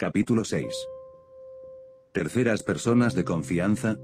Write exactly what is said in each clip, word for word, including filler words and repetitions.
Capítulo seis. Terceras personas de confianza.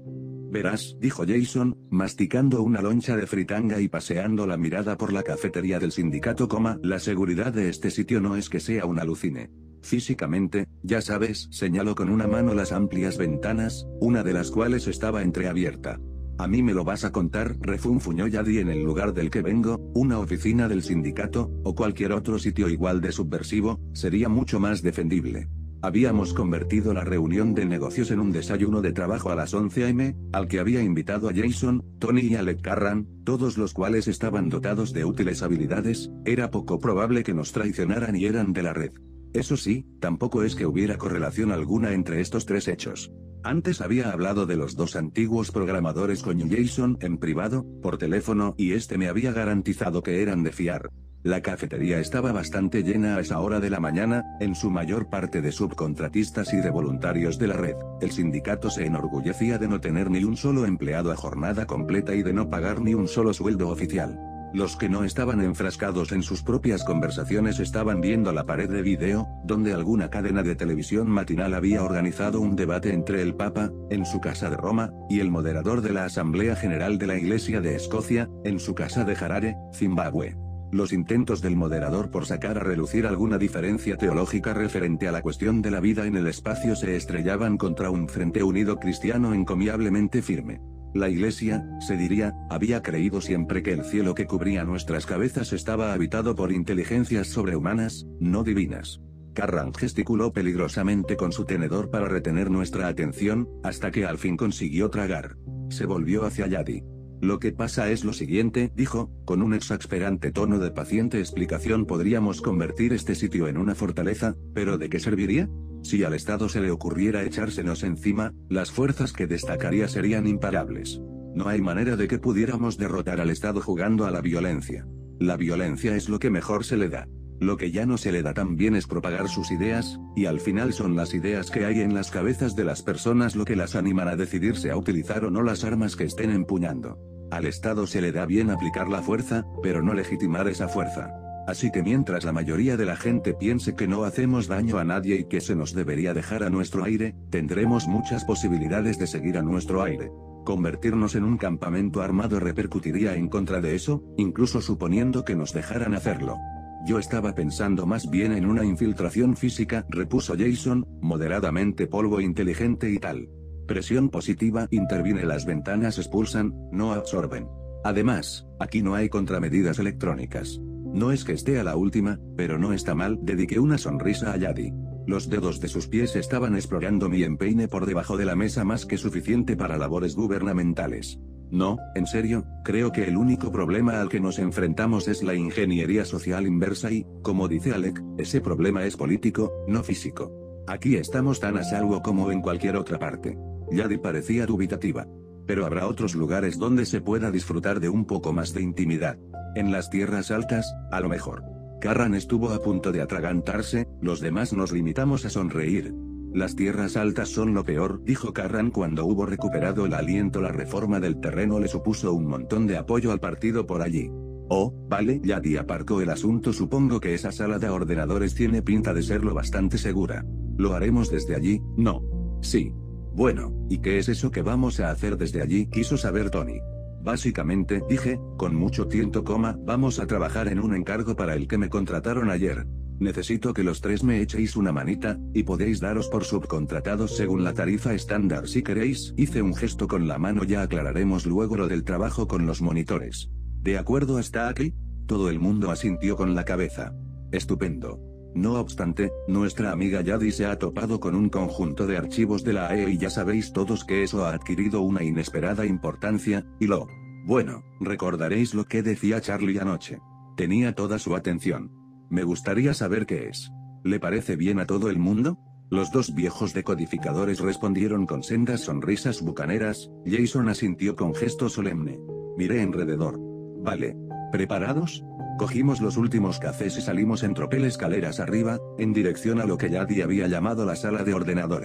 Verás, dijo Jason, masticando una loncha de fritanga y paseando la mirada por la cafetería del sindicato, la seguridad de este sitio no es que sea un alucine. Físicamente, ya sabes, señaló con una mano las amplias ventanas, una de las cuales estaba entreabierta. A mí me lo vas a contar, refunfuñó Yadi. En el lugar del que vengo, una oficina del sindicato, o cualquier otro sitio igual de subversivo, sería mucho más defendible. Habíamos convertido la reunión de negocios en un desayuno de trabajo a las once a eme, al que había invitado a Jason, Tony y Alec Carran, todos los cuales estaban dotados de útiles habilidades. Era poco probable que nos traicionaran y eran de la red. Eso sí, tampoco es que hubiera correlación alguna entre estos tres hechos. Antes había hablado de los dos antiguos programadores con Jason en privado, por teléfono, y este me había garantizado que eran de fiar. La cafetería estaba bastante llena a esa hora de la mañana, en su mayor parte de subcontratistas y de voluntarios de la red. El sindicato se enorgullecía de no tener ni un solo empleado a jornada completa y de no pagar ni un solo sueldo oficial. Los que no estaban enfrascados en sus propias conversaciones estaban viendo la pared de vídeo, donde alguna cadena de televisión matinal había organizado un debate entre el Papa, en su casa de Roma, y el moderador de la Asamblea General de la Iglesia de Escocia, en su casa de Harare, Zimbabue. Los intentos del moderador por sacar a relucir alguna diferencia teológica referente a la cuestión de la vida en el espacio se estrellaban contra un frente unido cristiano encomiablemente firme. La Iglesia, se diría, había creído siempre que el cielo que cubría nuestras cabezas estaba habitado por inteligencias sobrehumanas, no divinas. Carran gesticuló peligrosamente con su tenedor para retener nuestra atención, hasta que al fin consiguió tragar. Se volvió hacia Yadi. Lo que pasa es lo siguiente, dijo, con un exasperante tono de paciente explicación. Podríamos convertir este sitio en una fortaleza, pero ¿de qué serviría? Si al Estado se le ocurriera echársenos encima, las fuerzas que destacaría serían imparables. No hay manera de que pudiéramos derrotar al Estado jugando a la violencia. La violencia es lo que mejor se le da. Lo que ya no se le da tan bien es propagar sus ideas, y al final son las ideas que hay en las cabezas de las personas lo que las animan a decidirse a utilizar o no las armas que estén empuñando. Al Estado se le da bien aplicar la fuerza, pero no legitimar esa fuerza. Así que mientras la mayoría de la gente piense que no hacemos daño a nadie y que se nos debería dejar a nuestro aire, tendremos muchas posibilidades de seguir a nuestro aire. Convertirnos en un campamento armado repercutiría en contra de eso, incluso suponiendo que nos dejaran hacerlo. Yo estaba pensando más bien en una infiltración física, repuso Jason, moderadamente polvo inteligente y tal. Presión positiva, interviene. Las ventanas expulsan, no absorben. Además, aquí no hay contramedidas electrónicas. No es que esté a la última, pero no está mal. Dediqué una sonrisa a Yadi. Los dedos de sus pies estaban explorando mi empeine por debajo de la mesa, más que suficiente para labores gubernamentales. No, en serio, creo que el único problema al que nos enfrentamos es la ingeniería social inversa y, como dice Alec, ese problema es político, no físico. Aquí estamos tan a salvo como en cualquier otra parte. Yadi parecía dubitativa. Pero habrá otros lugares donde se pueda disfrutar de un poco más de intimidad. En las tierras altas, a lo mejor. Carran estuvo a punto de atragantarse, los demás nos limitamos a sonreír. Las tierras altas son lo peor, dijo Carran cuando hubo recuperado el aliento. La reforma del terreno le supuso un montón de apoyo al partido por allí. Oh, vale, Yadi aparcó el asunto. Supongo que esa sala de ordenadores tiene pinta de serlo bastante segura. ¿Lo haremos desde allí? No. Sí. Bueno, ¿y qué es eso que vamos a hacer desde allí?, quiso saber Tony. Básicamente, dije, con mucho tiento, coma, vamos a trabajar en un encargo para el que me contrataron ayer. Necesito que los tres me echéis una manita, y podéis daros por subcontratados según la tarifa estándar si queréis. Hice un gesto con la mano. Ya aclararemos luego lo del trabajo con los monitores. ¿De acuerdo hasta aquí? Todo el mundo asintió con la cabeza. Estupendo. No obstante, nuestra amiga Yadi se ha topado con un conjunto de archivos de la A E y ya sabéis todos que eso ha adquirido una inesperada importancia, y lo... Bueno, recordaréis lo que decía Charlie anoche. Tenía toda su atención. Me gustaría saber qué es. ¿Le parece bien a todo el mundo? Los dos viejos decodificadores respondieron con sendas sonrisas bucaneras. Jason asintió con gesto solemne. Miré alrededor. Vale. ¿Preparados? Cogimos los últimos cafés y salimos en tropel escaleras arriba, en dirección a lo que Yadi había llamado la sala de ordenadores.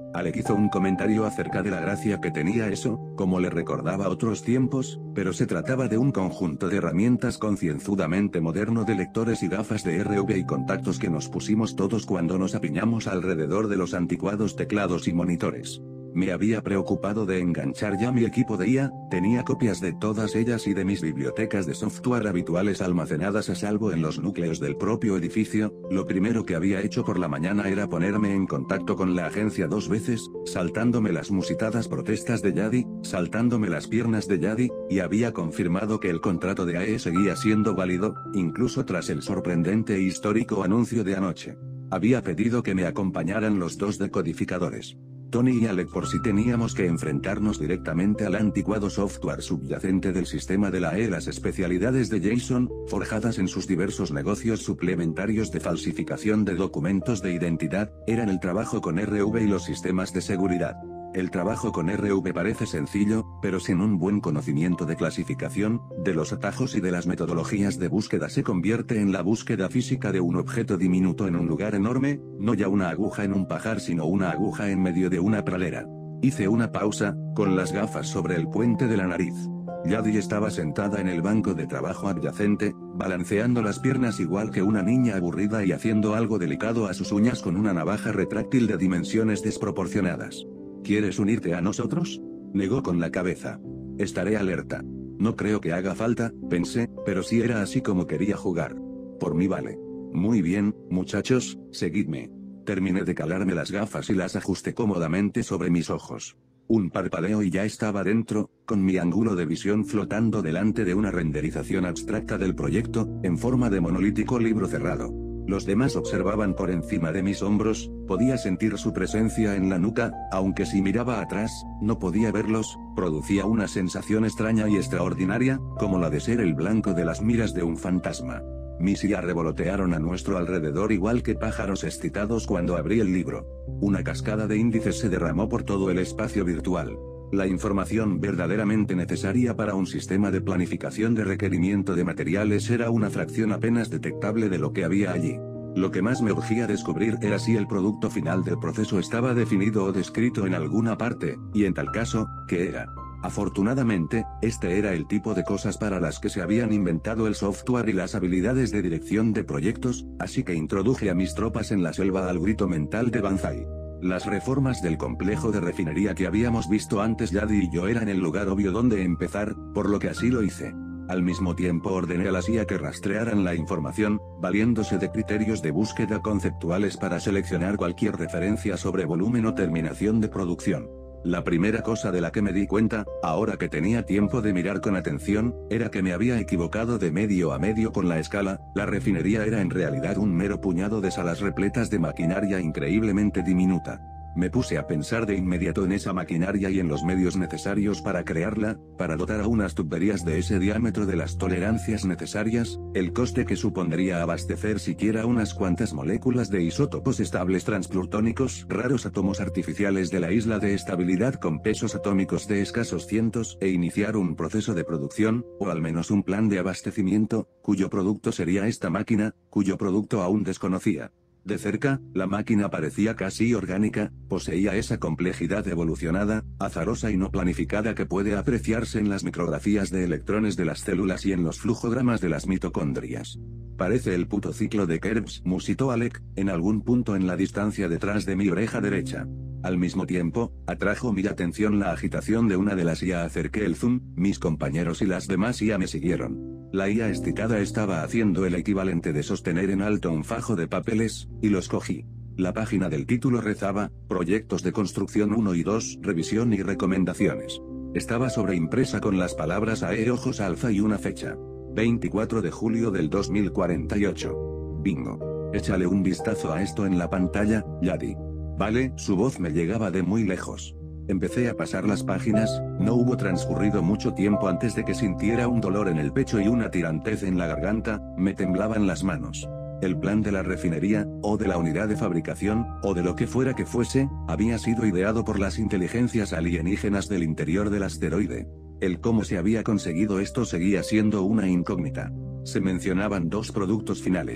Alec hizo un comentario acerca de la gracia que tenía eso, como le recordaba otros tiempos, pero se trataba de un conjunto de herramientas concienzudamente moderno de lectores y gafas de R V y contactos que nos pusimos todos cuando nos apiñamos alrededor de los anticuados teclados y monitores. Me había preocupado de enganchar ya mi equipo de I A, tenía copias de todas ellas y de mis bibliotecas de software habituales almacenadas a salvo en los núcleos del propio edificio. Lo primero que había hecho por la mañana era ponerme en contacto con la agencia dos veces, saltándome las musitadas protestas de Yadi, saltándome las piernas de Yadi, y había confirmado que el contrato de A E seguía siendo válido, incluso tras el sorprendente e histórico anuncio de anoche. Había pedido que me acompañaran los dos decodificadores, Tony y Alec, por si teníamos que enfrentarnos directamente al anticuado software subyacente del sistema de la A E. Las especialidades de Jason, forjadas en sus diversos negocios suplementarios de falsificación de documentos de identidad, eran el trabajo con R V y los sistemas de seguridad. El trabajo con R V parece sencillo, pero sin un buen conocimiento de clasificación, de los atajos y de las metodologías de búsqueda se convierte en la búsqueda física de un objeto diminuto en un lugar enorme, no ya una aguja en un pajar sino una aguja en medio de una pradera. Hice una pausa, con las gafas sobre el puente de la nariz. Yadi estaba sentada en el banco de trabajo adyacente, balanceando las piernas igual que una niña aburrida y haciendo algo delicado a sus uñas con una navaja retráctil de dimensiones desproporcionadas. ¿Quieres unirte a nosotros? Negó con la cabeza. Estaré alerta. No creo que haga falta, pensé, pero si era así como quería jugar. Por mí vale. Muy bien, muchachos, seguidme. Terminé de calarme las gafas y las ajusté cómodamente sobre mis ojos. Un parpadeo y ya estaba dentro, con mi ángulo de visión flotando delante de una renderización abstracta del proyecto, en forma de monolítico libro cerrado. Los demás observaban por encima de mis hombros, podía sentir su presencia en la nuca, aunque si miraba atrás, no podía verlos, producía una sensación extraña y extraordinaria, como la de ser el blanco de las miras de un fantasma. Mis I A revolotearon a nuestro alrededor igual que pájaros excitados cuando abrí el libro. Una cascada de índices se derramó por todo el espacio virtual. La información verdaderamente necesaria para un sistema de planificación de requerimiento de materiales era una fracción apenas detectable de lo que había allí. Lo que más me urgía descubrir era si el producto final del proceso estaba definido o descrito en alguna parte, y en tal caso, ¿qué era? Afortunadamente, este era el tipo de cosas para las que se habían inventado el software y las habilidades de dirección de proyectos, así que introduje a mis tropas en la selva al grito mental de Banzai. Las reformas del complejo de refinería que habíamos visto antes Yadi y yo eran el lugar obvio donde empezar, por lo que así lo hice. Al mismo tiempo ordené a las I A que rastrearan la información, valiéndose de criterios de búsqueda conceptuales para seleccionar cualquier referencia sobre volumen o terminación de producción. La primera cosa de la que me di cuenta, ahora que tenía tiempo de mirar con atención, era que me había equivocado de medio a medio con la escala. La refinería era en realidad un mero puñado de salas repletas de maquinaria increíblemente diminuta. Me puse a pensar de inmediato en esa maquinaria y en los medios necesarios para crearla, para dotar a unas tuberías de ese diámetro de las tolerancias necesarias, el coste que supondría abastecer siquiera unas cuantas moléculas de isótopos estables transplutónicos, raros átomos artificiales de la isla de estabilidad con pesos atómicos de escasos cientos, e iniciar un proceso de producción, o al menos un plan de abastecimiento, cuyo producto sería esta máquina, cuyo producto aún desconocía. De cerca, la máquina parecía casi orgánica, poseía esa complejidad evolucionada, azarosa y no planificada que puede apreciarse en las micrografías de electrones de las células y en los flujogramas de las mitocondrias. Parece el puto ciclo de Krebs, musitó Alec, en algún punto en la distancia detrás de mi oreja derecha. Al mismo tiempo, atrajo mi atención la agitación de una de las I A. Acerqué el zoom, mis compañeros y las demás I A me siguieron. La I A excitada estaba haciendo el equivalente de sostener en alto un fajo de papeles, y los cogí. La página del título rezaba, Proyectos de Construcción uno y dos, Revisión y Recomendaciones. Estaba sobreimpresa con las palabras A E Ojos Alfa y una fecha. veinticuatro de julio del dos mil cuarenta y ocho. Bingo. Échale un vistazo a esto en la pantalla, Yadi. Vale, su voz me llegaba de muy lejos. Empecé a pasar las páginas, no hubo transcurrido mucho tiempo antes de que sintiera un dolor en el pecho y una tirantez en la garganta, me temblaban las manos. El plan de la refinería, o de la unidad de fabricación, o de lo que fuera que fuese, había sido ideado por las inteligencias alienígenas del interior del asteroide. El cómo se había conseguido esto seguía siendo una incógnita. Se mencionaban dos productos finales.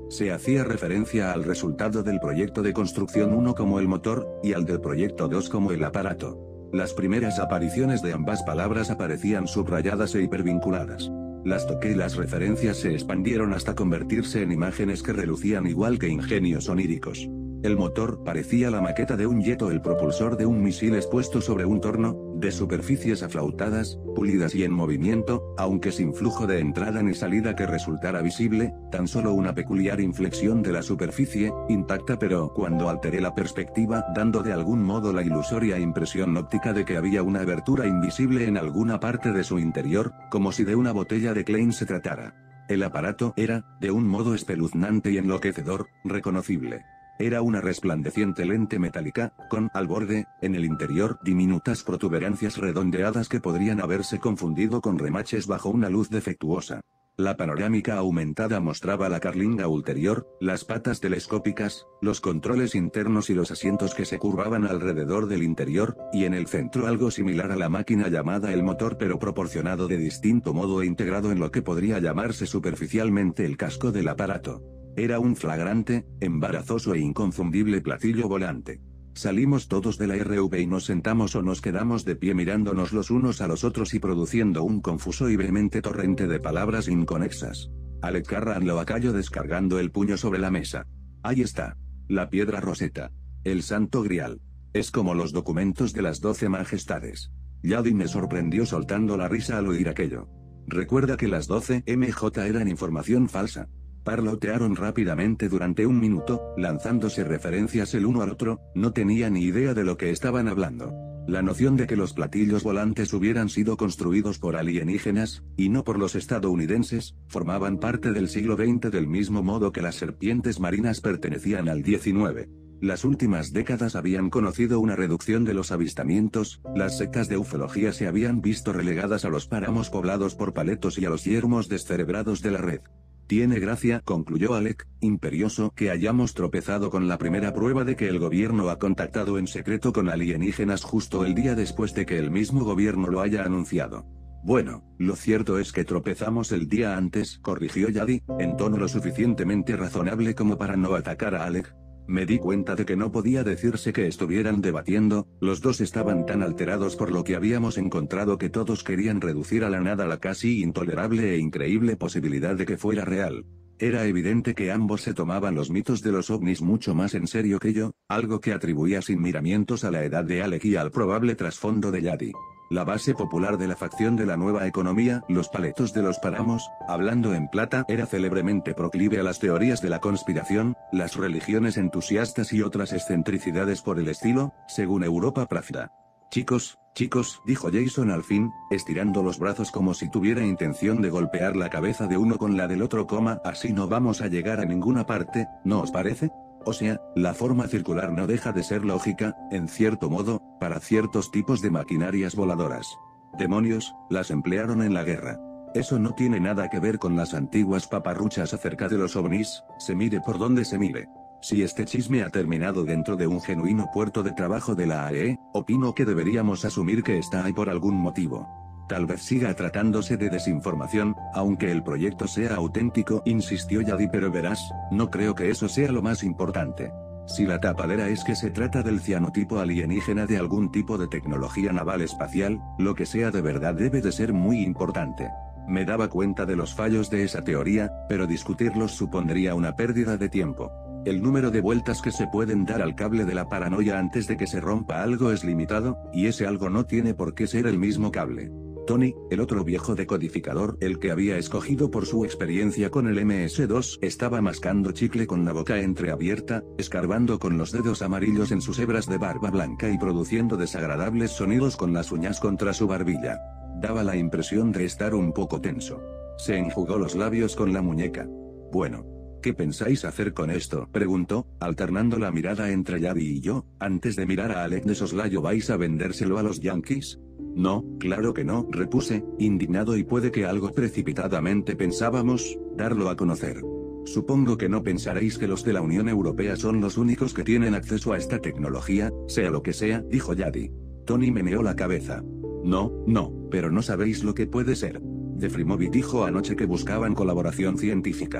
Se hacía referencia al resultado del proyecto de construcción uno como el motor, y al del proyecto dos como el aparato. Las primeras apariciones de ambas palabras aparecían subrayadas e hipervinculadas. Las toqué y las referencias se expandieron hasta convertirse en imágenes que relucían igual que ingenios oníricos. El motor parecía la maqueta de un jet o el propulsor de un misil expuesto sobre un torno, de superficies aflautadas, pulidas y en movimiento, aunque sin flujo de entrada ni salida que resultara visible, tan solo una peculiar inflexión de la superficie, intacta pero cuando alteré la perspectiva, dando de algún modo la ilusoria impresión óptica de que había una abertura invisible en alguna parte de su interior, como si de una botella de Klein se tratara. El aparato era, de un modo espeluznante y enloquecedor, reconocible. Era una resplandeciente lente metálica, con, al borde, en el interior, diminutas protuberancias redondeadas que podrían haberse confundido con remaches bajo una luz defectuosa. La panorámica aumentada mostraba la carlinga ulterior, las patas telescópicas, los controles internos y los asientos que se curvaban alrededor del interior, y en el centro algo similar a la máquina llamada el motor pero proporcionado de distinto modo e integrado en lo que podría llamarse superficialmente el casco del aparato. Era un flagrante, embarazoso e inconfundible platillo volante. Salimos todos de la R V y nos sentamos o nos quedamos de pie mirándonos los unos a los otros y produciendo un confuso y vehemente torrente de palabras inconexas. Alec Carran lo acalló descargando el puño sobre la mesa. Ahí está. La piedra Rosetta. El santo grial. Es como los documentos de las doce majestades. Yadi me sorprendió soltando la risa al oír aquello. Recuerda que las doce M J eran información falsa. Parlotearon rápidamente durante un minuto, lanzándose referencias el uno al otro, no tenía ni idea de lo que estaban hablando. La noción de que los platillos volantes hubieran sido construidos por alienígenas, y no por los estadounidenses, formaban parte del siglo veinte del mismo modo que las serpientes marinas pertenecían al diecinueve. Las últimas décadas habían conocido una reducción de los avistamientos, las sectas de ufología se habían visto relegadas a los páramos poblados por paletos y a los yermos descerebrados de la red. Tiene gracia, concluyó Alec, imperioso, que hayamos tropezado con la primera prueba de que el gobierno ha contactado en secreto con alienígenas justo el día después de que el mismo gobierno lo haya anunciado. Bueno, lo cierto es que tropezamos el día antes, corrigió Yadi, en tono lo suficientemente razonable como para no atacar a Alec. Me di cuenta de que no podía decirse que estuvieran debatiendo, los dos estaban tan alterados por lo que habíamos encontrado que todos querían reducir a la nada la casi intolerable e increíble posibilidad de que fuera real. Era evidente que ambos se tomaban los mitos de los ovnis mucho más en serio que yo, algo que atribuía sin miramientos a la edad de Alec y al probable trasfondo de Yadi. La base popular de la facción de la nueva economía, los paletos de los páramos, hablando en plata, era célebremente proclive a las teorías de la conspiración, las religiones entusiastas y otras excentricidades por el estilo, según Europa Pravda. Chicos, chicos, dijo Jason al fin, estirando los brazos como si tuviera intención de golpear la cabeza de uno con la del otro, coma, así no vamos a llegar a ninguna parte, ¿no os parece? O sea, la forma circular no deja de ser lógica, en cierto modo, para ciertos tipos de maquinarias voladoras. Demonios, las emplearon en la guerra. Eso no tiene nada que ver con las antiguas paparruchas acerca de los ovnis, se mire por donde se mire. Si este chisme ha terminado dentro de un genuino puerto de trabajo de la A E, opino que deberíamos asumir que está ahí por algún motivo. Tal vez siga tratándose de desinformación, aunque el proyecto sea auténtico, insistió Yadi, pero verás, no creo que eso sea lo más importante. Si la tapadera es que se trata del cianotipo alienígena de algún tipo de tecnología naval espacial, lo que sea de verdad debe de ser muy importante. Me daba cuenta de los fallos de esa teoría, pero discutirlos supondría una pérdida de tiempo. El número de vueltas que se pueden dar al cable de la paranoia antes de que se rompa algo es limitado, y ese algo no tiene por qué ser el mismo cable. Tony, el otro viejo decodificador, el que había escogido por su experiencia con el M S dos, estaba mascando chicle con la boca entreabierta, escarbando con los dedos amarillos en sus hebras de barba blanca y produciendo desagradables sonidos con las uñas contra su barbilla. Daba la impresión de estar un poco tenso. Se enjugó los labios con la muñeca. Bueno. ¿Qué pensáis hacer con esto?, preguntó, alternando la mirada entre Yadi y yo. Antes de mirar a Alec de soslayo, ¿vais a vendérselo a los yankees? No, claro que no, repuse, indignado, y puede que algo precipitadamente pensábamos, darlo a conocer. Supongo que no pensaréis que los de la Unión Europea son los únicos que tienen acceso a esta tecnología, sea lo que sea, dijo Yadi. Tony meneó la cabeza. No, no, pero no sabéis lo que puede ser. Defrimovich dijo anoche que buscaban colaboración científica.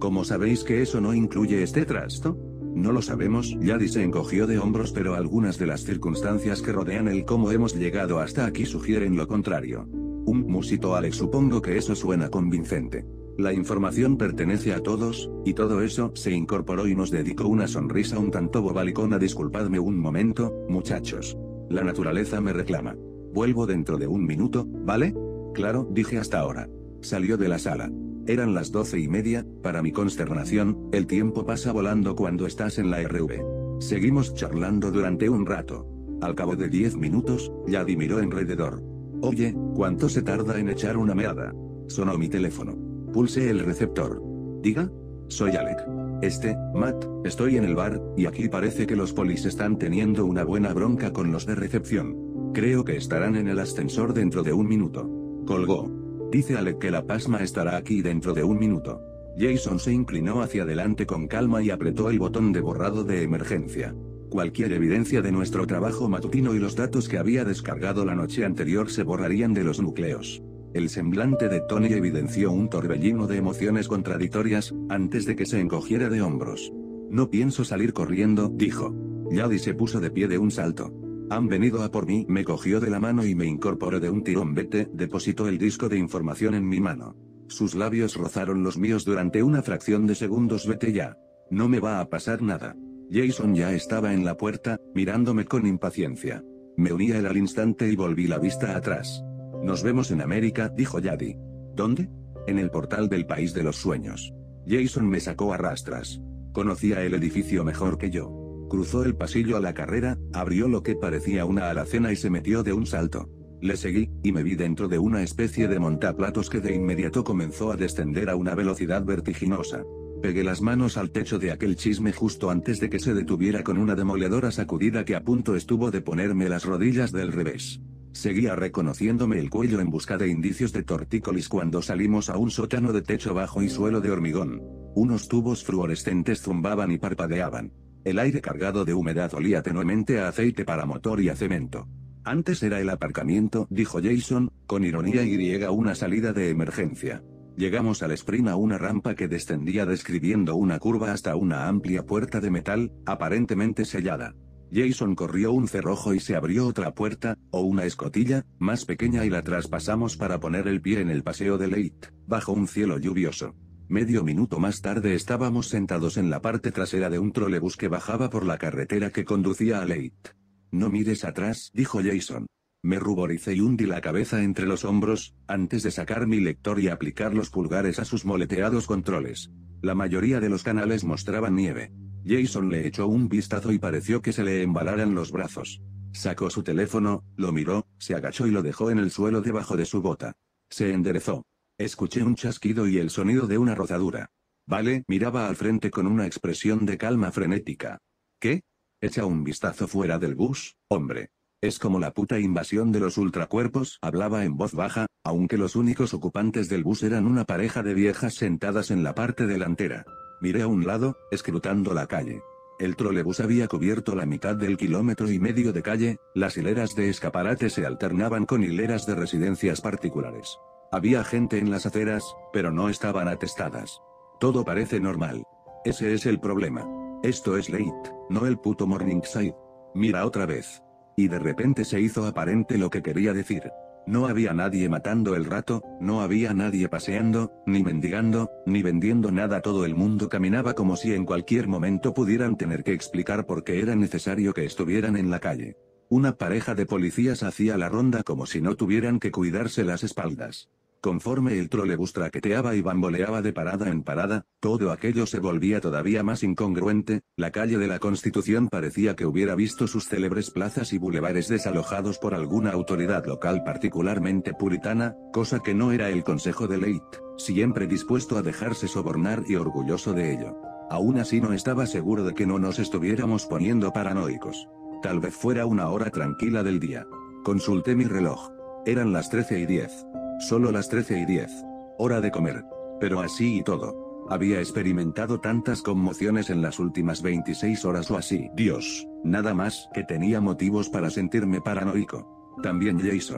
¿Cómo sabéis que eso no incluye este trasto? No lo sabemos. Yadi se encogió de hombros, pero algunas de las circunstancias que rodean el cómo hemos llegado hasta aquí sugieren lo contrario. Un musito, Alex, supongo que eso suena convincente. La información pertenece a todos, y todo eso. Se incorporó y nos dedicó una sonrisa un tanto bobalicona. Disculpadme un momento, muchachos. La naturaleza me reclama. Vuelvo dentro de un minuto, ¿vale? Claro, dije hasta ahora. Salió de la sala. Eran las doce y media. Para mi consternación, el tiempo pasa volando cuando estás en la R V. Seguimos charlando durante un rato. Al cabo de diez minutos, Yadi miró alrededor. Oye, ¿cuánto se tarda en echar una meada? Sonó mi teléfono. Pulsé el receptor. Diga. Soy Alec. Este, Matt, estoy en el bar, y aquí parece que los polis están teniendo una buena bronca con los de recepción. Creo que estarán en el ascensor dentro de un minuto. Colgó. Dice Alec que la pasma estará aquí dentro de un minuto. Jason se inclinó hacia adelante con calma y apretó el botón de borrado de emergencia. Cualquier evidencia de nuestro trabajo matutino y los datos que había descargado la noche anterior se borrarían de los núcleos. El semblante de Tony evidenció un torbellino de emociones contradictorias, antes de que se encogiera de hombros. No pienso salir corriendo, dijo. Yadi se puso de pie de un salto. Han venido a por mí. Me cogió de la mano y me incorporó de un tirón. Vete. Depositó el disco de información en mi mano. Sus labios rozaron los míos durante una fracción de segundos. Vete ya. No me va a pasar nada. Jason ya estaba en la puerta, mirándome con impaciencia. Me uní a él al instante y volví la vista atrás. Nos vemos en América, dijo Yadi. ¿Dónde? En el portal del país de los sueños. Jason me sacó a rastras. Conocía el edificio mejor que yo. Cruzó el pasillo a la carrera, abrió lo que parecía una alacena y se metió de un salto. Le seguí, y me vi dentro de una especie de montaplatos que de inmediato comenzó a descender a una velocidad vertiginosa. Pegué las manos al techo de aquel chisme justo antes de que se detuviera con una demoledora sacudida que a punto estuvo de ponerme las rodillas del revés. Seguía reconociéndome el cuello en busca de indicios de tortícolis cuando salimos a un sótano de techo bajo y suelo de hormigón. Unos tubos fluorescentes zumbaban y parpadeaban. El aire cargado de humedad olía tenuemente a aceite para motor y a cemento. Antes era el aparcamiento, dijo Jason, con ironía y una salida de emergencia. Llegamos al sprint, a una rampa que descendía describiendo una curva hasta una amplia puerta de metal, aparentemente sellada. Jason corrió un cerrojo y se abrió otra puerta, o una escotilla, más pequeña, y la traspasamos para poner el pie en el paseo de Leyte, bajo un cielo lluvioso. Medio minuto más tarde estábamos sentados en la parte trasera de un trolebús que bajaba por la carretera que conducía a Leyte. No mires atrás, dijo Jason. Me ruboricé y hundí la cabeza entre los hombros, antes de sacar mi lector y aplicar los pulgares a sus moleteados controles. La mayoría de los canales mostraban nieve. Jason le echó un vistazo y pareció que se le embalaran los brazos. Sacó su teléfono, lo miró, se agachó y lo dejó en el suelo debajo de su bota. Se enderezó. Escuché un chasquido y el sonido de una rozadura. Vale, miraba al frente con una expresión de calma frenética. ¿Qué? Echa un vistazo fuera del bus, hombre. Es como la puta invasión de los ultracuerpos, hablaba en voz baja, aunque los únicos ocupantes del bus eran una pareja de viejas sentadas en la parte delantera. Miré a un lado, escrutando la calle. El trolebús había cubierto la mitad del kilómetro y medio de calle, las hileras de escaparate se alternaban con hileras de residencias particulares. Había gente en las aceras, pero no estaban atestadas. Todo parece normal. Ese es el problema. Esto es Leyte, no el puto Morningside. Mira otra vez. Y de repente se hizo aparente lo que quería decir. No había nadie matando el rato, no había nadie paseando, ni mendigando, ni vendiendo nada. Todo el mundo caminaba como si en cualquier momento pudieran tener que explicar por qué era necesario que estuvieran en la calle. Una pareja de policías hacía la ronda como si no tuvieran que cuidarse las espaldas. Conforme el trolebús traqueteaba y bamboleaba de parada en parada, todo aquello se volvía todavía más incongruente. La calle de la Constitución parecía que hubiera visto sus célebres plazas y bulevares desalojados por alguna autoridad local particularmente puritana, cosa que no era el Consejo de Leyte, siempre dispuesto a dejarse sobornar y orgulloso de ello. Aún así no estaba seguro de que no nos estuviéramos poniendo paranoicos. Tal vez fuera una hora tranquila del día. Consulté mi reloj. Eran las trece y diez. Solo las trece y diez. Hora de comer. Pero así y todo. Había experimentado tantas conmociones en las últimas veintiséis horas o así. Dios, nada más, que tenía motivos para sentirme paranoico. También Jason.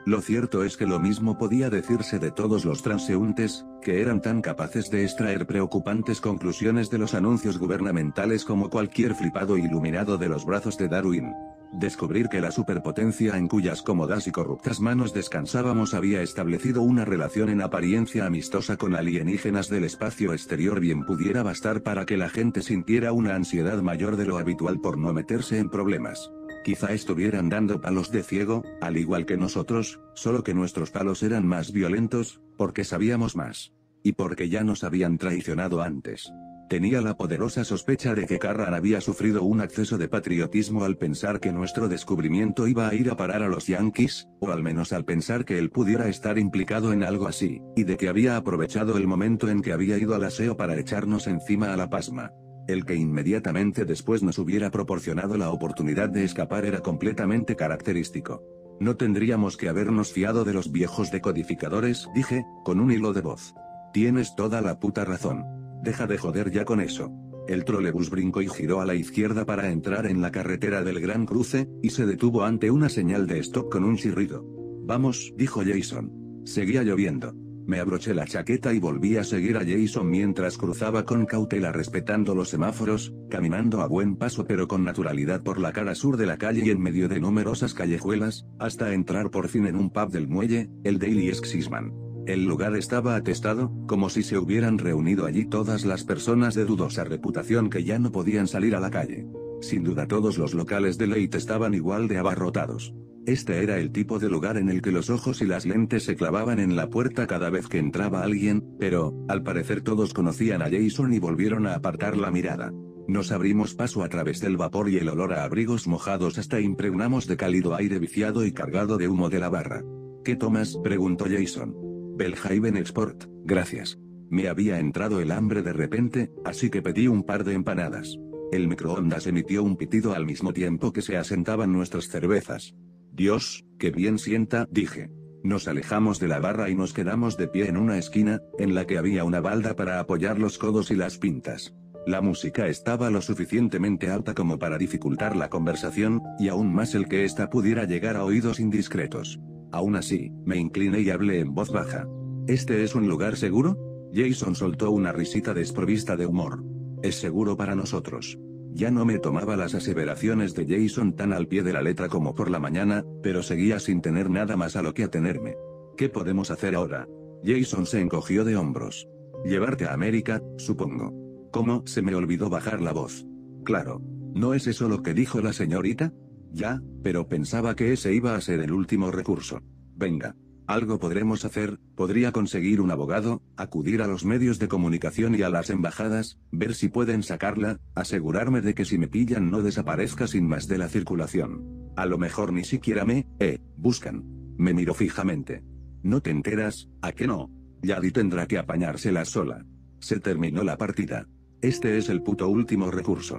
Lo cierto es que lo mismo podía decirse de todos los transeúntes, que eran tan capaces de extraer preocupantes conclusiones de los anuncios gubernamentales como cualquier flipado iluminado de los brazos de Darwin. Descubrir que la superpotencia en cuyas cómodas y corruptas manos descansábamos había establecido una relación en apariencia amistosa con alienígenas del espacio exterior bien pudiera bastar para que la gente sintiera una ansiedad mayor de lo habitual por no meterse en problemas. Quizá estuvieran dando palos de ciego, al igual que nosotros, solo que nuestros palos eran más violentos, porque sabíamos más. Y porque ya nos habían traicionado antes. Tenía la poderosa sospecha de que Carran había sufrido un acceso de patriotismo al pensar que nuestro descubrimiento iba a ir a parar a los yanquis, o al menos al pensar que él pudiera estar implicado en algo así, y de que había aprovechado el momento en que había ido al aseo para echarnos encima a la pasma. El que inmediatamente después nos hubiera proporcionado la oportunidad de escapar era completamente característico. No tendríamos que habernos fiado de los viejos decodificadores, dije, con un hilo de voz. Tienes toda la puta razón. Deja de joder ya con eso. El trolebús brincó y giró a la izquierda para entrar en la carretera del Gran Cruce, y se detuvo ante una señal de stop con un chirrido. Vamos, dijo Jason. Seguía lloviendo. Me abroché la chaqueta y volví a seguir a Jason mientras cruzaba con cautela respetando los semáforos, caminando a buen paso pero con naturalidad por la cara sur de la calle y en medio de numerosas callejuelas, hasta entrar por fin en un pub del muelle, el Daily Exisman. El lugar estaba atestado, como si se hubieran reunido allí todas las personas de dudosa reputación que ya no podían salir a la calle. Sin duda todos los locales de Leyte estaban igual de abarrotados. Este era el tipo de lugar en el que los ojos y las lentes se clavaban en la puerta cada vez que entraba alguien, pero, al parecer todos conocían a Jason y volvieron a apartar la mirada. Nos abrimos paso a través del vapor y el olor a abrigos mojados hasta impregnamos de cálido aire viciado y cargado de humo de la barra. ¿Qué tomas?, preguntó Jason. Belhaven Export, gracias. Me había entrado el hambre de repente, así que pedí un par de empanadas. El microondas emitió un pitido al mismo tiempo que se asentaban nuestras cervezas. Dios, qué bien sienta, dije. Nos alejamos de la barra y nos quedamos de pie en una esquina, en la que había una balda para apoyar los codos y las pintas. La música estaba lo suficientemente alta como para dificultar la conversación, y aún más el que ésta pudiera llegar a oídos indiscretos. Aún así, me incliné y hablé en voz baja. ¿Este es un lugar seguro? Jason soltó una risita desprovista de humor. Es seguro para nosotros. Ya no me tomaba las aseveraciones de Jason tan al pie de la letra como por la mañana, pero seguía sin tener nada más a lo que atenerme. ¿Qué podemos hacer ahora? Jason se encogió de hombros. Llevarte a América, supongo. ¿Cómo? Se me olvidó bajar la voz. Claro. ¿No es eso lo que dijo la señorita? Ya, pero pensaba que ese iba a ser el último recurso. Venga. Algo podremos hacer, podría conseguir un abogado, acudir a los medios de comunicación y a las embajadas, ver si pueden sacarla, asegurarme de que si me pillan no desaparezca sin más de la circulación. A lo mejor ni siquiera me, eh, buscan. Me miró fijamente. ¿No te enteras, a qué no? Yadi tendrá que apañársela sola. Se terminó la partida. Este es el puto último recurso.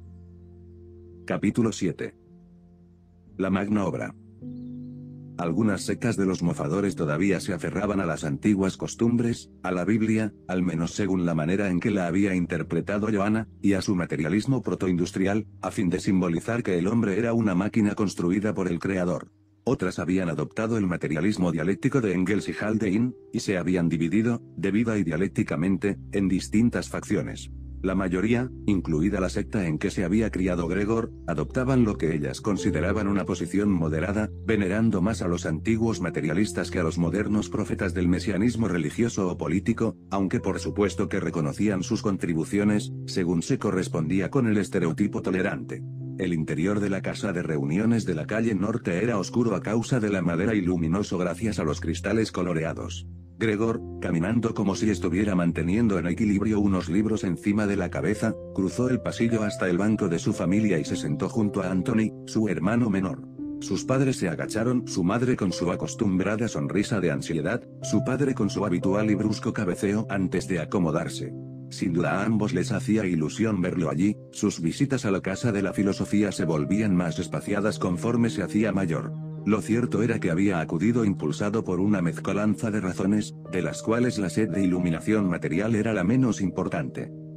Capítulo siete. La magna obra. Algunas sectas de los mofadores todavía se aferraban a las antiguas costumbres, a la Biblia, al menos según la manera en que la había interpretado Johanna, y a su materialismo protoindustrial, a fin de simbolizar que el hombre era una máquina construida por el Creador. Otras habían adoptado el materialismo dialéctico de Engels y Haldane, y se habían dividido, debida y dialécticamente, en distintas facciones. La mayoría, incluida la secta en que se había criado Gregor, adoptaban lo que ellas consideraban una posición moderada, venerando más a los antiguos materialistas que a los modernos profetas del mesianismo religioso o político, aunque por supuesto que reconocían sus contribuciones, según se correspondía con el estereotipo tolerante. El interior de la casa de reuniones de la calle norte era oscuro a causa de la madera y luminoso gracias a los cristales coloreados. Gregor, caminando como si estuviera manteniendo en equilibrio unos libros encima de la cabeza, cruzó el pasillo hasta el banco de su familia y se sentó junto a Anthony, su hermano menor. Sus padres se agacharon, su madre con su acostumbrada sonrisa de ansiedad, su padre con su habitual y brusco cabeceo antes de acomodarse. Sin duda a ambos les hacía ilusión verlo allí, sus visitas a la casa de la filosofía se volvían más espaciadas conforme se hacía mayor. Lo cierto era que había acudido impulsado por una mezcolanza de razones, de las cuales la sed de iluminación material era la menos importante.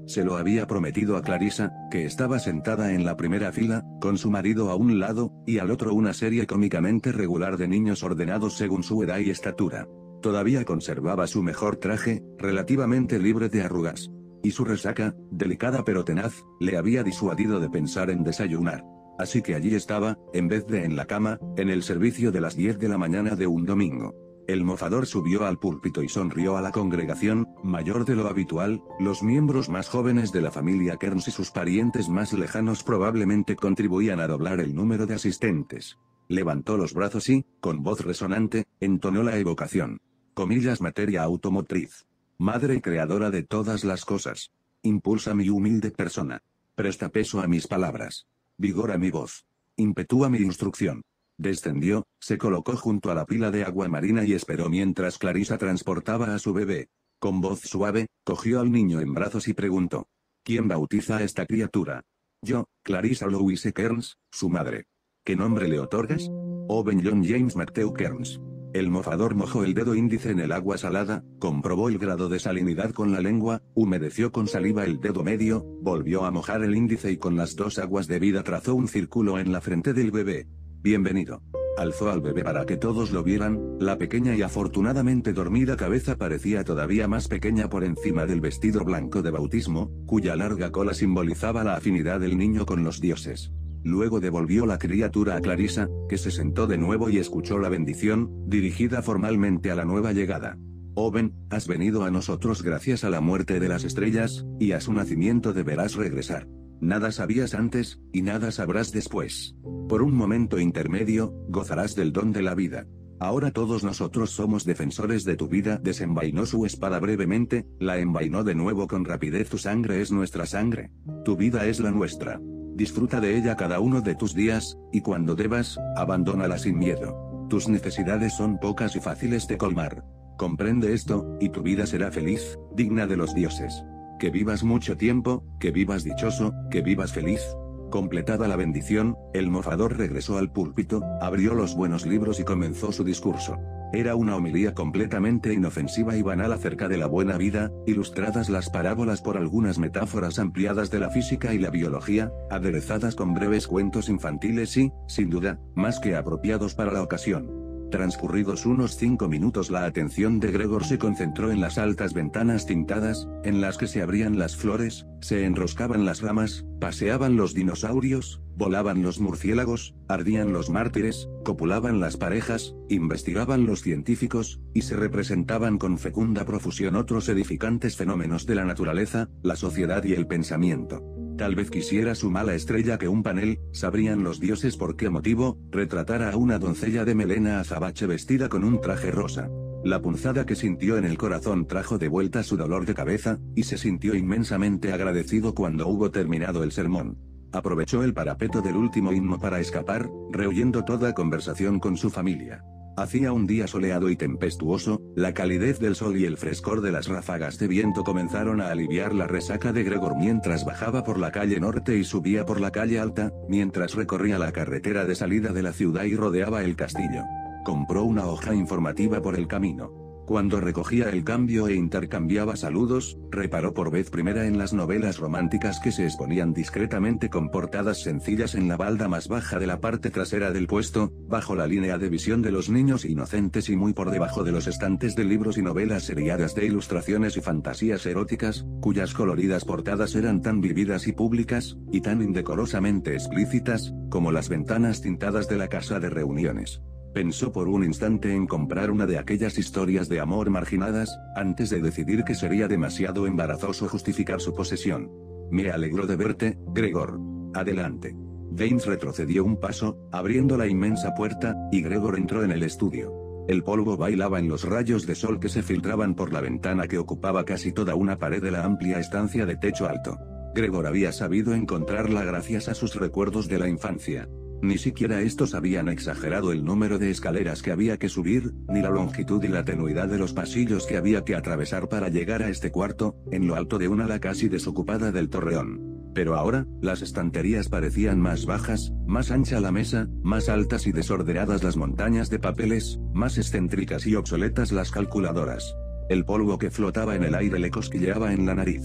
Se lo había prometido a Clarissa, que estaba sentada en la primera fila, con su marido a un lado, y al otro una serie cómicamente regular de niños ordenados según su edad y estatura. Todavía conservaba su mejor traje, relativamente libre de arrugas. Y su resaca, delicada pero tenaz, le había disuadido de pensar en desayunar. Así que allí estaba, en vez de en la cama, en el servicio de las diez de la mañana de un domingo. El mofador subió al púlpito y sonrió a la congregación, mayor de lo habitual. Los miembros más jóvenes de la familia Kearns y sus parientes más lejanos probablemente contribuían a doblar el número de asistentes. Levantó los brazos y, con voz resonante, entonó la evocación. Comillas materia automotriz. Madre y creadora de todas las cosas. Impulsa mi humilde persona. Presta peso a mis palabras. Vigor a mi voz. Impetu a mi instrucción. Descendió, se colocó junto a la pila de agua marina y esperó mientras Clarissa transportaba a su bebé. Con voz suave, cogió al niño en brazos y preguntó. ¿Quién bautiza a esta criatura? Yo, Clarissa Louise Kearns, su madre. ¿Qué nombre le otorgas? Owen John James McTew Kearns. El mofador mojó el dedo índice en el agua salada, comprobó el grado de salinidad con la lengua, humedeció con saliva el dedo medio, volvió a mojar el índice y con las dos aguas de vida trazó un círculo en la frente del bebé. Bienvenido. Alzó al bebé para que todos lo vieran. La pequeña y afortunadamente dormida cabeza parecía todavía más pequeña por encima del vestido blanco de bautismo, cuya larga cola simbolizaba la afinidad del niño con los dioses. Luego devolvió la criatura a Clarissa, que se sentó de nuevo y escuchó la bendición, dirigida formalmente a la nueva llegada. Owen, has venido a nosotros gracias a la muerte de las estrellas, y a su nacimiento deberás regresar. Nada sabías antes, y nada sabrás después. Por un momento intermedio, gozarás del don de la vida. Ahora todos nosotros somos defensores de tu vida. Desenvainó su espada brevemente, la envainó de nuevo con rapidez. Tu sangre es nuestra sangre. Tu vida es la nuestra. Disfruta de ella cada uno de tus días, y cuando debas, abandónala sin miedo. Tus necesidades son pocas y fáciles de colmar. Comprende esto, y tu vida será feliz, digna de los dioses. Que vivas mucho tiempo, que vivas dichoso, que vivas feliz. Completada la bendición, el mofador regresó al púlpito, abrió los buenos libros y comenzó su discurso. Era una homilía completamente inofensiva y banal acerca de la buena vida, ilustradas las parábolas por algunas metáforas ampliadas de la física y la biología, aderezadas con breves cuentos infantiles y, sin duda, más que apropiados para la ocasión. Transcurridos unos cinco minutos la atención de Gregor se concentró en las altas ventanas tintadas, en las que se abrían las flores, se enroscaban las ramas, paseaban los dinosaurios, volaban los murciélagos, ardían los mártires, copulaban las parejas, investigaban los científicos, y se representaban con fecunda profusión otros edificantes fenómenos de la naturaleza, la sociedad y el pensamiento. Tal vez quisiera su mala estrella que un panel, sabrían los dioses por qué motivo, retratara a una doncella de melena azabache vestida con un traje rosa. La punzada que sintió en el corazón trajo de vuelta su dolor de cabeza, y se sintió inmensamente agradecido cuando hubo terminado el sermón. Aprovechó el parapeto del último himno para escapar, rehuyendo toda conversación con su familia. Hacía un día soleado y tempestuoso, la calidez del sol y el frescor de las ráfagas de viento comenzaron a aliviar la resaca de Gregor mientras bajaba por la calle norte y subía por la calle alta, mientras recorría la carretera de salida de la ciudad y rodeaba el castillo. Compró una hoja informativa por el camino. Cuando recogía el cambio e intercambiaba saludos, reparó por vez primera en las novelas románticas que se exponían discretamente con portadas sencillas en la balda más baja de la parte trasera del puesto, bajo la línea de visión de los niños inocentes y muy por debajo de los estantes de libros y novelas seriadas de ilustraciones y fantasías eróticas, cuyas coloridas portadas eran tan vividas y públicas, y tan indecorosamente explícitas, como las ventanas tintadas de la casa de reuniones. Pensó por un instante en comprar una de aquellas historias de amor marginadas, antes de decidir que sería demasiado embarazoso justificar su posesión. Me alegro de verte, Gregor. Adelante. James retrocedió un paso, abriendo la inmensa puerta, y Gregor entró en el estudio. El polvo bailaba en los rayos de sol que se filtraban por la ventana que ocupaba casi toda una pared de la amplia estancia de techo alto. Gregor había sabido encontrarla gracias a sus recuerdos de la infancia. Ni siquiera estos habían exagerado el número de escaleras que había que subir, ni la longitud y la tenuidad de los pasillos que había que atravesar para llegar a este cuarto, en lo alto de una ala casi desocupada del torreón. Pero ahora, las estanterías parecían más bajas, más ancha la mesa, más altas y desordenadas las montañas de papeles, más excéntricas y obsoletas las calculadoras. El polvo que flotaba en el aire le cosquilleaba en la nariz.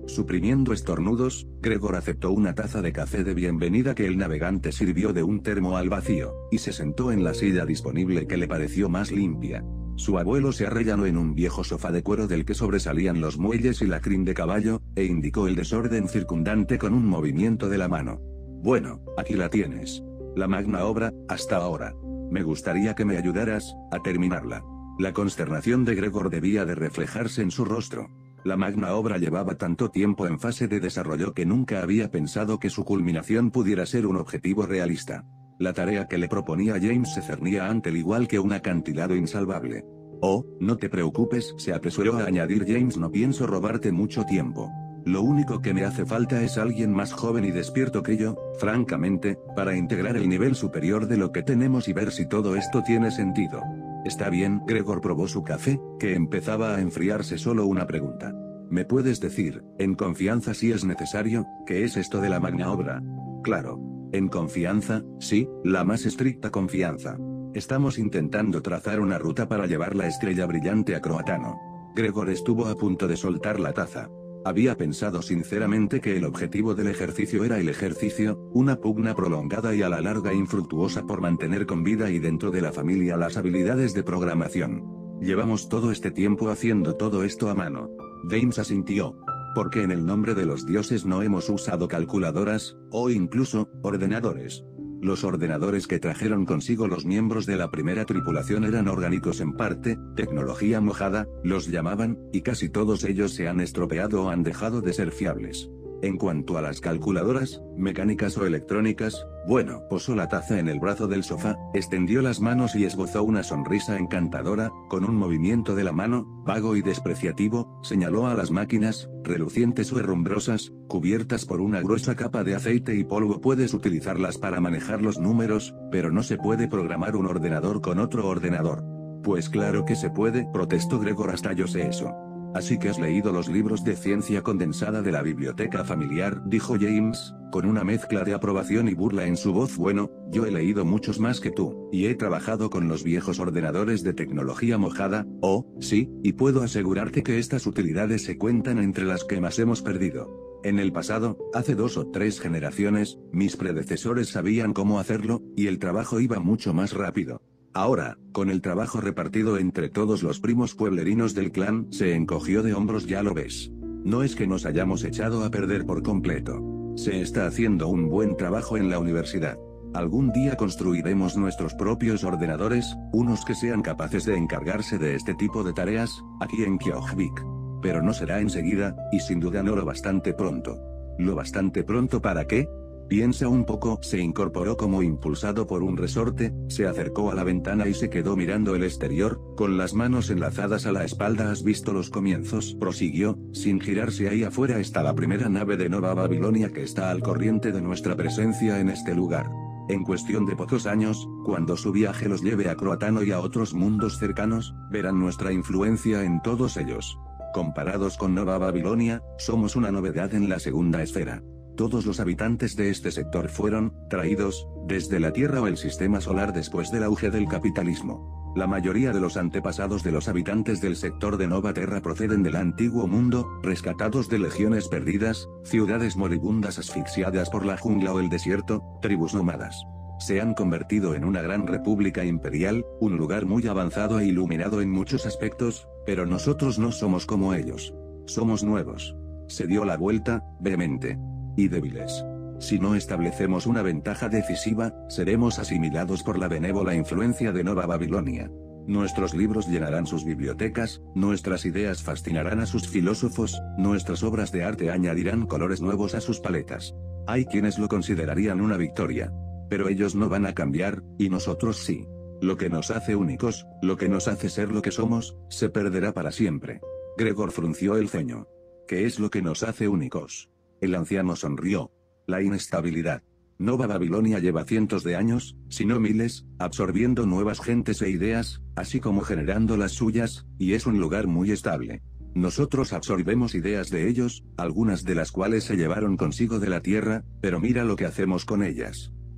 Suprimiendo estornudos, Gregor aceptó una taza de café de bienvenida que el navegante sirvió de un termo al vacío, y se sentó en la silla disponible que le pareció más limpia. Su abuelo se arrellanó en un viejo sofá de cuero del que sobresalían los muelles y la crin de caballo, e indicó el desorden circundante con un movimiento de la mano. Bueno, aquí la tienes. La magna obra, hasta ahora. Me gustaría que me ayudaras a terminarla. La consternación de Gregor debía de reflejarse en su rostro. La magna obra llevaba tanto tiempo en fase de desarrollo que nunca había pensado que su culminación pudiera ser un objetivo realista. La tarea que le proponía James se cernía ante él igual que un acantilado insalvable. Oh, no te preocupes, se apresuró a añadir James, no pienso robarte mucho tiempo. Lo único que me hace falta es alguien más joven y despierto que yo, francamente, para integrar el nivel superior de lo que tenemos y ver si todo esto tiene sentido. Está bien, Gregor probó su café, que empezaba a enfriarse. Solo una pregunta. ¿Me puedes decir, en confianza si es necesario, qué es esto de la magna obra? Claro. En confianza, sí, la más estricta confianza. Estamos intentando trazar una ruta para llevar la estrella brillante a Croatano. Gregor estuvo a punto de soltar la taza. Había pensado sinceramente que el objetivo del ejercicio era el ejercicio, una pugna prolongada y a la larga infructuosa por mantener con vida y dentro de la familia las habilidades de programación. Llevamos todo este tiempo haciendo todo esto a mano. James asintió. Porque en el nombre de los dioses no hemos usado calculadoras, o incluso, ordenadores. Los ordenadores que trajeron consigo los miembros de la primera tripulación eran orgánicos en parte, tecnología mojada, los llamaban, y casi todos ellos se han estropeado o han dejado de ser fiables. En cuanto a las calculadoras, mecánicas o electrónicas, bueno, posó la taza en el brazo del sofá, extendió las manos y esbozó una sonrisa encantadora, con un movimiento de la mano, vago y despreciativo, señaló a las máquinas, relucientes o herrumbrosas, cubiertas por una gruesa capa de aceite y polvo. Puedes utilizarlas para manejar los números, pero no se puede programar un ordenador con otro ordenador. Pues claro que se puede, protestó Gregor, hasta yo sé eso. Así que has leído los libros de ciencia condensada de la biblioteca familiar, dijo James, con una mezcla de aprobación y burla en su voz. Bueno, yo he leído muchos más que tú, y he trabajado con los viejos ordenadores de tecnología mojada, oh, sí, y puedo asegurarte que estas utilidades se cuentan entre las que más hemos perdido. En el pasado, hace dos o tres generaciones, mis predecesores sabían cómo hacerlo, y el trabajo iba mucho más rápido. Ahora, con el trabajo repartido entre todos los primos pueblerinos del clan, se encogió de hombros. Ya lo ves. No es que nos hayamos echado a perder por completo. Se está haciendo un buen trabajo en la universidad. Algún día construiremos nuestros propios ordenadores, unos que sean capaces de encargarse de este tipo de tareas, aquí en Kjøvik. Pero no será enseguida, y sin duda no lo bastante pronto. ¿Lo bastante pronto para qué? Piensa un poco. Se incorporó como impulsado por un resorte, se acercó a la ventana y se quedó mirando el exterior, con las manos enlazadas a la espalda. ¿Has visto los comienzos?, prosiguió, sin girarse. Ahí afuera está la primera nave de Nova Babilonia que está al corriente de nuestra presencia en este lugar. En cuestión de pocos años, cuando su viaje los lleve a Croatano y a otros mundos cercanos, verán nuestra influencia en todos ellos. Comparados con Nova Babilonia, somos una novedad en la segunda esfera. Todos los habitantes de este sector fueron traídos desde la Tierra o el sistema solar después del auge del capitalismo. La mayoría de los antepasados de los habitantes del sector de Nova Terra proceden del antiguo mundo, rescatados de legiones perdidas, ciudades moribundas asfixiadas por la jungla o el desierto, tribus nómadas. Se han convertido en una gran república imperial, un lugar muy avanzado e iluminado en muchos aspectos, pero nosotros no somos como ellos. Somos nuevos. Se dio la vuelta, vehemente. Y débiles. Si no establecemos una ventaja decisiva, seremos asimilados por la benévola influencia de Nova Babilonia. Nuestros libros llenarán sus bibliotecas, nuestras ideas fascinarán a sus filósofos, nuestras obras de arte añadirán colores nuevos a sus paletas. Hay quienes lo considerarían una victoria. Pero ellos no van a cambiar, y nosotros sí. Lo que nos hace únicos, lo que nos hace ser lo que somos, se perderá para siempre. Gregor frunció el ceño. ¿Qué es lo que nos hace únicos? El anciano sonrió. La inestabilidad. Nova Babilonia lleva cientos de años, si no miles, absorbiendo nuevas gentes e ideas, así como generando las suyas, y es un lugar muy estable. Nosotros absorbemos ideas de ellos, algunas de las cuales se llevaron consigo de la Tierra, pero mira lo que hacemos con ellas.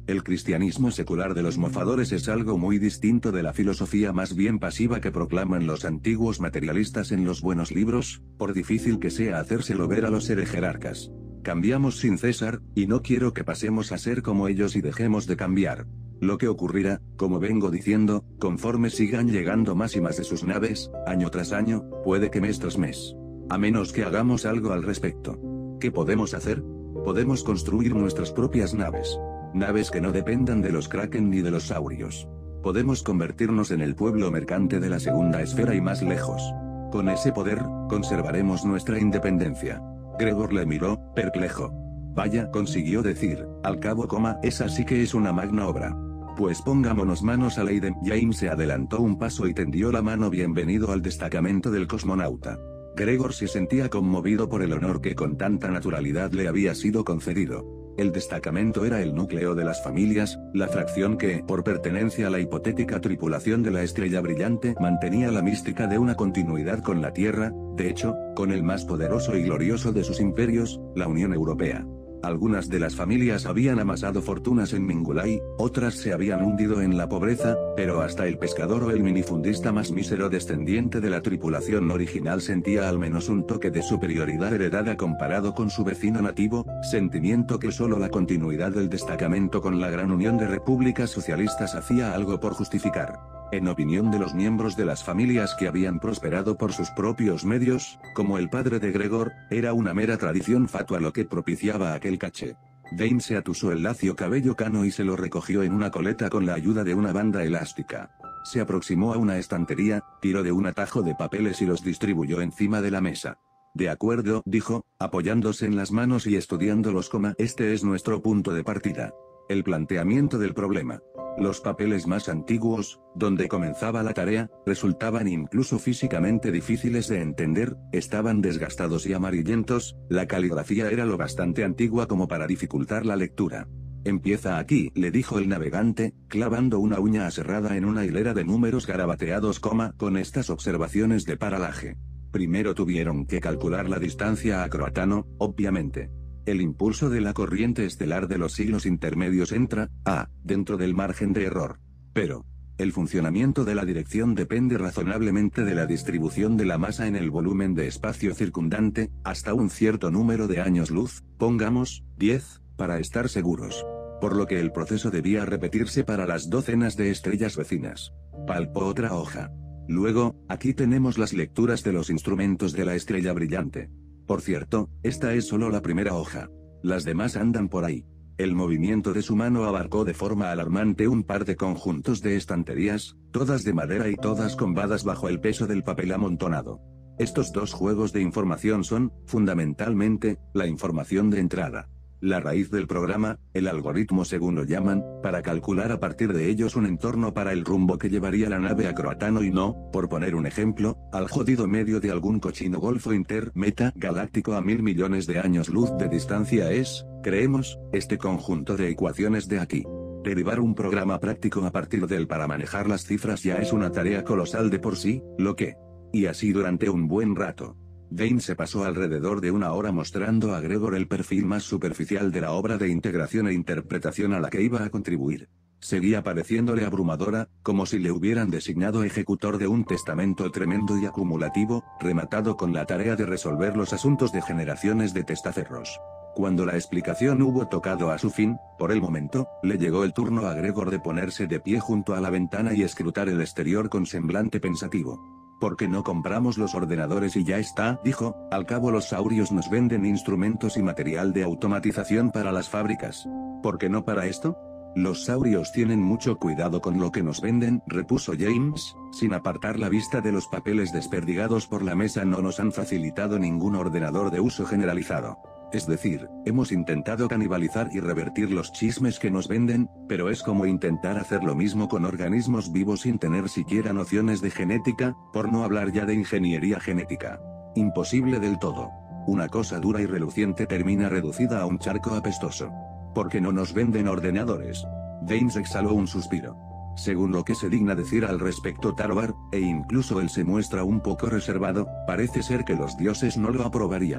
El cristianismo secular de los mofadores es algo muy distinto de la filosofía más bien pasiva que proclaman los antiguos materialistas en los buenos libros, por difícil que sea hacérselo ver a los herejerarcas. Cambiamos sin cesar, y no quiero que pasemos a ser como ellos y dejemos de cambiar. Lo que ocurrirá, como vengo diciendo, conforme sigan llegando más y más de sus naves, año tras año, puede que mes tras mes. A menos que hagamos algo al respecto. ¿Qué podemos hacer? Podemos construir nuestras propias naves. Naves que no dependan de los kraken ni de los saurios. Podemos convertirnos en el pueblo mercante de la segunda esfera y más lejos. Con ese poder, conservaremos nuestra independencia. Gregor le miró, perplejo. Vaya, consiguió decir, al cabo, coma, esa sí que es una magna obra. Pues pongámonos manos a la idea. James se adelantó un paso y tendió la mano. Bienvenido al destacamento del cosmonauta. Gregor se sentía conmovido por el honor que con tanta naturalidad le había sido concedido. El destacamento era el núcleo de las familias, la fracción que, por pertenencia a la hipotética tripulación de la Estrella Brillante, mantenía la mística de una continuidad con la Tierra, de hecho, con el más poderoso y glorioso de sus imperios, la Unión Europea. Algunas de las familias habían amasado fortunas en Mingulay, otras se habían hundido en la pobreza, pero hasta el pescador o el minifundista más mísero descendiente de la tripulación original sentía al menos un toque de superioridad heredada comparado con su vecino nativo, sentimiento que solo la continuidad del destacamento con la gran unión de repúblicas socialistas hacía algo por justificar. En opinión de los miembros de las familias que habían prosperado por sus propios medios, como el padre de Gregor, era una mera tradición fatua lo que propiciaba aquel caché. Dane se atusó el lacio cabello cano y se lo recogió en una coleta con la ayuda de una banda elástica. Se aproximó a una estantería, tiró de un atajo de papeles y los distribuyó encima de la mesa. De acuerdo, dijo, apoyándose en las manos y estudiándolos, coma, este es nuestro punto de partida. El planteamiento del problema. Los papeles más antiguos, donde comenzaba la tarea, resultaban incluso físicamente difíciles de entender, estaban desgastados y amarillentos, la caligrafía era lo bastante antigua como para dificultar la lectura. Empieza aquí, le dijo el navegante, clavando una uña aserrada en una hilera de números garabateados, coma, con estas observaciones de paralaje. Primero tuvieron que calcular la distancia a Croatano, obviamente. El impulso de la corriente estelar de los siglos intermedios entra, a, dentro del margen de error. Pero, el funcionamiento de la dirección depende razonablemente de la distribución de la masa en el volumen de espacio circundante, hasta un cierto número de años luz, pongamos, diez, para estar seguros. Por lo que el proceso debía repetirse para las docenas de estrellas vecinas. Palpó otra hoja. Luego, aquí tenemos las lecturas de los instrumentos de la Estrella Brillante. Por cierto, esta es solo la primera hoja. Las demás andan por ahí. El movimiento de su mano abarcó de forma alarmante un par de conjuntos de estanterías, todas de madera y todas combadas bajo el peso del papel amontonado. Estos dos juegos de información son, fundamentalmente, la información de entrada. La raíz del programa, el algoritmo según lo llaman, para calcular a partir de ellos un entorno para el rumbo que llevaría la nave a Croatano y no, por poner un ejemplo, al jodido medio de algún cochino golfo inter-meta galáctico a mil millones de años luz de distancia es, creemos, este conjunto de ecuaciones de aquí. Derivar un programa práctico a partir del para manejar las cifras ya es una tarea colosal de por sí, lo que... Y así durante un buen rato. Dane se pasó alrededor de una hora mostrando a Gregor el perfil más superficial de la obra de integración e interpretación a la que iba a contribuir. Seguía pareciéndole abrumadora, como si le hubieran designado ejecutor de un testamento tremendo y acumulativo, rematado con la tarea de resolver los asuntos de generaciones de testaferros. Cuando la explicación hubo tocado a su fin, por el momento, le llegó el turno a Gregor de ponerse de pie junto a la ventana y escrutar el exterior con semblante pensativo. ¿Por qué no compramos los ordenadores y ya está? Dijo, al cabo los saurios nos venden instrumentos y material de automatización para las fábricas. ¿Por qué no para esto? Los saurios tienen mucho cuidado con lo que nos venden, repuso James, sin apartar la vista de los papeles desperdigados por la mesa. No nos han facilitado ningún ordenador de uso generalizado. Es decir, hemos intentado canibalizar y revertir los chismes que nos venden, pero es como intentar hacer lo mismo con organismos vivos sin tener siquiera nociones de genética, por no hablar ya de ingeniería genética. Imposible del todo. Una cosa dura y reluciente termina reducida a un charco apestoso. ¿Por qué no nos venden ordenadores? James exhaló un suspiro. Según lo que se digna decir al respecto Tarvar, e incluso él se muestra un poco reservado, parece ser que los dioses no lo aprobarían.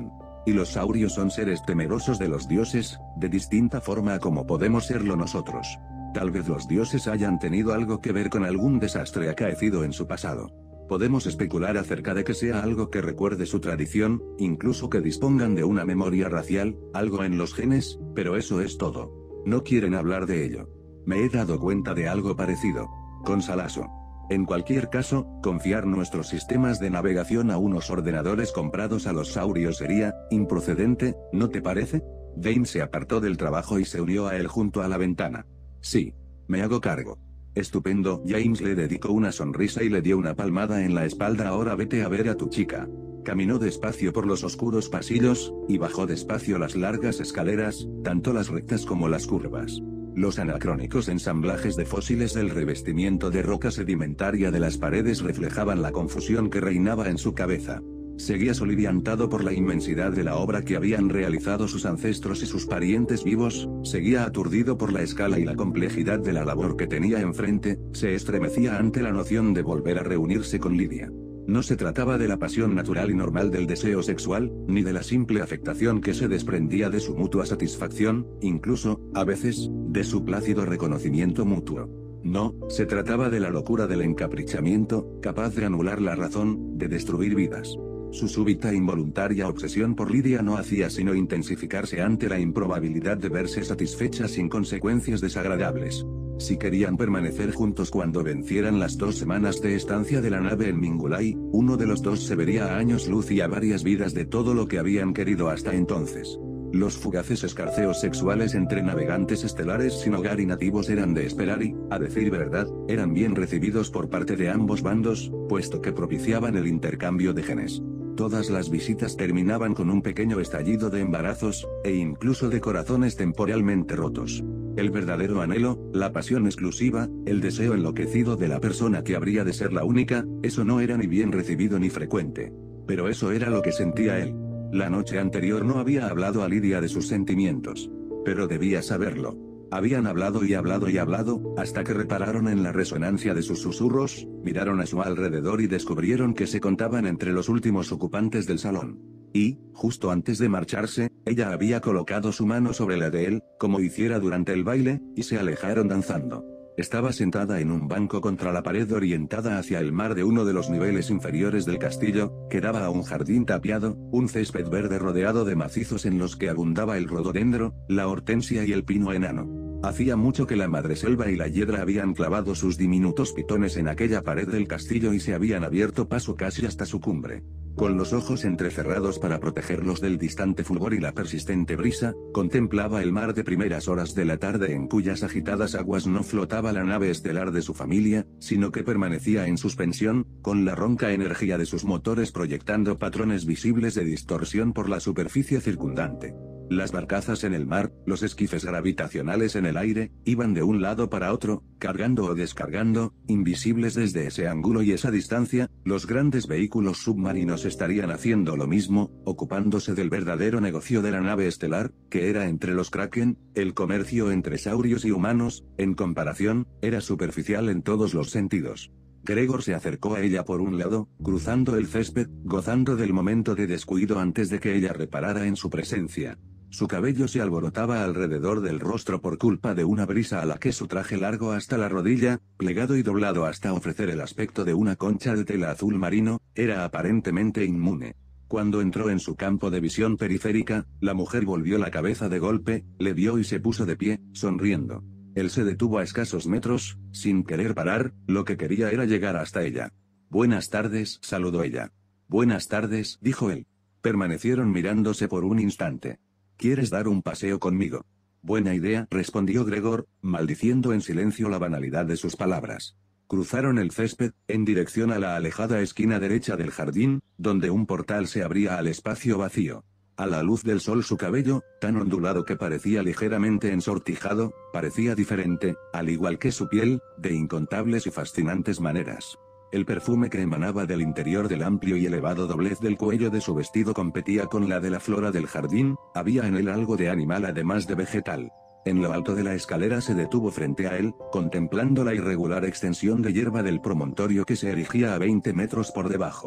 Y los saurios son seres temerosos de los dioses, de distinta forma a como podemos serlo nosotros. Tal vez los dioses hayan tenido algo que ver con algún desastre acaecido en su pasado. Podemos especular acerca de que sea algo que recuerde su tradición, incluso que dispongan de una memoria racial, algo en los genes, pero eso es todo. No quieren hablar de ello. Me he dado cuenta de algo parecido. Con Salasso. En cualquier caso, confiar nuestros sistemas de navegación a unos ordenadores comprados a los saurios sería improcedente, ¿no te parece? Dane se apartó del trabajo y se unió a él junto a la ventana. Sí. Me hago cargo. Estupendo. James le dedicó una sonrisa y le dio una palmada en la espalda. Ahora vete a ver a tu chica. Caminó despacio por los oscuros pasillos, y bajó despacio las largas escaleras, tanto las rectas como las curvas. Los anacrónicos ensamblajes de fósiles del revestimiento de roca sedimentaria de las paredes reflejaban la confusión que reinaba en su cabeza. Seguía soliviantado por la inmensidad de la obra que habían realizado sus ancestros y sus parientes vivos, seguía aturdido por la escala y la complejidad de la labor que tenía enfrente, se estremecía ante la noción de volver a reunirse con Lydia. No se trataba de la pasión natural y normal del deseo sexual, ni de la simple afectación que se desprendía de su mutua satisfacción, incluso, a veces, de su plácido reconocimiento mutuo. No, se trataba de la locura del encaprichamiento, capaz de anular la razón, de destruir vidas. Su súbita e involuntaria obsesión por Lydia no hacía sino intensificarse ante la improbabilidad de verse satisfecha sin consecuencias desagradables. Si querían permanecer juntos cuando vencieran las dos semanas de estancia de la nave en Mingulay, uno de los dos se vería a años luz y a varias vidas de todo lo que habían querido hasta entonces. Los fugaces escarceos sexuales entre navegantes estelares sin hogar y nativos eran de esperar y, a decir verdad, eran bien recibidos por parte de ambos bandos, puesto que propiciaban el intercambio de genes. Todas las visitas terminaban con un pequeño estallido de embarazos, e incluso de corazones temporalmente rotos. El verdadero anhelo, la pasión exclusiva, el deseo enloquecido de la persona que habría de ser la única, eso no era ni bien recibido ni frecuente. Pero eso era lo que sentía él. La noche anterior no había hablado a Lydia de sus sentimientos. Pero debía saberlo. Habían hablado y hablado y hablado, hasta que repararon en la resonancia de sus susurros, miraron a su alrededor y descubrieron que se contaban entre los últimos ocupantes del salón. Y, justo antes de marcharse, ella había colocado su mano sobre la de él, como hiciera durante el baile, y se alejaron danzando. Estaba sentada en un banco contra la pared orientada hacia el mar de uno de los niveles inferiores del castillo, que daba a un jardín tapiado, un césped verde rodeado de macizos en los que abundaba el rododendro, la hortensia y el pino enano. Hacía mucho que la madreselva y la hiedra habían clavado sus diminutos pitones en aquella pared del castillo y se habían abierto paso casi hasta su cumbre. Con los ojos entrecerrados para protegerlos del distante fulgor y la persistente brisa, contemplaba el mar de primeras horas de la tarde en cuyas agitadas aguas no flotaba la nave estelar de su familia, sino que permanecía en suspensión, con la ronca energía de sus motores proyectando patrones visibles de distorsión por la superficie circundante. Las barcazas en el mar, los esquifes gravitacionales en el aire, iban de un lado para otro, cargando o descargando, invisibles desde ese ángulo y esa distancia, los grandes vehículos submarinos estarían haciendo lo mismo, ocupándose del verdadero negocio de la nave estelar, que era entre los Kraken, el comercio entre saurios y humanos, en comparación, era superficial en todos los sentidos. Gregor se acercó a ella por un lado, cruzando el césped, gozando del momento de descuido antes de que ella reparara en su presencia. Su cabello se alborotaba alrededor del rostro por culpa de una brisa a la que su traje largo hasta la rodilla, plegado y doblado hasta ofrecer el aspecto de una concha de tela azul marino, era aparentemente inmune. Cuando entró en su campo de visión periférica, la mujer volvió la cabeza de golpe, le vio y se puso de pie, sonriendo. Él se detuvo a escasos metros, sin querer parar, lo que quería era llegar hasta ella. «Buenas tardes», saludó ella. «Buenas tardes», dijo él. Permanecieron mirándose por un instante. «¿Quieres dar un paseo conmigo?» «Buena idea», respondió Gregor, maldiciendo en silencio la banalidad de sus palabras. Cruzaron el césped, en dirección a la alejada esquina derecha del jardín, donde un portal se abría al espacio vacío. A la luz del sol su cabello, tan ondulado que parecía ligeramente ensortijado, parecía diferente, al igual que su piel, de incontables y fascinantes maneras. El perfume que emanaba del interior del amplio y elevado doblez del cuello de su vestido competía con la de la flora del jardín, había en él algo de animal además de vegetal. En lo alto de la escalera se detuvo frente a él, contemplando la irregular extensión de hierba del promontorio que se erigía a veinte metros por debajo.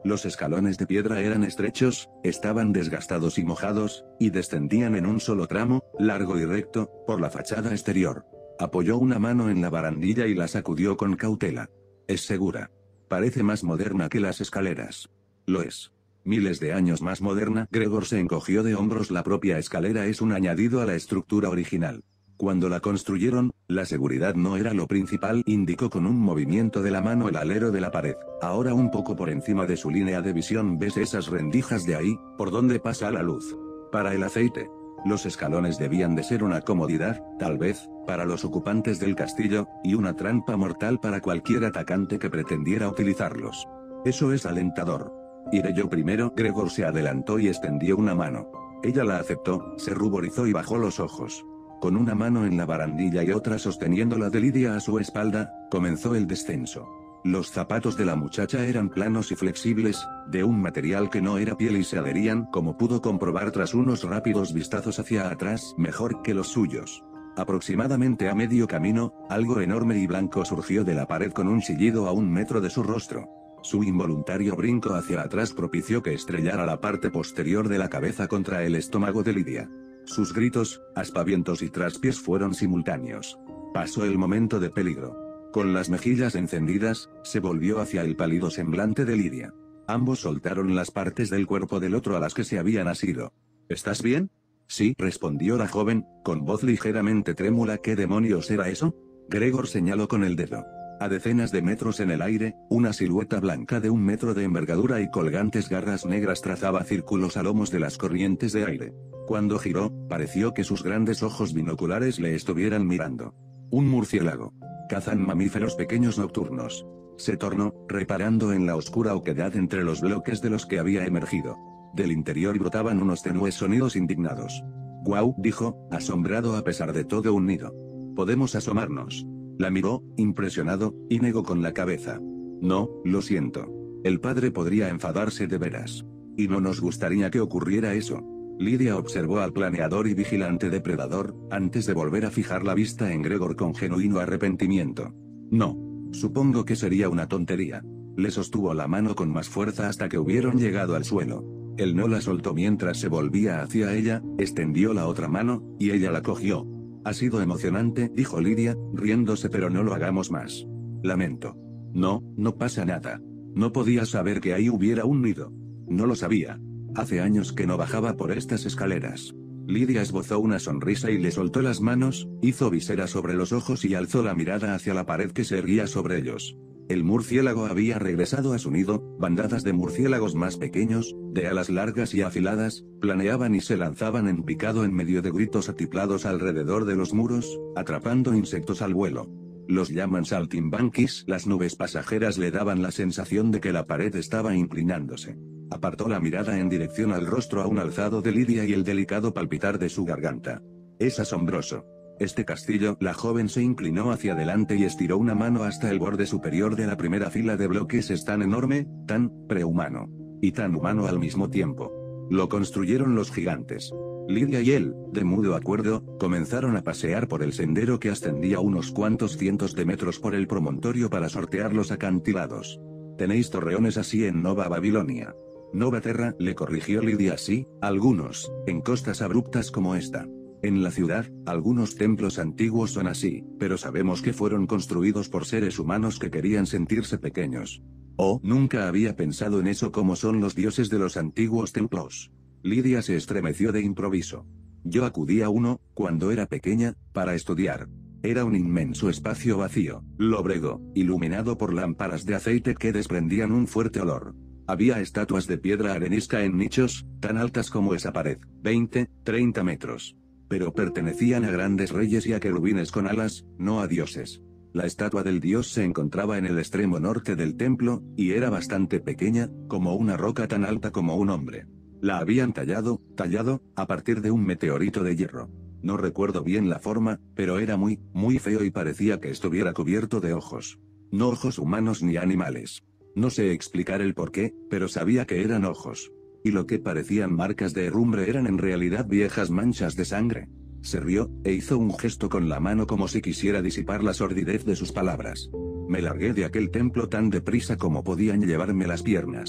Los escalones de piedra eran estrechos, estaban desgastados y mojados, y descendían en un solo tramo, largo y recto, por la fachada exterior. Apoyó una mano en la barandilla y la sacudió con cautela. Es segura. Parece más moderna que las escaleras. Lo es. Miles de años más moderna. Gregor se encogió de hombros. La propia escalera es un añadido a la estructura original. Cuando la construyeron, la seguridad no era lo principal, indicó con un movimiento de la mano el alero de la pared. Ahora un poco por encima de su línea de visión ves esas rendijas de ahí, por donde pasa la luz. Para el aceite. Los escalones debían de ser una comodidad, tal vez, para los ocupantes del castillo, y una trampa mortal para cualquier atacante que pretendiera utilizarlos. Eso es alentador. Iré yo primero. Gregor se adelantó y extendió una mano. Ella la aceptó, se ruborizó y bajó los ojos. Con una mano en la barandilla y otra sosteniendo la de Lidia a su espalda, comenzó el descenso. Los zapatos de la muchacha eran planos y flexibles, de un material que no era piel y se adherían, como pudo comprobar tras unos rápidos vistazos hacia atrás, mejor que los suyos. Aproximadamente a medio camino, algo enorme y blanco surgió de la pared con un chillido a un metro de su rostro. Su involuntario brinco hacia atrás propició que estrellara la parte posterior de la cabeza contra el estómago de Lidia. Sus gritos, aspavientos y traspiés fueron simultáneos. Pasó el momento de peligro. Con las mejillas encendidas, se volvió hacia el pálido semblante de Lidia. Ambos soltaron las partes del cuerpo del otro a las que se habían asido. ¿Estás bien? Sí, respondió la joven, con voz ligeramente trémula. ¿Qué demonios era eso? Gregor señaló con el dedo. A decenas de metros en el aire, una silueta blanca de un metro de envergadura y colgantes garras negras trazaba círculos a lomos de las corrientes de aire. Cuando giró, pareció que sus grandes ojos binoculares le estuvieran mirando. Un murciélago. Cazan mamíferos pequeños nocturnos. Se tornó, reparando en la oscura oquedad entre los bloques de los que había emergido. Del interior brotaban unos tenues sonidos indignados. «Guau», dijo, asombrado a pesar de todo. Un nido. «Podemos asomarnos». La miró, impresionado, y negó con la cabeza. «No, lo siento. El padre podría enfadarse de veras. Y no nos gustaría que ocurriera eso». Lidia observó al planeador y vigilante depredador, antes de volver a fijar la vista en Gregor con genuino arrepentimiento. «No. Supongo que sería una tontería». Le sostuvo la mano con más fuerza hasta que hubieron llegado al suelo. Él no la soltó mientras se volvía hacia ella, extendió la otra mano, y ella la cogió. «Ha sido emocionante», dijo Lidia, riéndose, «pero no lo hagamos más. Lamento». «No, no pasa nada. No podía saber que ahí hubiera un nido». «No lo sabía. Hace años que no bajaba por estas escaleras». Lidia esbozó una sonrisa y le soltó las manos, hizo visera sobre los ojos y alzó la mirada hacia la pared que se erguía sobre ellos. El murciélago había regresado a su nido. Bandadas de murciélagos más pequeños, de alas largas y afiladas, planeaban y se lanzaban en picado en medio de gritos atiplados alrededor de los muros, atrapando insectos al vuelo. Los llaman saltimbanquis. Las nubes pasajeras le daban la sensación de que la pared estaba inclinándose. Apartó la mirada en dirección al rostro aún alzado de Lidia y el delicado palpitar de su garganta. «Es asombroso. Este castillo». La joven se inclinó hacia adelante y estiró una mano hasta el borde superior de la primera fila de bloques. «Es tan enorme, tan prehumano. Y tan humano al mismo tiempo. Lo construyeron los gigantes». Lidia y él, de mudo acuerdo, comenzaron a pasear por el sendero que ascendía unos cuantos cientos de metros por el promontorio para sortear los acantilados. «Tenéis torreones así en Nova Babilonia». «Nova Terra», le corrigió Lidia. «Sí, algunos, en costas abruptas como esta. En la ciudad, algunos templos antiguos son así, pero sabemos que fueron construidos por seres humanos que querían sentirse pequeños». «Oh, nunca había pensado en eso. ¿Cómo son los dioses de los antiguos templos?» Lidia se estremeció de improviso. «Yo acudí a uno, cuando era pequeña, para estudiar. Era un inmenso espacio vacío, lóbrego, iluminado por lámparas de aceite que desprendían un fuerte olor. Había estatuas de piedra arenisca en nichos, tan altas como esa pared, veinte, treinta metros. Pero pertenecían a grandes reyes y a querubines con alas, no a dioses. La estatua del dios se encontraba en el extremo norte del templo, y era bastante pequeña, como una roca tan alta como un hombre. La habían tallado, tallado, a partir de un meteorito de hierro. No recuerdo bien la forma, pero era muy, muy feo y parecía que estuviera cubierto de ojos. No ojos humanos ni animales. No sé explicar el porqué, pero sabía que eran ojos. Y lo que parecían marcas de herrumbre eran en realidad viejas manchas de sangre». Se rió, e hizo un gesto con la mano como si quisiera disipar la sordidez de sus palabras. «Me largué de aquel templo tan deprisa como podían llevarme las piernas.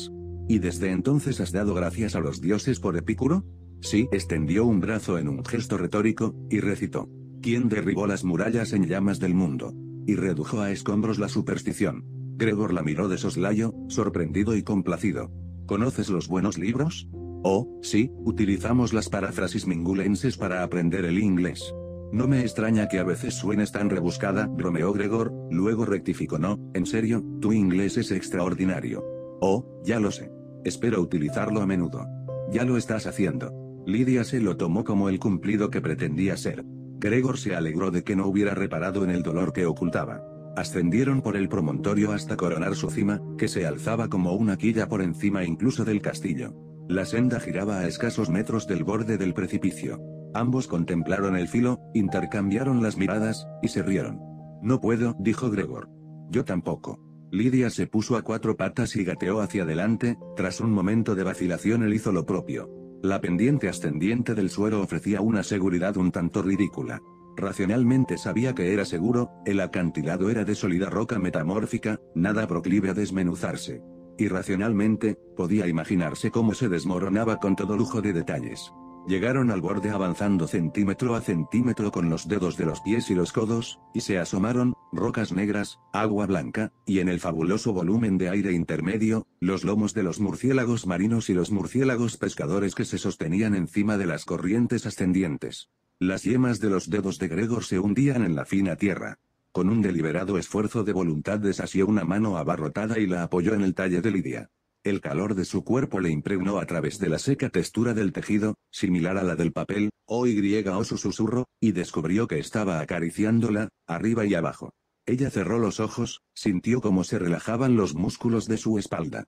¿Y desde entonces has dado gracias a los dioses por Epicuro? Sí, extendió un brazo en un gesto retórico, y recitó. ¿Quién derribó las murallas en llamas del mundo? Y redujo a escombros la superstición. Gregor la miró de soslayo, sorprendido y complacido. ¿Conoces los buenos libros? Oh, sí, utilizamos las paráfrasis mingulenses para aprender el inglés. No me extraña que a veces suenes tan rebuscada, bromeó Gregor, luego rectificó. No, en serio, tu inglés es extraordinario. Oh, ya lo sé. Espero utilizarlo a menudo. Ya lo estás haciendo. Lidia se lo tomó como el cumplido que pretendía ser. Gregor se alegró de que no hubiera reparado en el dolor que ocultaba. Ascendieron por el promontorio hasta coronar su cima, que se alzaba como una quilla por encima incluso del castillo. La senda giraba a escasos metros del borde del precipicio. Ambos contemplaron el filo, intercambiaron las miradas, y se rieron. No puedo, dijo Gregor. Yo tampoco. Lidia se puso a cuatro patas y gateó hacia adelante, tras un momento de vacilación él hizo lo propio. La pendiente ascendiente del suelo ofrecía una seguridad un tanto ridícula. Racionalmente sabía que era seguro, el acantilado era de sólida roca metamórfica, nada proclive a desmenuzarse. Irracionalmente, podía imaginarse cómo se desmoronaba con todo lujo de detalles. Llegaron al borde avanzando centímetro a centímetro con los dedos de los pies y los codos, y se asomaron, rocas negras, agua blanca, y en el fabuloso volumen de aire intermedio, los lomos de los murciélagos marinos y los murciélagos pescadores que se sostenían encima de las corrientes ascendientes. Las yemas de los dedos de Gregor se hundían en la fina tierra. Con un deliberado esfuerzo de voluntad desasió una mano abarrotada y la apoyó en el talle de Lidia. El calor de su cuerpo le impregnó a través de la seca textura del tejido, similar a la del papel, o y o su susurro, y descubrió que estaba acariciándola, arriba y abajo. Ella cerró los ojos, sintió cómo se relajaban los músculos de su espalda.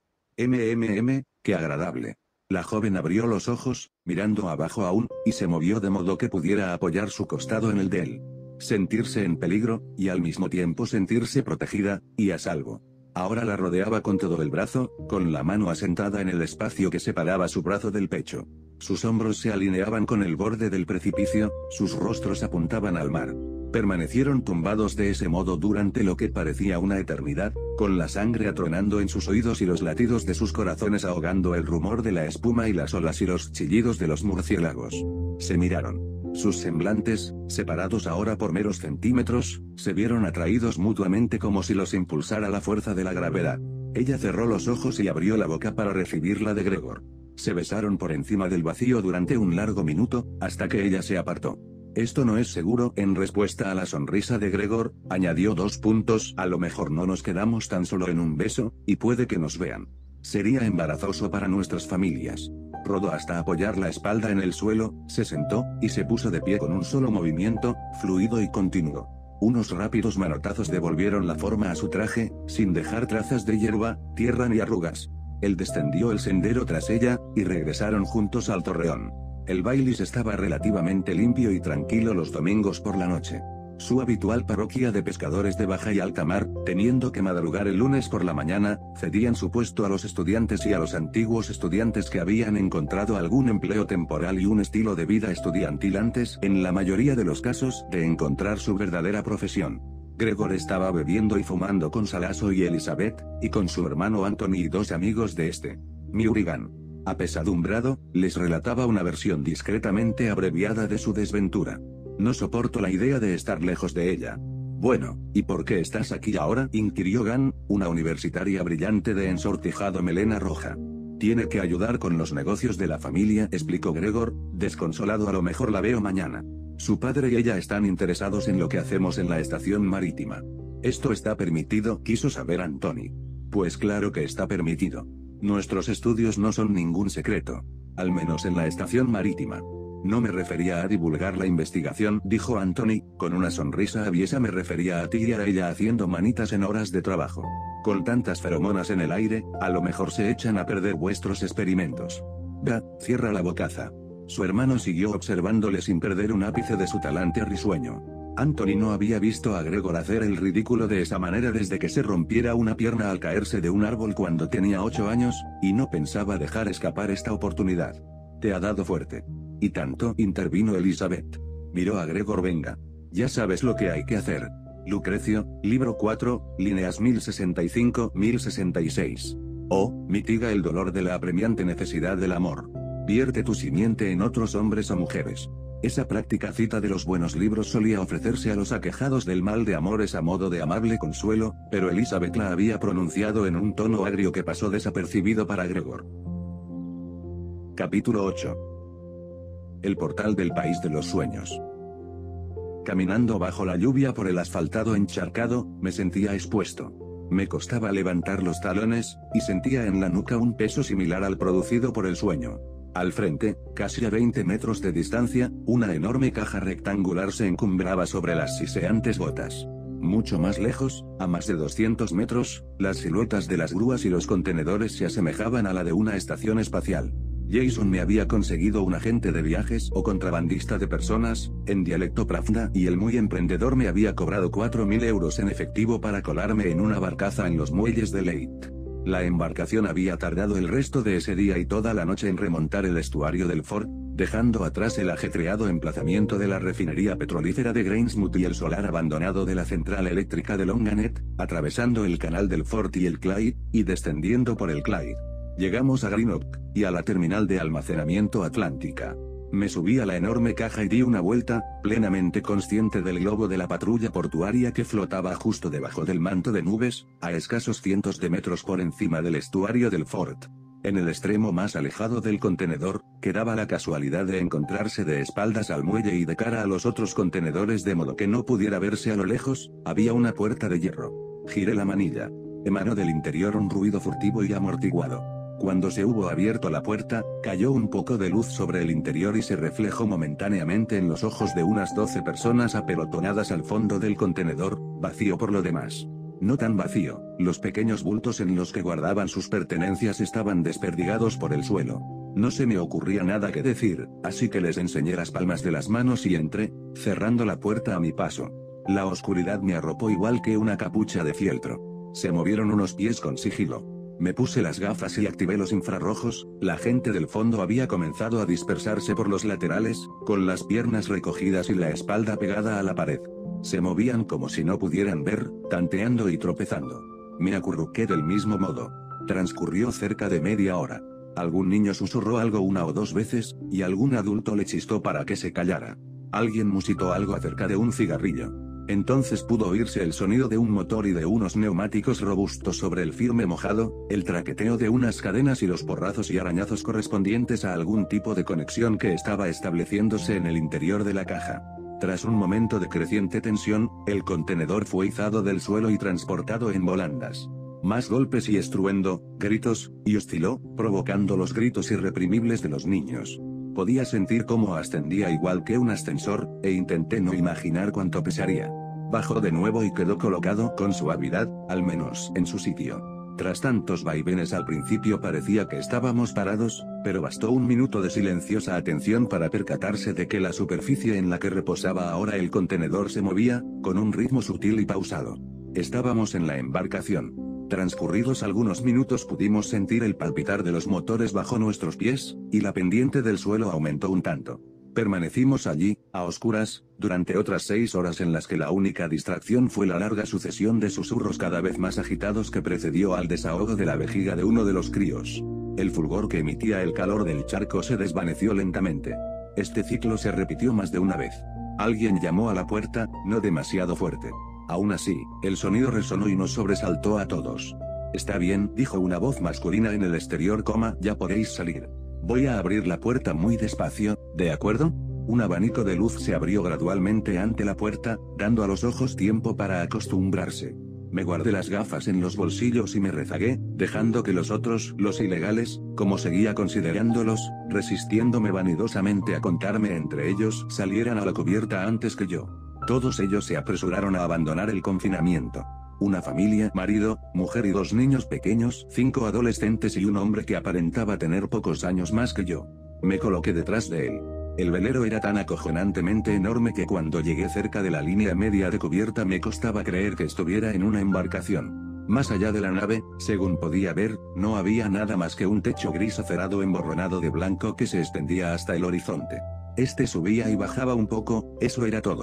Mmm, qué agradable. La joven abrió los ojos, mirando abajo aún, y se movió de modo que pudiera apoyar su costado en el de él. Sentirse en peligro, y al mismo tiempo sentirse protegida, y a salvo. Ahora la rodeaba con todo el brazo, con la mano asentada en el espacio que separaba su brazo del pecho. Sus hombros se alineaban con el borde del precipicio, sus rostros apuntaban al mar. Permanecieron tumbados de ese modo durante lo que parecía una eternidad, con la sangre atronando en sus oídos y los latidos de sus corazones ahogando el rumor de la espuma y las olas y los chillidos de los murciélagos. Se miraron. Sus semblantes, separados ahora por meros centímetros, se vieron atraídos mutuamente como si los impulsara la fuerza de la gravedad. Ella cerró los ojos y abrió la boca para recibirla de Gregor. Se besaron por encima del vacío durante un largo minuto, hasta que ella se apartó. Esto no es seguro, en respuesta a la sonrisa de Gregor, añadió dos puntos, a lo mejor no nos quedamos tan solo en un beso, y puede que nos vean. Sería embarazoso para nuestras familias. Rodó hasta apoyar la espalda en el suelo, se sentó, y se puso de pie con un solo movimiento, fluido y continuo. Unos rápidos manotazos devolvieron la forma a su traje, sin dejar trazas de hierba, tierra ni arrugas. Él descendió el sendero tras ella, y regresaron juntos al torreón. El Baileys estaba relativamente limpio y tranquilo los domingos por la noche. Su habitual parroquia de pescadores de baja y alta mar, teniendo que madrugar el lunes por la mañana, cedían su puesto a los estudiantes y a los antiguos estudiantes que habían encontrado algún empleo temporal y un estilo de vida estudiantil antes, en la mayoría de los casos, de encontrar su verdadera profesión. Gregor estaba bebiendo y fumando con Salaso y Elizabeth, y con su hermano Anthony y dos amigos de este. Murigan, apesadumbrado, les relataba una versión discretamente abreviada de su desventura. No soporto la idea de estar lejos de ella. Bueno, ¿y por qué estás aquí ahora?, inquirió Gan, una universitaria brillante de ensortijado melena roja. Tiene que ayudar con los negocios de la familia, explicó Gregor, desconsolado. A lo mejor la veo mañana. Su padre y ella están interesados en lo que hacemos en la estación marítima. ¿Esto está permitido?, quiso saber Anthony. Pues claro que está permitido. Nuestros estudios no son ningún secreto. Al menos en la estación marítima. No me refería a divulgar la investigación, dijo Anthony, con una sonrisa aviesa. Me refería a ti y a ella haciendo manitas en horas de trabajo. Con tantas feromonas en el aire, a lo mejor se echan a perder vuestros experimentos. Va, cierra la bocaza. Su hermano siguió observándole sin perder un ápice de su talante risueño. Anthony no había visto a Gregor hacer el ridículo de esa manera desde que se rompiera una pierna al caerse de un árbol cuando tenía ocho años, y no pensaba dejar escapar esta oportunidad. Te ha dado fuerte. Y tanto, intervino Elizabeth. Miró a Gregor. Venga. Ya sabes lo que hay que hacer. Lucrecio, libro cuatro, líneas mil sesenta y cinco, mil sesenta y seis. O, mitiga el dolor de la apremiante necesidad del amor. Vierte tu simiente en otros hombres o mujeres. Esa práctica cita de los buenos libros solía ofrecerse a los aquejados del mal de amores a modo de amable consuelo, pero Elizabeth la había pronunciado en un tono agrio que pasó desapercibido para Gregor. Capítulo ocho. El portal del país de los sueños. Caminando bajo la lluvia por el asfaltado encharcado, me sentía expuesto. Me costaba levantar los talones, y sentía en la nuca un peso similar al producido por el sueño. Al frente, casi a veinte metros de distancia, una enorme caja rectangular se encumbraba sobre las siseantes gotas. Mucho más lejos, a más de doscientos metros, las siluetas de las grúas y los contenedores se asemejaban a la de una estación espacial. Jason me había conseguido un agente de viajes o contrabandista de personas, en dialecto Pravda, y el muy emprendedor me había cobrado cuatro mil euros en efectivo para colarme en una barcaza en los muelles de Leyte. La embarcación había tardado el resto de ese día y toda la noche en remontar el estuario del Forth, dejando atrás el ajetreado emplazamiento de la refinería petrolífera de Grangemouth y el solar abandonado de la central eléctrica de Longanet, atravesando el canal del Forth y el Clyde, y descendiendo por el Clyde. Llegamos a Greenock, y a la terminal de almacenamiento atlántica. Me subí a la enorme caja y di una vuelta, plenamente consciente del globo de la patrulla portuaria que flotaba justo debajo del manto de nubes, a escasos cientos de metros por encima del estuario del Forth. En el extremo más alejado del contenedor, que daba la casualidad de encontrarse de espaldas al muelle y de cara a los otros contenedores de modo que no pudiera verse a lo lejos, había una puerta de hierro. Giré la manilla. Emanó del interior un ruido furtivo y amortiguado. Cuando se hubo abierto la puerta, cayó un poco de luz sobre el interior y se reflejó momentáneamente en los ojos de unas doce personas apelotonadas al fondo del contenedor, vacío por lo demás. No tan vacío, los pequeños bultos en los que guardaban sus pertenencias estaban desperdigados por el suelo. No se me ocurría nada que decir, así que les enseñé las palmas de las manos y entré, cerrando la puerta a mi paso. La oscuridad me arropó igual que una capucha de fieltro. Se movieron unos pies con sigilo. Me puse las gafas y activé los infrarrojos. La gente del fondo había comenzado a dispersarse por los laterales, con las piernas recogidas y la espalda pegada a la pared. Se movían como si no pudieran ver, tanteando y tropezando. Me acurruqué del mismo modo. Transcurrió cerca de media hora. Algún niño susurró algo una o dos veces, y algún adulto le chistó para que se callara. Alguien musitó algo acerca de un cigarrillo. Entonces pudo oírse el sonido de un motor y de unos neumáticos robustos sobre el firme mojado, el traqueteo de unas cadenas y los porrazos y arañazos correspondientes a algún tipo de conexión que estaba estableciéndose en el interior de la caja. Tras un momento de creciente tensión, el contenedor fue izado del suelo y transportado en volandas. Más golpes y estruendo, gritos, y osciló, provocando los gritos irreprimibles de los niños. Podía sentir cómo ascendía igual que un ascensor, e intenté no imaginar cuánto pesaría. Bajó de nuevo y quedó colocado con suavidad, al menos en su sitio. Tras tantos vaivenes al principio parecía que estábamos parados, pero bastó un minuto de silenciosa atención para percatarse de que la superficie en la que reposaba ahora el contenedor se movía, con un ritmo sutil y pausado. Estábamos en la embarcación. Transcurridos algunos minutos pudimos sentir el palpitar de los motores bajo nuestros pies, y la pendiente del suelo aumentó un tanto. Permanecimos allí, a oscuras, durante otras seis horas en las que la única distracción fue la larga sucesión de susurros cada vez más agitados que precedió al desahogo de la vejiga de uno de los críos. El fulgor que emitía el calor del charco se desvaneció lentamente. Este ciclo se repitió más de una vez. Alguien llamó a la puerta, no demasiado fuerte. Aún así, el sonido resonó y nos sobresaltó a todos. Está bien, dijo una voz masculina en el exterior, coma, ya podéis salir. Voy a abrir la puerta muy despacio, ¿de acuerdo? Un abanico de luz se abrió gradualmente ante la puerta, dando a los ojos tiempo para acostumbrarse. Me guardé las gafas en los bolsillos y me rezagué, dejando que los otros, los ilegales, como seguía considerándolos, resistiéndome vanidosamente a contarme entre ellos, salieran a la cubierta antes que yo. Todos ellos se apresuraron a abandonar el confinamiento. Una familia, marido, mujer y dos niños pequeños, cinco adolescentes y un hombre que aparentaba tener pocos años más que yo. Me coloqué detrás de él. El velero era tan acojonantemente enorme que cuando llegué cerca de la línea media de cubierta me costaba creer que estuviera en una embarcación. Más allá de la nave, según podía ver, no había nada más que un techo gris acerado emborronado de blanco que se extendía hasta el horizonte. Este subía y bajaba un poco, eso era todo.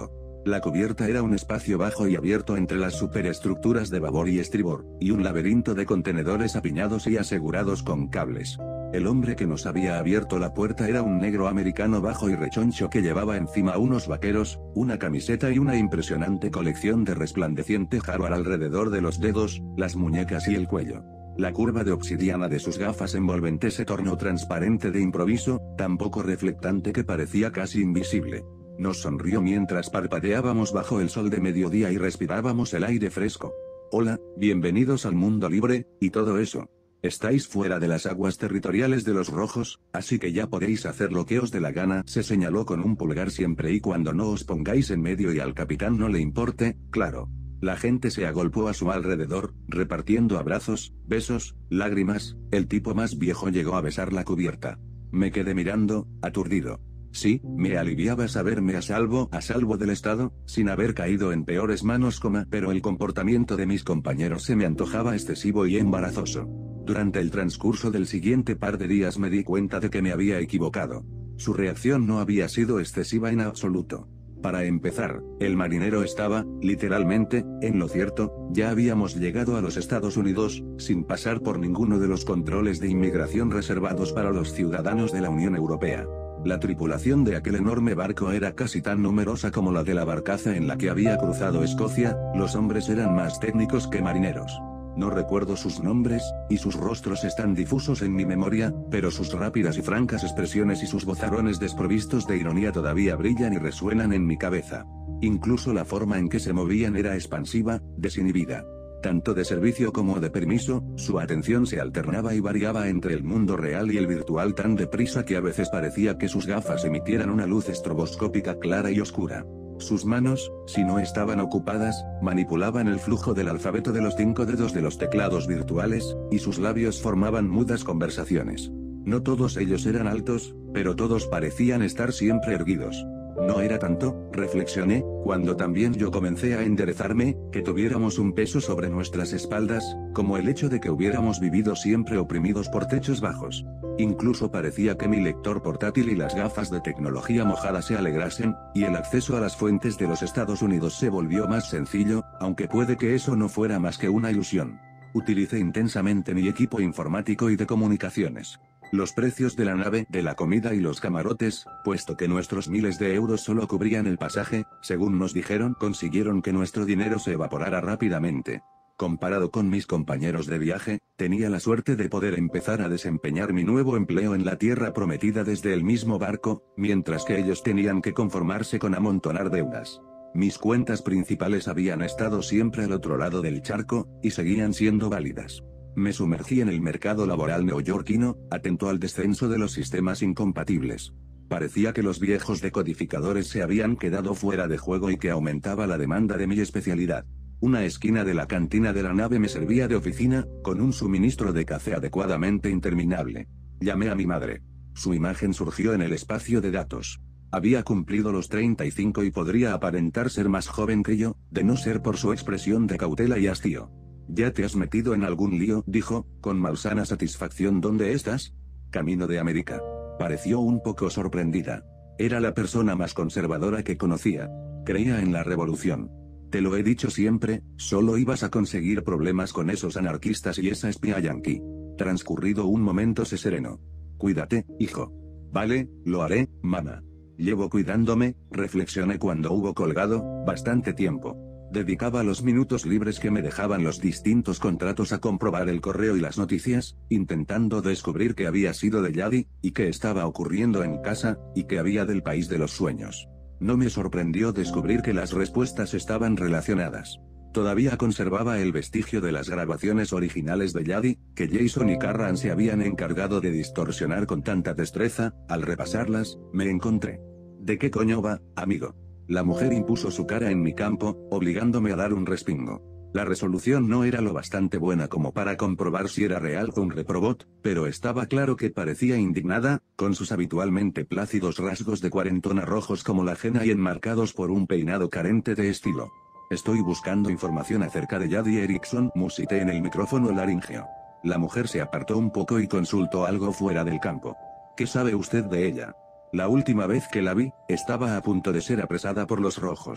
La cubierta era un espacio bajo y abierto entre las superestructuras de babor y estribor, y un laberinto de contenedores apiñados y asegurados con cables. El hombre que nos había abierto la puerta era un negro americano bajo y rechoncho que llevaba encima unos vaqueros, una camiseta y una impresionante colección de resplandeciente hardware alrededor de los dedos, las muñecas y el cuello. La curva de obsidiana de sus gafas envolventes se tornó transparente de improviso, tan poco reflectante que parecía casi invisible. Nos sonrió mientras parpadeábamos bajo el sol de mediodía y respirábamos el aire fresco. Hola, bienvenidos al mundo libre, y todo eso. Estáis fuera de las aguas territoriales de los rojos, así que ya podéis hacer lo que os dé la gana, se señaló con un pulgar siempre y cuando no os pongáis en medio y al capitán no le importe, claro. La gente se agolpó a su alrededor, repartiendo abrazos, besos, lágrimas, el tipo más viejo llegó a besar la cubierta. Me quedé mirando, aturdido. Sí, me aliviaba saberme a salvo, a salvo del Estado, sin haber caído en peores manos, coma, pero el comportamiento de mis compañeros se me antojaba excesivo y embarazoso. Durante el transcurso del siguiente par de días me di cuenta de que me había equivocado. Su reacción no había sido excesiva en absoluto. Para empezar, el marinero estaba, literalmente, en lo cierto, ya habíamos llegado a los Estados Unidos, sin pasar por ninguno de los controles de inmigración reservados para los ciudadanos de la Unión Europea. La tripulación de aquel enorme barco era casi tan numerosa como la de la barcaza en la que había cruzado Escocia, los hombres eran más técnicos que marineros. No recuerdo sus nombres, y sus rostros están difusos en mi memoria, pero sus rápidas y francas expresiones y sus vozarones desprovistos de ironía todavía brillan y resuenan en mi cabeza. Incluso la forma en que se movían era expansiva, desinhibida. Tanto de servicio como de permiso, su atención se alternaba y variaba entre el mundo real y el virtual tan deprisa que a veces parecía que sus gafas emitieran una luz estroboscópica clara y oscura. Sus manos, si no estaban ocupadas, manipulaban el flujo del alfabeto de los cinco dedos de los teclados virtuales, y sus labios formaban mudas conversaciones. No todos ellos eran altos, pero todos parecían estar siempre erguidos. No era tanto, reflexioné, cuando también yo comencé a enderezarme, que tuviéramos un peso sobre nuestras espaldas, como el hecho de que hubiéramos vivido siempre oprimidos por techos bajos. Incluso parecía que mi lector portátil y las gafas de tecnología mojada se alegrasen, y el acceso a las fuentes de los Estados Unidos se volvió más sencillo, aunque puede que eso no fuera más que una ilusión. Utilicé intensamente mi equipo informático y de comunicaciones. Los precios de la nave, de la comida y los camarotes, puesto que nuestros miles de euros solo cubrían el pasaje, según nos dijeron, consiguieron que nuestro dinero se evaporara rápidamente. Comparado con mis compañeros de viaje, tenía la suerte de poder empezar a desempeñar mi nuevo empleo en la tierra prometida desde el mismo barco, mientras que ellos tenían que conformarse con amontonar deudas. Mis cuentas principales habían estado siempre al otro lado del charco, y seguían siendo válidas. Me sumergí en el mercado laboral neoyorquino, atento al descenso de los sistemas incompatibles. Parecía que los viejos decodificadores se habían quedado fuera de juego y que aumentaba la demanda de mi especialidad. Una esquina de la cantina de la nave me servía de oficina, con un suministro de café adecuadamente interminable. Llamé a mi madre. Su imagen surgió en el espacio de datos. Había cumplido los treinta y cinco y podría aparentar ser más joven que yo, de no ser por su expresión de cautela y hastío. ¿Ya te has metido en algún lío?, dijo, con malsana satisfacción. ¿Dónde estás? Camino de América. Pareció un poco sorprendida. Era la persona más conservadora que conocía. Creía en la revolución. Te lo he dicho siempre, solo ibas a conseguir problemas con esos anarquistas y esa espía yanqui. Transcurrido un momento se serenó. Cuídate, hijo. Vale, lo haré, mamá. Llevo cuidándome, reflexioné cuando hubo colgado, bastante tiempo. Dedicaba los minutos libres que me dejaban los distintos contratos a comprobar el correo y las noticias, intentando descubrir qué había sido de Yadi, y qué estaba ocurriendo en casa, y qué había del país de los sueños. No me sorprendió descubrir que las respuestas estaban relacionadas. Todavía conservaba el vestigio de las grabaciones originales de Yadi, que Jason y Carran se habían encargado de distorsionar con tanta destreza. Al repasarlas, me encontré. ¿De qué coño va, amigo? La mujer impuso su cara en mi campo, obligándome a dar un respingo. La resolución no era lo bastante buena como para comprobar si era real o un reprobot, pero estaba claro que parecía indignada, con sus habitualmente plácidos rasgos de cuarentona rojos como la ajena y enmarcados por un peinado carente de estilo. Estoy buscando información acerca de Yadi Erickson, musité en el micrófono laríngeo. La mujer se apartó un poco y consultó algo fuera del campo. ¿Qué sabe usted de ella? La última vez que la vi, estaba a punto de ser apresada por los rojos.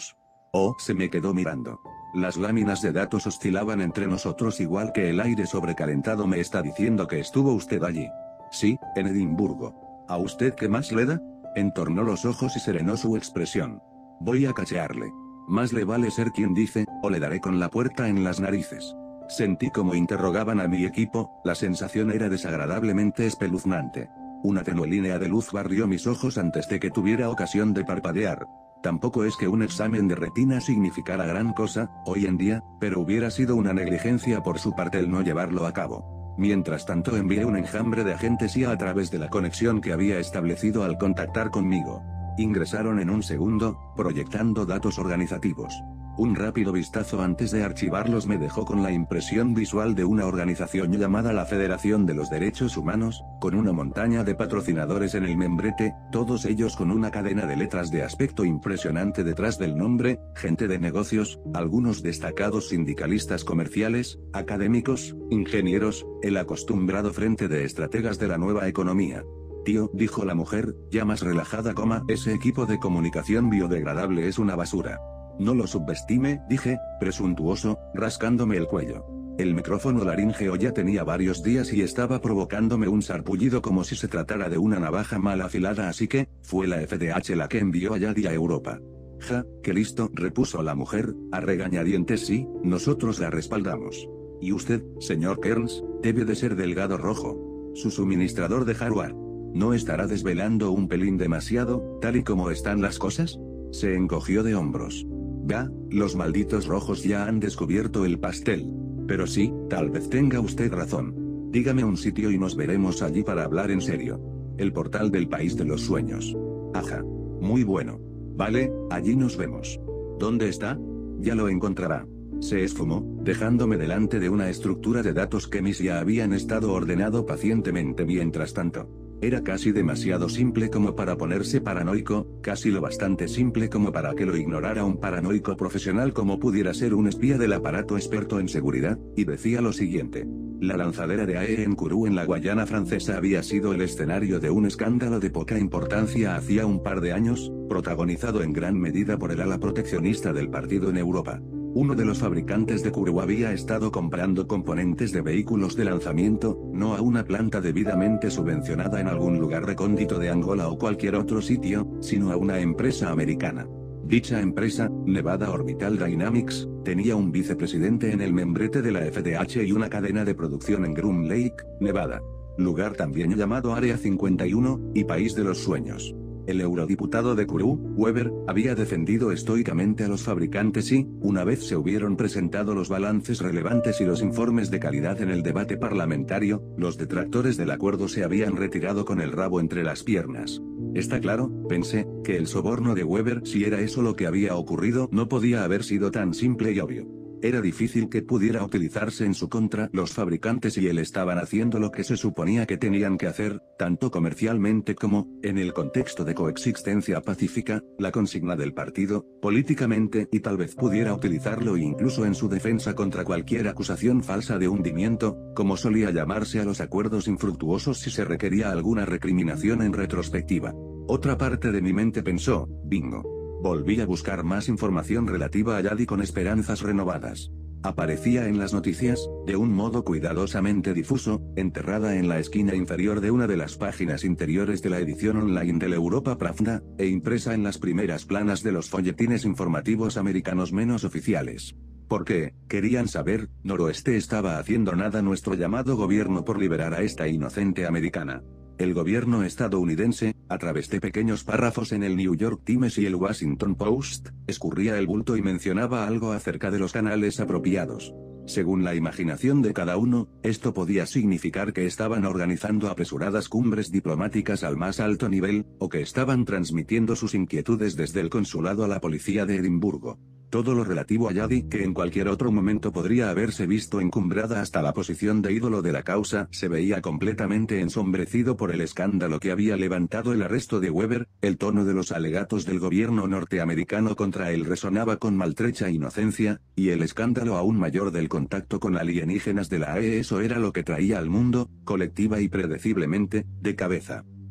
Oh, se me quedó mirando. Las láminas de datos oscilaban entre nosotros igual que el aire sobrecalentado. Me está diciendo que estuvo usted allí. Sí, en Edimburgo. ¿A usted qué más le da? Entornó los ojos y serenó su expresión. Voy a cachearle. Más le vale ser quien dice, o le daré con la puerta en las narices. Sentí como interrogaban a mi equipo, la sensación era desagradablemente espeluznante. Una tenue línea de luz barrió mis ojos antes de que tuviera ocasión de parpadear. Tampoco es que un examen de retina significara gran cosa, hoy en día, pero hubiera sido una negligencia por su parte el no llevarlo a cabo. Mientras tanto envié un enjambre de agentes I A a través de la conexión que había establecido al contactar conmigo. Ingresaron en un segundo, proyectando datos organizativos. Un rápido vistazo antes de archivarlos me dejó con la impresión visual de una organización llamada la Federación de los Derechos Humanos, con una montaña de patrocinadores en el membrete, todos ellos con una cadena de letras de aspecto impresionante detrás del nombre, gente de negocios, algunos destacados sindicalistas comerciales, académicos, ingenieros, el acostumbrado frente de estrategas de la nueva economía. Tío, dijo la mujer, ya más relajada, coma, ese equipo de comunicación biodegradable es una basura. No lo subestime, dije, presuntuoso, rascándome el cuello. El micrófono laríngeo ya tenía varios días y estaba provocándome un sarpullido como si se tratara de una navaja mal afilada, así que, fue la F D H la que envió a Yadi a Europa. Ja, qué listo, repuso la mujer, a regañadientes. Sí, nosotros la respaldamos. Y usted, señor Kearns, debe de ser Delgado Rojo. Su suministrador de hardware. ¿No estará desvelando un pelín demasiado, tal y como están las cosas? Se encogió de hombros. Ya, los malditos rojos ya han descubierto el pastel. Pero sí, tal vez tenga usted razón. Dígame un sitio y nos veremos allí para hablar en serio. El portal del país de los sueños. Ajá. Muy bueno. Vale, allí nos vemos. ¿Dónde está? Ya lo encontrará. Se esfumó, dejándome delante de una estructura de datos que mis ya habían estado ordenado pacientemente mientras tanto. Era casi demasiado simple como para ponerse paranoico, casi lo bastante simple como para que lo ignorara un paranoico profesional como pudiera ser un espía del aparato experto en seguridad, y decía lo siguiente. La lanzadera de A E en Kourou en la Guayana Francesa había sido el escenario de un escándalo de poca importancia hacía un par de años, protagonizado en gran medida por el ala proteccionista del partido en Europa. Uno de los fabricantes de Kourou había estado comprando componentes de vehículos de lanzamiento, no a una planta debidamente subvencionada en algún lugar recóndito de Angola o cualquier otro sitio, sino a una empresa americana. Dicha empresa, Nevada Orbital Dynamics, tenía un vicepresidente en el membrete de la F D H y una cadena de producción en Groom Lake, Nevada. Lugar también llamado Área cincuenta y uno, y País de los Sueños. El eurodiputado de Kourou, Weber, había defendido estoicamente a los fabricantes y, una vez se hubieron presentado los balances relevantes y los informes de calidad en el debate parlamentario, los detractores del acuerdo se habían retirado con el rabo entre las piernas. Está claro, pensé, que el soborno de Weber, si era eso lo que había ocurrido, no podía haber sido tan simple y obvio. Era difícil que pudiera utilizarse en su contra. Los fabricantes y él estaban haciendo lo que se suponía que tenían que hacer, tanto comercialmente como, en el contexto de coexistencia pacífica, la consigna del partido, políticamente, y tal vez pudiera utilizarlo incluso en su defensa contra cualquier acusación falsa de hundimiento, como solía llamarse a los acuerdos infructuosos si se requería alguna recriminación en retrospectiva. Otra parte de mi mente pensó, bingo. Volví a buscar más información relativa a Yadi con esperanzas renovadas. Aparecía en las noticias, de un modo cuidadosamente difuso, enterrada en la esquina inferior de una de las páginas interiores de la edición online del Europa Pravda, e impresa en las primeras planas de los folletines informativos americanos menos oficiales. ¿Por qué? Querían saber, Noroeste estaba haciendo nada nuestro llamado gobierno por liberar a esta inocente americana. El gobierno estadounidense, a través de pequeños párrafos en el New York Times y el Washington Post, escurría el bulto y mencionaba algo acerca de los canales apropiados. Según la imaginación de cada uno, esto podía significar que estaban organizando apresuradas cumbres diplomáticas al más alto nivel, o que estaban transmitiendo sus inquietudes desde el consulado a la policía de Edimburgo. Todo lo relativo a Yadi, que en cualquier otro momento podría haberse visto encumbrada hasta la posición de ídolo de la causa, se veía completamente ensombrecido por el escándalo que había levantado el arresto de Weber. El tono de los alegatos del gobierno norteamericano contra él resonaba con maltrecha inocencia, y el escándalo aún mayor del contacto con alienígenas de la A E. Eso era lo que traía al mundo, colectiva y predeciblemente, de cabeza.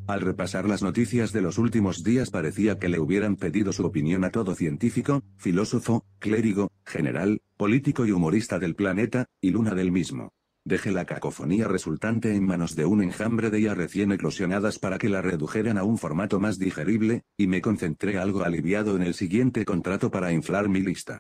Al repasar las noticias de los últimos días parecía que le hubieran pedido su opinión a todo científico, filósofo, clérigo, general, político y humorista del planeta, y luna del mismo. Dejé la cacofonía resultante en manos de un enjambre de I A recién eclosionadas para que la redujeran a un formato más digerible, y me concentré algo aliviado en el siguiente contrato para inflar mi lista.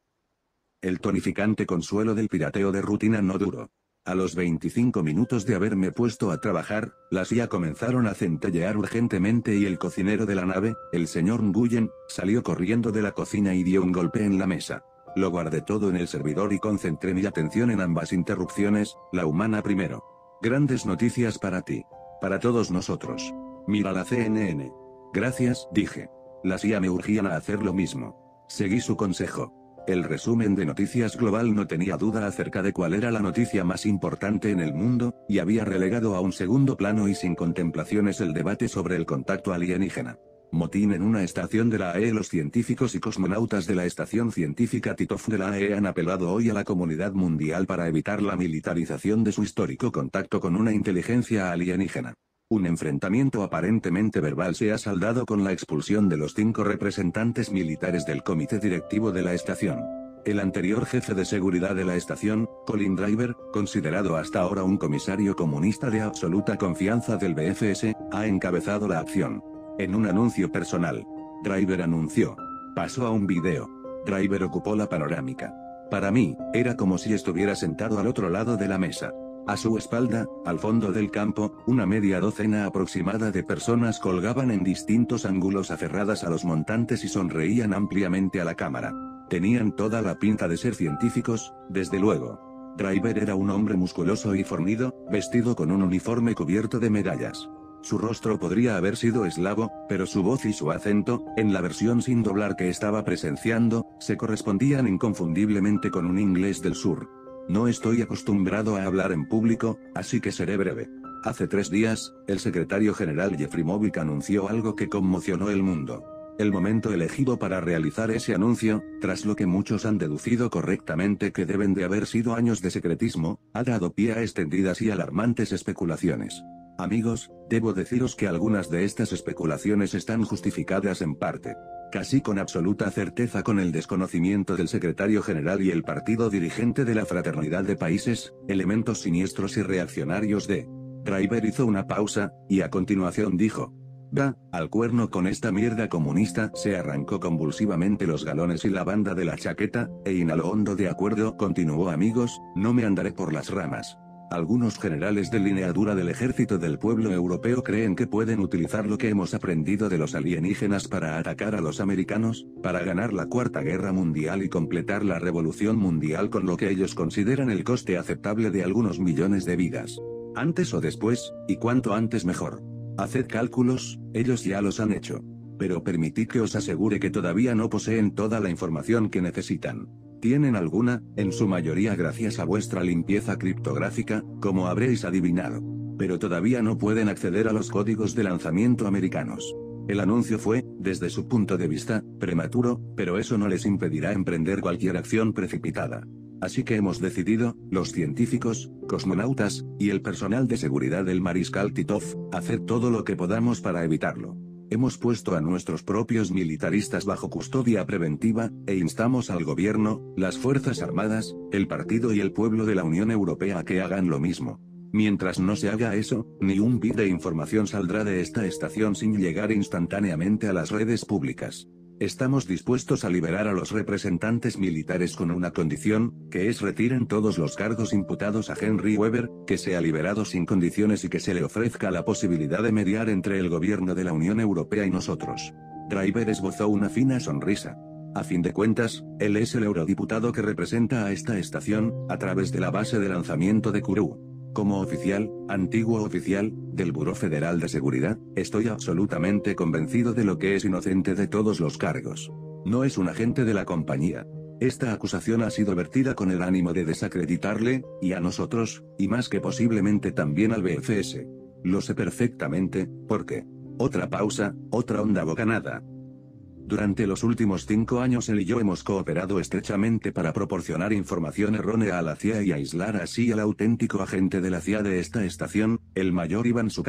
El tonificante consuelo del pirateo de rutina no duró. A los veinticinco minutos de haberme puesto a trabajar, las I A comenzaron a centellear urgentemente y el cocinero de la nave, el señor Nguyen, salió corriendo de la cocina y dio un golpe en la mesa. Lo guardé todo en el servidor y concentré mi atención en ambas interrupciones, la humana primero. Grandes noticias para ti. Para todos nosotros. Mira la C N N. Gracias, dije. Las I A me urgían a hacer lo mismo. Seguí su consejo. El resumen de noticias global no tenía duda acerca de cuál era la noticia más importante en el mundo, y había relegado a un segundo plano y sin contemplaciones el debate sobre el contacto alienígena. Motín en una estación de la A E. Los científicos y cosmonautas de la estación científica Titov de la A E han apelado hoy a la comunidad mundial para evitar la militarización de su histórico contacto con una inteligencia alienígena. Un enfrentamiento aparentemente verbal se ha saldado con la expulsión de los cinco representantes militares del comité directivo de la estación. El anterior jefe de seguridad de la estación, Colin Driver, considerado hasta ahora un comisario comunista de absoluta confianza del B F S, ha encabezado la acción. En un anuncio personal, Driver anunció. Pasó a un video. Driver ocupó la panorámica. Para mí, era como si estuviera sentado al otro lado de la mesa. A su espalda, al fondo del campo, una media docena aproximada de personas colgaban en distintos ángulos aferradas a los montantes y sonreían ampliamente a la cámara. Tenían toda la pinta de ser científicos, desde luego. Driver era un hombre musculoso y fornido, vestido con un uniforme cubierto de medallas. Su rostro podría haber sido eslavo, pero su voz y su acento, en la versión sin doblar que estaba presenciando, se correspondían inconfundiblemente con un inglés del sur. No estoy acostumbrado a hablar en público, así que seré breve. Hace tres días, el secretario general Jefrimovic anunció algo que conmocionó el mundo. El momento elegido para realizar ese anuncio, tras lo que muchos han deducido correctamente que deben de haber sido años de secretismo, ha dado pie a extendidas y alarmantes especulaciones. Amigos, debo deciros que algunas de estas especulaciones están justificadas en parte. Casi con absoluta certeza con el desconocimiento del secretario general y el partido dirigente de la Fraternidad de Países, elementos siniestros y reaccionarios de. Driver hizo una pausa, y a continuación dijo. Va, al cuerno con esta mierda comunista. Se arrancó convulsivamente los galones y la banda de la chaqueta, e inhaló hondo. De acuerdo, continuó. Amigos, no me andaré por las ramas. Algunos generales de lineadura del ejército del pueblo europeo creen que pueden utilizar lo que hemos aprendido de los alienígenas para atacar a los americanos, para ganar la Cuarta Guerra Mundial y completar la Revolución Mundial con lo que ellos consideran el coste aceptable de algunos millones de vidas. Antes o después, y cuanto antes mejor. Haced cálculos, ellos ya los han hecho. Pero permitid que os asegure que todavía no poseen toda la información que necesitan. Tienen alguna, en su mayoría gracias a vuestra limpieza criptográfica, como habréis adivinado. Pero todavía no pueden acceder a los códigos de lanzamiento americanos. El anuncio fue, desde su punto de vista, prematuro, pero eso no les impedirá emprender cualquier acción precipitada. Así que hemos decidido, los científicos, cosmonautas, y el personal de seguridad del mariscal Titov, hacer todo lo que podamos para evitarlo. Hemos puesto a nuestros propios militaristas bajo custodia preventiva, e instamos al gobierno, las Fuerzas Armadas, el partido y el pueblo de la Unión Europea a que hagan lo mismo. Mientras no se haga eso, ni un bit de información saldrá de esta estación sin llegar instantáneamente a las redes públicas. Estamos dispuestos a liberar a los representantes militares con una condición, que es retiren todos los cargos imputados a Henry Weber, que sea liberado sin condiciones y que se le ofrezca la posibilidad de mediar entre el gobierno de la Unión Europea y nosotros. Driver esbozó una fina sonrisa. A fin de cuentas, él es el eurodiputado que representa a esta estación, a través de la base de lanzamiento de Kourou. Como oficial, antiguo oficial, del Buró Federal de Seguridad, estoy absolutamente convencido de lo que es inocente de todos los cargos. No es un agente de la compañía. Esta acusación ha sido vertida con el ánimo de desacreditarle, y a nosotros, y más que posiblemente también al B F S. Lo sé perfectamente, porque. Otra pausa, otra honda bocanada. Durante los últimos cinco años él y yo hemos cooperado estrechamente para proporcionar información errónea a la C I A y aislar así al auténtico agente de la C I A de esta estación, el mayor Iván Sukhanov,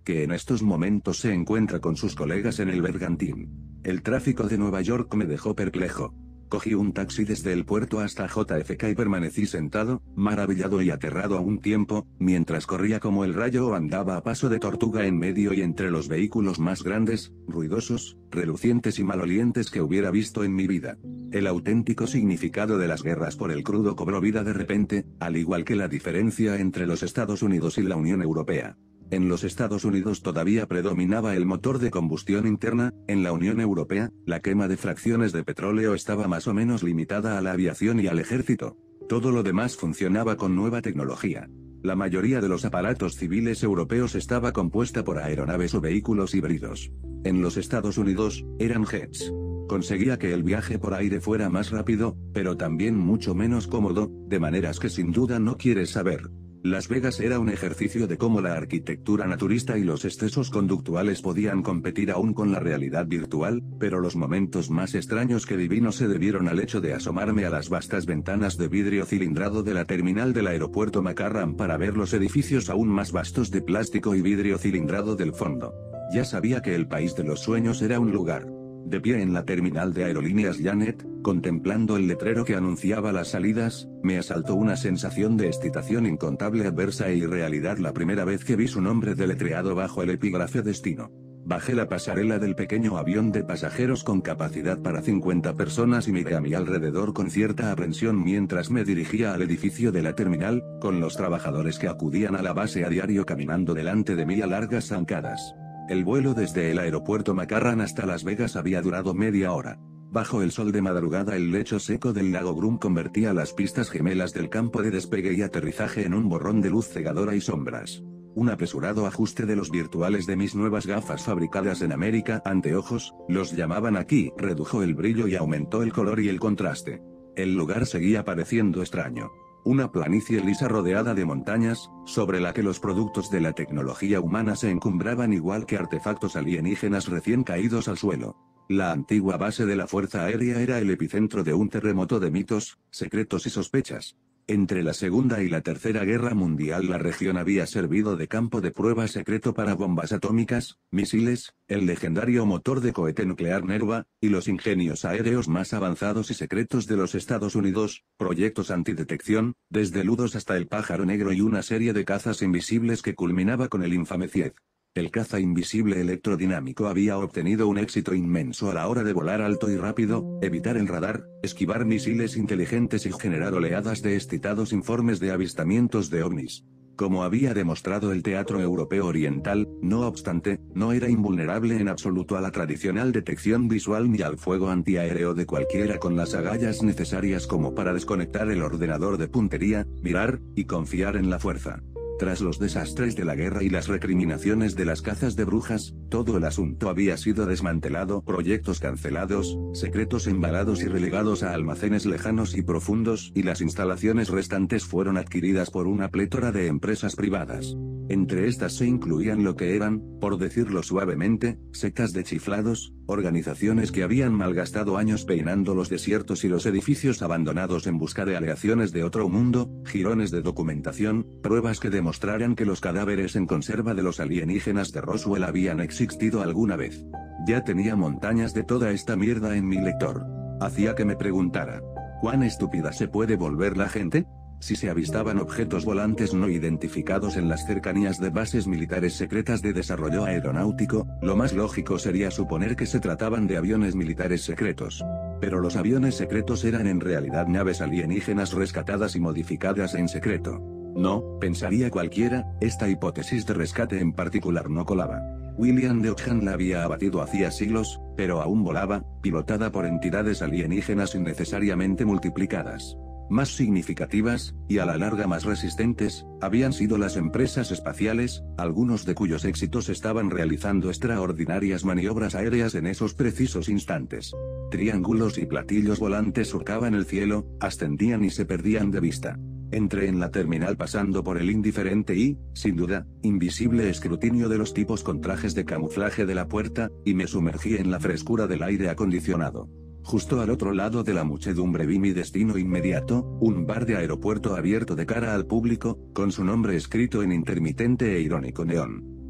que en estos momentos se encuentra con sus colegas en el Bergantín. El tráfico de Nueva York me dejó perplejo. Cogí un taxi desde el puerto hasta J F K y permanecí sentado, maravillado y aterrado a un tiempo, mientras corría como el rayo o andaba a paso de tortuga en medio y entre los vehículos más grandes, ruidosos, relucientes y malolientes que hubiera visto en mi vida. El auténtico significado de las guerras por el crudo cobró vida de repente, al igual que la diferencia entre los Estados Unidos y la Unión Europea. En los Estados Unidos todavía predominaba el motor de combustión interna, en la Unión Europea, la quema de fracciones de petróleo estaba más o menos limitada a la aviación y al ejército. Todo lo demás funcionaba con nueva tecnología. La mayoría de los aparatos civiles europeos estaba compuesta por aeronaves o vehículos híbridos. En los Estados Unidos, eran jets. Conseguía que el viaje por aire fuera más rápido, pero también mucho menos cómodo, de maneras que sin duda no quieres saber. Las Vegas era un ejercicio de cómo la arquitectura naturista y los excesos conductuales podían competir aún con la realidad virtual, pero los momentos más extraños que viví no se debieron al hecho de asomarme a las vastas ventanas de vidrio cilindrado de la terminal del aeropuerto McCarran para ver los edificios aún más vastos de plástico y vidrio cilindrado del fondo. Ya sabía que el país de los sueños era un lugar. De pie en la terminal de aerolíneas Janet, contemplando el letrero que anunciaba las salidas, me asaltó una sensación de excitación incontable adversa e irrealidad la primera vez que vi su nombre deletreado bajo el epígrafe destino. Bajé la pasarela del pequeño avión de pasajeros con capacidad para cincuenta personas y miré a mi alrededor con cierta aprensión mientras me dirigía al edificio de la terminal, con los trabajadores que acudían a la base a diario caminando delante de mí a largas zancadas. El vuelo desde el aeropuerto McCarran hasta Las Vegas había durado media hora. Bajo el sol de madrugada el lecho seco del lago Groom convertía las pistas gemelas del campo de despegue y aterrizaje en un borrón de luz cegadora y sombras. Un apresurado ajuste de los virtuales de mis nuevas gafas fabricadas en América, anteojos, los llamaban aquí, redujo el brillo y aumentó el color y el contraste. El lugar seguía pareciendo extraño. Una planicie lisa rodeada de montañas, sobre la que los productos de la tecnología humana se encumbraban igual que artefactos alienígenas recién caídos al suelo. La antigua base de la Fuerza Aérea era el epicentro de un terremoto de mitos, secretos y sospechas. Entre la Segunda y la Tercera Guerra Mundial la región había servido de campo de prueba secreto para bombas atómicas, misiles, el legendario motor de cohete nuclear Nerva, y los ingenios aéreos más avanzados y secretos de los Estados Unidos, proyectos antidetección, desde Ludos hasta el Pájaro Negro y una serie de cazas invisibles que culminaba con el infame Ciez. El caza invisible electrodinámico había obtenido un éxito inmenso a la hora de volar alto y rápido, evitar el radar, esquivar misiles inteligentes y generar oleadas de excitados informes de avistamientos de ovnis. Como había demostrado el teatro europeo oriental, no obstante, no era invulnerable en absoluto a la tradicional detección visual ni al fuego antiaéreo de cualquiera con las agallas necesarias como para desconectar el ordenador de puntería, mirar, y confiar en la fuerza. Tras los desastres de la guerra y las recriminaciones de las cazas de brujas, todo el asunto había sido desmantelado, proyectos cancelados, secretos embalados y relegados a almacenes lejanos y profundos, y las instalaciones restantes fueron adquiridas por una plétora de empresas privadas. Entre estas se incluían lo que eran, por decirlo suavemente, sectas de chiflados, organizaciones que habían malgastado años peinando los desiertos y los edificios abandonados en busca de aleaciones de otro mundo, jirones de documentación, pruebas que demostraran que los cadáveres en conserva de los alienígenas de Roswell habían existido alguna vez. Ya tenía montañas de toda esta mierda en mi lector. Hacía que me preguntara, ¿cuán estúpida se puede volver la gente? Si se avistaban objetos volantes no identificados en las cercanías de bases militares secretas de desarrollo aeronáutico, lo más lógico sería suponer que se trataban de aviones militares secretos. Pero los aviones secretos eran en realidad naves alienígenas rescatadas y modificadas en secreto. No, pensaría cualquiera, esta hipótesis de rescate en particular no colaba. William de Ockham la había abatido hacía siglos, pero aún volaba, pilotada por entidades alienígenas innecesariamente multiplicadas. Más significativas, y a la larga más resistentes, habían sido las empresas espaciales, algunos de cuyos éxitos estaban realizando extraordinarias maniobras aéreas en esos precisos instantes. Triángulos y platillos volantes surcaban el cielo, ascendían y se perdían de vista. Entré en la terminal pasando por el indiferente y, sin duda, invisible escrutinio de los tipos con trajes de camuflaje de la puerta, y me sumergí en la frescura del aire acondicionado. Justo al otro lado de la muchedumbre vi mi destino inmediato, un bar de aeropuerto abierto de cara al público, con su nombre escrito en intermitente e irónico neón.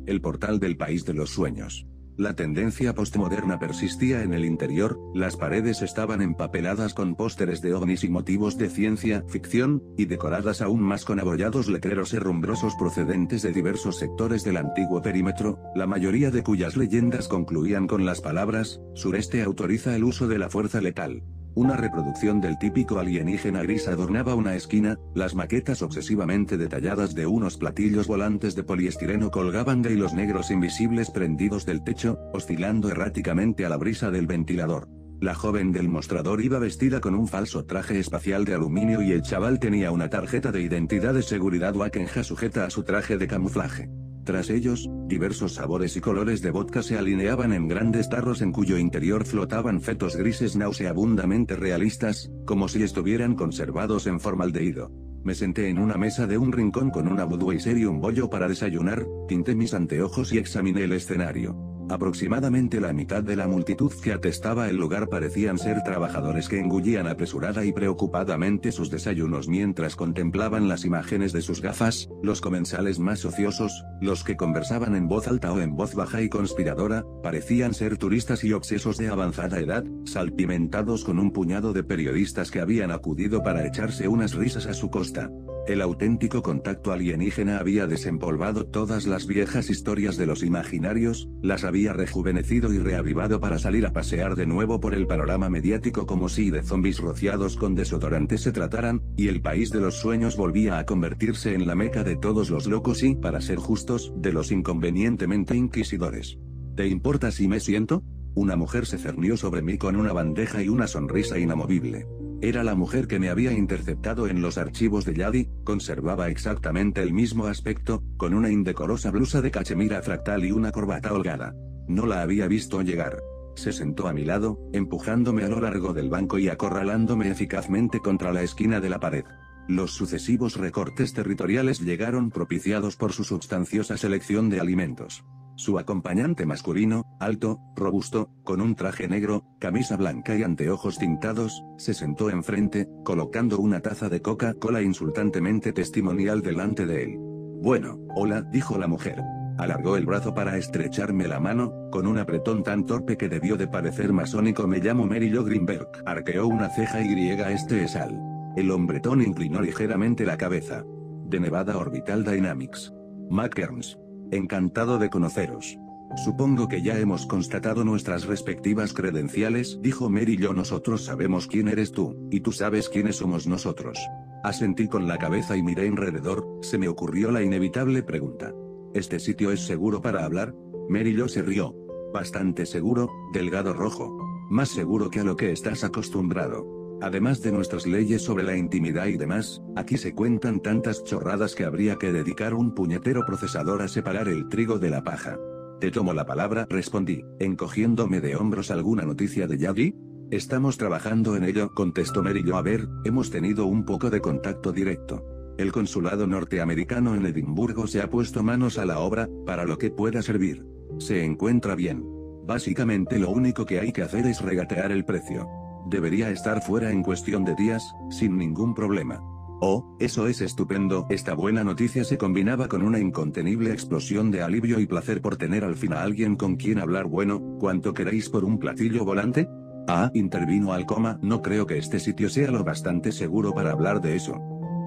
el portal del país de los sueños. La tendencia postmoderna persistía en el interior, las paredes estaban empapeladas con pósteres de ovnis y motivos de ciencia ficción, y decoradas aún más con abollados letreros herrumbrosos procedentes de diversos sectores del antiguo perímetro, la mayoría de cuyas leyendas concluían con las palabras, Sureste autoriza el uso de la fuerza letal. Una reproducción del típico alienígena gris adornaba una esquina, las maquetas obsesivamente detalladas de unos platillos volantes de poliestireno colgaban de hilos negros invisibles prendidos del techo, oscilando erráticamente a la brisa del ventilador. La joven del mostrador iba vestida con un falso traje espacial de aluminio y el chaval tenía una tarjeta de identidad de seguridad Wakenja sujeta a su traje de camuflaje. Tras ellos, diversos sabores y colores de vodka se alineaban en grandes tarros en cuyo interior flotaban fetos grises nauseabundamente realistas, como si estuvieran conservados en formaldehído. Me senté en una mesa de un rincón con una Budweiser y un bollo para desayunar, tinté mis anteojos y examiné el escenario. Aproximadamente la mitad de la multitud que atestaba el lugar parecían ser trabajadores que engullían apresurada y preocupadamente sus desayunos mientras contemplaban las imágenes de sus gafas, los comensales más ociosos, los que conversaban en voz alta o en voz baja y conspiradora, parecían ser turistas y obsesos de avanzada edad, salpimentados con un puñado de periodistas que habían acudido para echarse unas risas a su costa. El auténtico contacto alienígena había desempolvado todas las viejas historias de los imaginarios, las había rejuvenecido y reavivado para salir a pasear de nuevo por el panorama mediático como si de zombis rociados con desodorante se trataran, y el país de los sueños volvía a convertirse en la meca de todos los locos y, para ser justos, de los inconvenientemente inquisidores. ¿Te importa si me siento? Una mujer se cernió sobre mí con una bandeja y una sonrisa inamovible. Era la mujer que me había interceptado en los archivos de Yadi, conservaba exactamente el mismo aspecto, con una indecorosa blusa de cachemira fractal y una corbata holgada. No la había visto llegar. Se sentó a mi lado, empujándome a lo largo del banco y acorralándome eficazmente contra la esquina de la pared. Los sucesivos recortes territoriales llegaron propiciados por su sustanciosa selección de alimentos. Su acompañante masculino, alto, robusto, con un traje negro, camisa blanca y anteojos tintados, se sentó enfrente, colocando una taza de Coca-Cola insultantemente testimonial delante de él. Bueno, hola, dijo la mujer. Alargó el brazo para estrecharme la mano, con un apretón tan torpe que debió de parecer masónico. Me llamo Mary Jo Greenberg. Arqueó una ceja y este es Al. El hombretón inclinó ligeramente la cabeza. De Nevada Orbital Dynamics. Matt Kearns. Encantado de conoceros. Supongo que ya hemos constatado nuestras respectivas credenciales, dijo Mary Jo. Nosotros sabemos quién eres tú, y tú sabes quiénes somos nosotros. Asentí con la cabeza y miré alrededor, se me ocurrió la inevitable pregunta. ¿Este sitio es seguro para hablar? Mary Jo se rió. Bastante seguro, delgado rojo. Más seguro que a lo que estás acostumbrado. Además de nuestras leyes sobre la intimidad y demás, aquí se cuentan tantas chorradas que habría que dedicar un puñetero procesador a separar el trigo de la paja. Te tomo la palabra, respondí, encogiéndome de hombros. ¿Alguna noticia de Yadi? Estamos trabajando en ello, contestó Mary Jo. A ver, hemos tenido un poco de contacto directo. El consulado norteamericano en Edimburgo se ha puesto manos a la obra, para lo que pueda servir. Se encuentra bien. Básicamente lo único que hay que hacer es regatear el precio. Debería estar fuera en cuestión de días, sin ningún problema. Oh, eso es estupendo. Esta buena noticia se combinaba con una incontenible explosión de alivio y placer por tener al fin a alguien con quien hablar. Bueno, ¿cuánto queréis por un platillo volante? Ah, intervino Alcoma, no creo que este sitio sea lo bastante seguro para hablar de eso.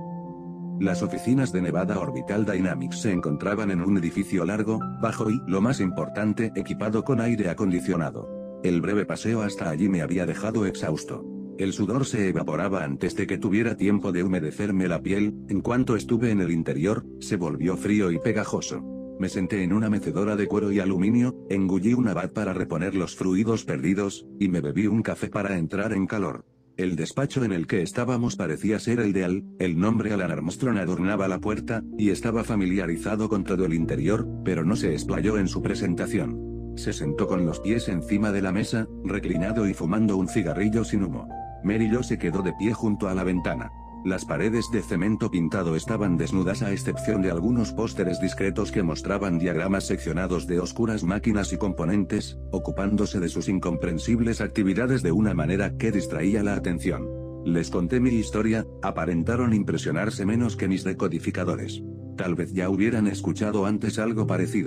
Las oficinas de Nevada Orbital Dynamics se encontraban en un edificio largo, bajo y, lo más importante, equipado con aire acondicionado. El breve paseo hasta allí me había dejado exhausto. El sudor se evaporaba antes de que tuviera tiempo de humedecerme la piel. En cuanto estuve en el interior, se volvió frío y pegajoso. Me senté en una mecedora de cuero y aluminio, engullí una bat para reponer los fluidos perdidos, y me bebí un café para entrar en calor. El despacho en el que estábamos parecía ser el de Al, el nombre Alan Armstrong adornaba la puerta, y estaba familiarizado con todo el interior, pero no se explayó en su presentación. Se sentó con los pies encima de la mesa, reclinado y fumando un cigarrillo sin humo. Mary Jo se quedó de pie junto a la ventana. Las paredes de cemento pintado estaban desnudas a excepción de algunos pósteres discretos que mostraban diagramas seccionados de oscuras máquinas y componentes, ocupándose de sus incomprensibles actividades de una manera que distraía la atención. Les conté mi historia, aparentaron impresionarse menos que mis decodificadores. Tal vez ya hubieran escuchado antes algo parecido.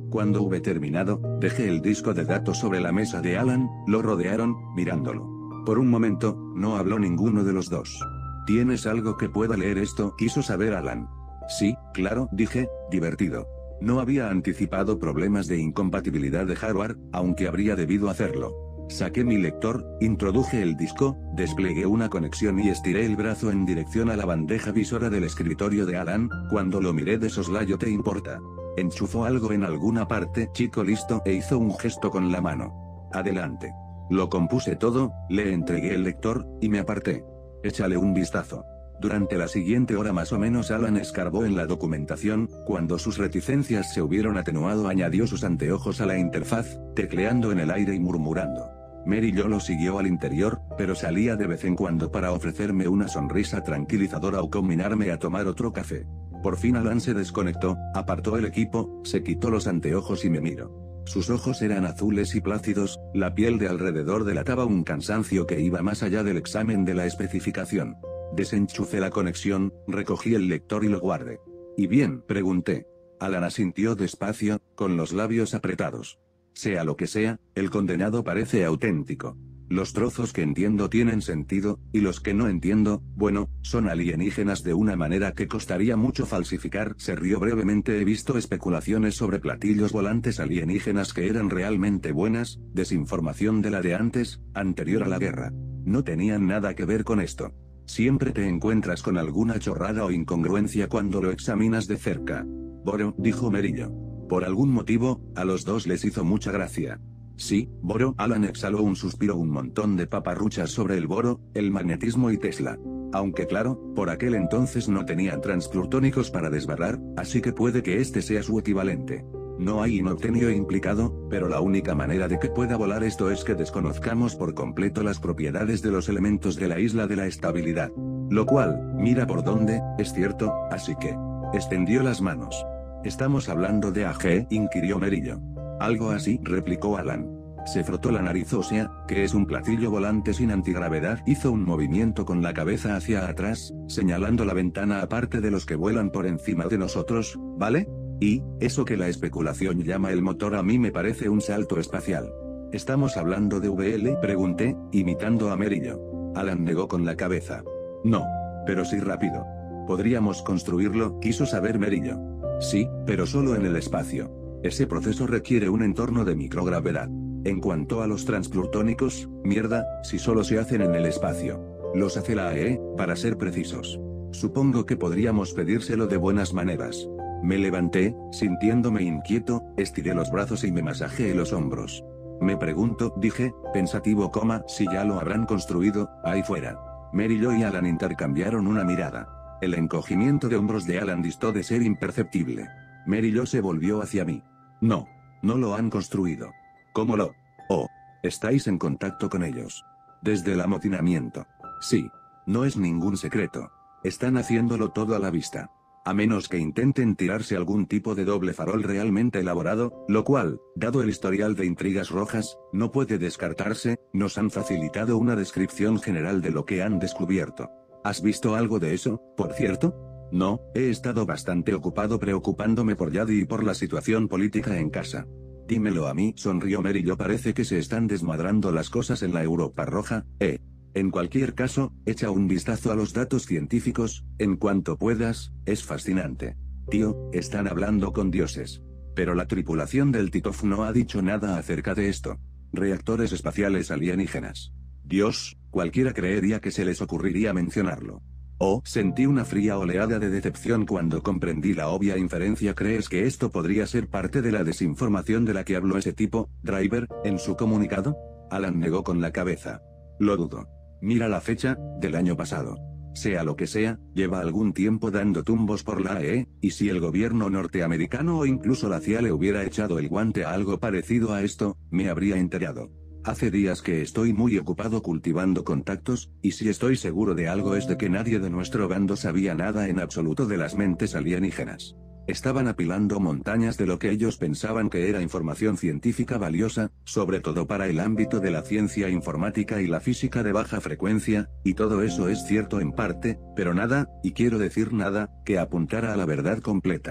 Cuando hube terminado, dejé el disco de datos sobre la mesa de Alan, lo rodearon, mirándolo. Por un momento, no habló ninguno de los dos. ¿Tienes algo que pueda leer esto?, quiso saber Alan. Sí, claro, dije, divertido. No había anticipado problemas de incompatibilidad de hardware, aunque habría debido hacerlo. Saqué mi lector, introduje el disco, desplegué una conexión y estiré el brazo en dirección a la bandeja visora del escritorio de Alan. Cuando lo miré de soslayo: ¿te importa? Enchufó algo en alguna parte, chico listo, e hizo un gesto con la mano. Adelante. Lo compuse todo, le entregué el lector, y me aparté. Échale un vistazo. Durante la siguiente hora más o menos Alan escarbó en la documentación. Cuando sus reticencias se hubieron atenuado añadió sus anteojos a la interfaz, tecleando en el aire y murmurando. Mary Jo lo siguió al interior, pero salía de vez en cuando para ofrecerme una sonrisa tranquilizadora o combinarme a tomar otro café. Por fin Alan se desconectó, apartó el equipo, se quitó los anteojos y me miró. Sus ojos eran azules y plácidos, la piel de alrededor delataba un cansancio que iba más allá del examen de la especificación. Desenchufé la conexión, recogí el lector y lo guardé. ¿Y bien?, pregunté. Alan asintió despacio, con los labios apretados. Sea lo que sea, el condenado parece auténtico. Los trozos que entiendo tienen sentido, y los que no entiendo, bueno, son alienígenas de una manera que costaría mucho falsificar. Se rió brevemente. He visto especulaciones sobre platillos volantes alienígenas que eran realmente buenas, desinformación de la de antes, anterior a la guerra. No tenían nada que ver con esto. Siempre te encuentras con alguna chorrada o incongruencia cuando lo examinas de cerca. Boro, dijo Mary Jo. Por algún motivo, a los dos les hizo mucha gracia. Sí, Boro. Alan exhaló un suspiro. Un montón de paparruchas sobre el boro, el magnetismo y Tesla. Aunque claro, por aquel entonces no tenían transplutónicos para desbarrar, así que puede que este sea su equivalente. No hay inobtenio implicado, pero la única manera de que pueda volar esto es que desconozcamos por completo las propiedades de los elementos de la isla de la estabilidad. Lo cual, mira por dónde, es cierto, así que... Extendió las manos. ¿Estamos hablando de A G?, inquirió Mary Jo. Algo así, replicó Alan. Se frotó la nariz ósea, que es un platillo volante sin antigravedad. Hizo un movimiento con la cabeza hacia atrás, señalando la ventana aparte de los que vuelan por encima de nosotros, ¿vale? Y, eso que la especulación llama el motor a mí me parece un salto espacial. ¿Estamos hablando de V L?, pregunté, imitando a Mary Jo. Alan negó con la cabeza. No. Pero sí rápido. ¿Podríamos construirlo?, quiso saber Mary Jo. Sí, pero solo en el espacio. Ese proceso requiere un entorno de microgravedad. En cuanto a los transplutónicos, mierda, si solo se hacen en el espacio. Los hace la A E, para ser precisos. Supongo que podríamos pedírselo de buenas maneras. Me levanté, sintiéndome inquieto, estiré los brazos y me masajeé los hombros. Me pregunto, dije, pensativo, coma, si ya lo habrán construido, ahí fuera. Mary Jo y Alan intercambiaron una mirada. El encogimiento de hombros de Alan distó de ser imperceptible. Mary Jo se volvió hacia mí. No. No lo han construido. ¿Cómo lo? Oh. ¿Estáis en contacto con ellos? Desde el amotinamiento. Sí. No es ningún secreto. Están haciéndolo todo a la vista. A menos que intenten tirarse algún tipo de doble farol realmente elaborado, lo cual, dado el historial de intrigas rojas, no puede descartarse. Nos han facilitado una descripción general de lo que han descubierto. ¿Has visto algo de eso, por cierto? No, he estado bastante ocupado preocupándome por Yadi y por la situación política en casa. Dímelo a mí, sonrió Mary Jo. Parece que se están desmadrando las cosas en la Europa Roja, ¿eh? En cualquier caso, echa un vistazo a los datos científicos, en cuanto puedas, es fascinante. Tío, están hablando con dioses. Pero la tripulación del Titov no ha dicho nada acerca de esto. Reactores espaciales alienígenas. Dios, cualquiera creería que se les ocurriría mencionarlo. Oh, sentí una fría oleada de decepción cuando comprendí la obvia inferencia. ¿Crees que esto podría ser parte de la desinformación de la que habló ese tipo, Driver, en su comunicado? Alan negó con la cabeza. Lo dudo. Mira la fecha, del año pasado. Sea lo que sea, lleva algún tiempo dando tumbos por la A E, y si el gobierno norteamericano o incluso la C I A le hubiera echado el guante a algo parecido a esto, me habría enterado. Hace días que estoy muy ocupado cultivando contactos, y si estoy seguro de algo es de que nadie de nuestro bando sabía nada en absoluto de las mentes alienígenas. Estaban apilando montañas de lo que ellos pensaban que era información científica valiosa, sobre todo para el ámbito de la ciencia informática y la física de baja frecuencia, y todo eso es cierto en parte, pero nada, y quiero decir nada, que apuntara a la verdad completa.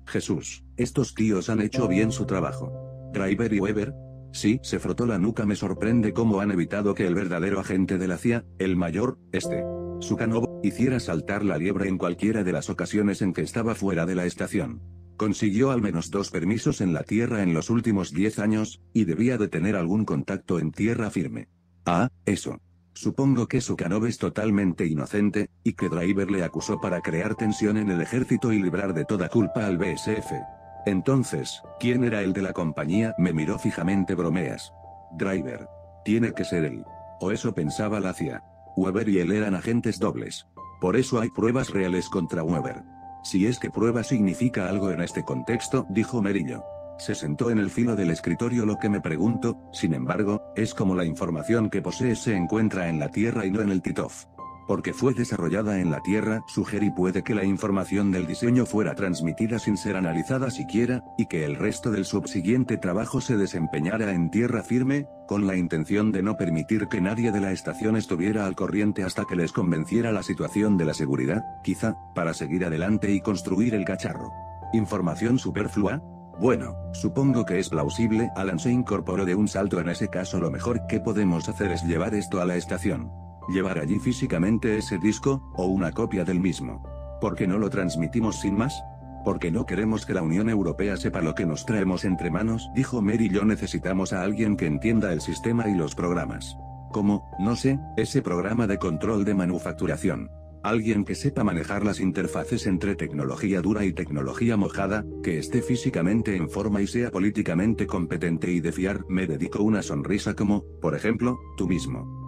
Jesús, estos tíos han hecho bien su trabajo. Driver y Weber. Sí, se frotó la nuca. Me sorprende cómo han evitado que el verdadero agente de la C I A, el mayor, este, Sukhanov, hiciera saltar la liebre en cualquiera de las ocasiones en que estaba fuera de la estación. Consiguió al menos dos permisos en la Tierra en los últimos diez años, y debía de tener algún contacto en tierra firme. Ah, eso. Supongo que Sukhanov es totalmente inocente, y que Driver le acusó para crear tensión en el ejército y librar de toda culpa al B S F. Entonces, ¿quién era el de la compañía? Me miró fijamente. Bromeas. Driver. Tiene que ser él. O eso pensaba la C I A. Weber y él eran agentes dobles. Por eso hay pruebas reales contra Weber. Si es que prueba significa algo en este contexto, dijo Merillo. Se sentó en el filo del escritorio. Lo que me pregunto, sin embargo, es cómo la información que posee se encuentra en la Tierra y no en el Titov. Porque fue desarrollada en la Tierra, sugerí. Puede que la información del diseño fuera transmitida sin ser analizada siquiera, y que el resto del subsiguiente trabajo se desempeñara en tierra firme, con la intención de no permitir que nadie de la estación estuviera al corriente hasta que les convenciera la situación de la seguridad, quizá, para seguir adelante y construir el cacharro. ¿Información superflua? Bueno, supongo que es plausible. Alan se incorporó de un salto. En ese caso lo mejor que podemos hacer es llevar esto a la estación. Llevar allí físicamente ese disco, o una copia del mismo. ¿Por qué no lo transmitimos sin más? Porque no queremos que la Unión Europea sepa lo que nos traemos entre manos, dijo Merillo. Necesitamos a alguien que entienda el sistema y los programas. ¿Cómo? No sé, ese programa de control de manufacturación. Alguien que sepa manejar las interfaces entre tecnología dura y tecnología mojada, que esté físicamente en forma y sea políticamente competente y de fiar. Me dedicó una sonrisa como, por ejemplo, tú mismo.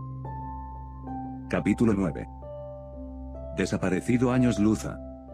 Capítulo nueve. Desaparecido años luz.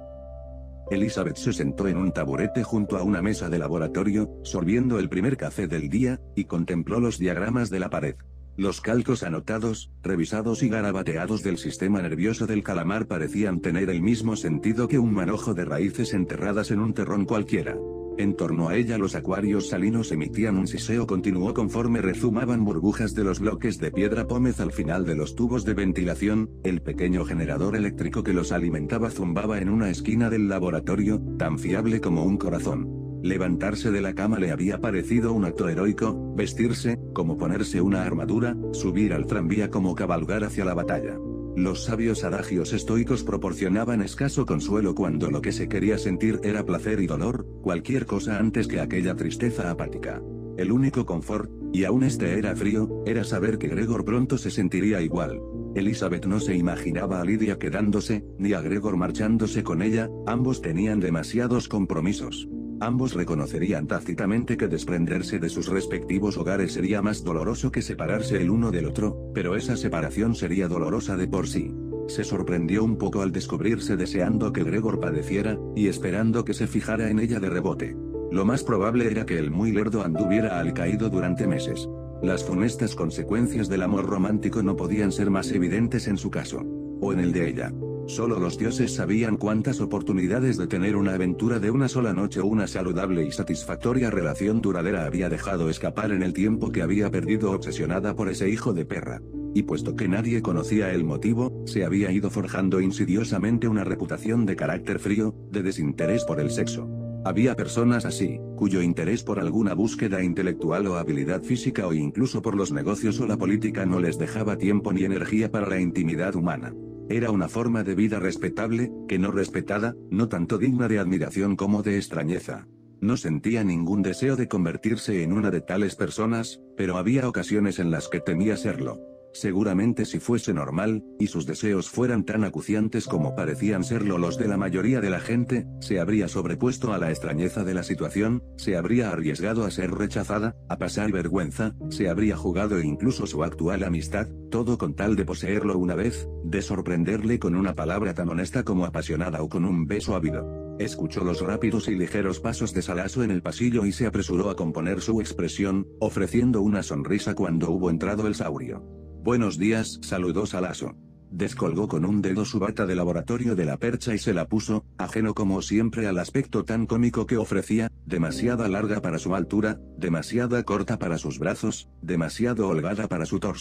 Elizabeth se sentó en un taburete junto a una mesa de laboratorio, sorbiendo el primer café del día, y contempló los diagramas de la pared. Los calcos anotados, revisados y garabateados del sistema nervioso del calamar parecían tener el mismo sentido que un manojo de raíces enterradas en un terrón cualquiera. En torno a ella los acuarios salinos emitían un siseo continuo conforme rezumaban burbujas de los bloques de piedra pómez al final de los tubos de ventilación. El pequeño generador eléctrico que los alimentaba zumbaba en una esquina del laboratorio, tan fiable como un corazón. Levantarse de la cama le había parecido un acto heroico, vestirse, como ponerse una armadura, subir al tranvía como cabalgar hacia la batalla. Los sabios adagios estoicos proporcionaban escaso consuelo cuando lo que se quería sentir era placer y dolor, cualquier cosa antes que aquella tristeza apática. El único confort, y aún este era frío, era saber que Gregor pronto se sentiría igual. Elizabeth no se imaginaba a Lydia quedándose, ni a Gregor marchándose con ella. Ambos tenían demasiados compromisos. Ambos reconocerían tácitamente que desprenderse de sus respectivos hogares sería más doloroso que separarse el uno del otro, pero esa separación sería dolorosa de por sí. Se sorprendió un poco al descubrirse deseando que Gregor padeciera, y esperando que se fijara en ella de rebote. Lo más probable era que el muy lerdo anduviera al caído durante meses. Las funestas consecuencias del amor romántico no podían ser más evidentes en su caso. O en el de ella. Solo los dioses sabían cuántas oportunidades de tener una aventura de una sola noche o una saludable y satisfactoria relación duradera había dejado escapar en el tiempo que había perdido obsesionada por ese hijo de perra. Y puesto que nadie conocía el motivo, se había ido forjando insidiosamente una reputación de carácter frío, de desinterés por el sexo. Había personas así, cuyo interés por alguna búsqueda intelectual o habilidad física o incluso por los negocios o la política no les dejaba tiempo ni energía para la intimidad humana. Era una forma de vida respetable, que no respetada, no tanto digna de admiración como de extrañeza. No sentía ningún deseo de convertirse en una de tales personas, pero había ocasiones en las que temía serlo. Seguramente si fuese normal, y sus deseos fueran tan acuciantes como parecían serlo los de la mayoría de la gente, se habría sobrepuesto a la extrañeza de la situación, se habría arriesgado a ser rechazada, a pasar vergüenza, se habría jugado incluso su actual amistad, todo con tal de poseerlo una vez, de sorprenderle con una palabra tan honesta como apasionada o con un beso ávido. Escuchó los rápidos y ligeros pasos de Salaso en el pasillo y se apresuró a componer su expresión, ofreciendo una sonrisa cuando hubo entrado el saurio. Buenos días, saludó Salaso. Descolgó con un dedo su bata de laboratorio de la percha y se la puso, ajeno como siempre al aspecto tan cómico que ofrecía, demasiada larga para su altura, demasiada corta para sus brazos, demasiado holgada para su torso.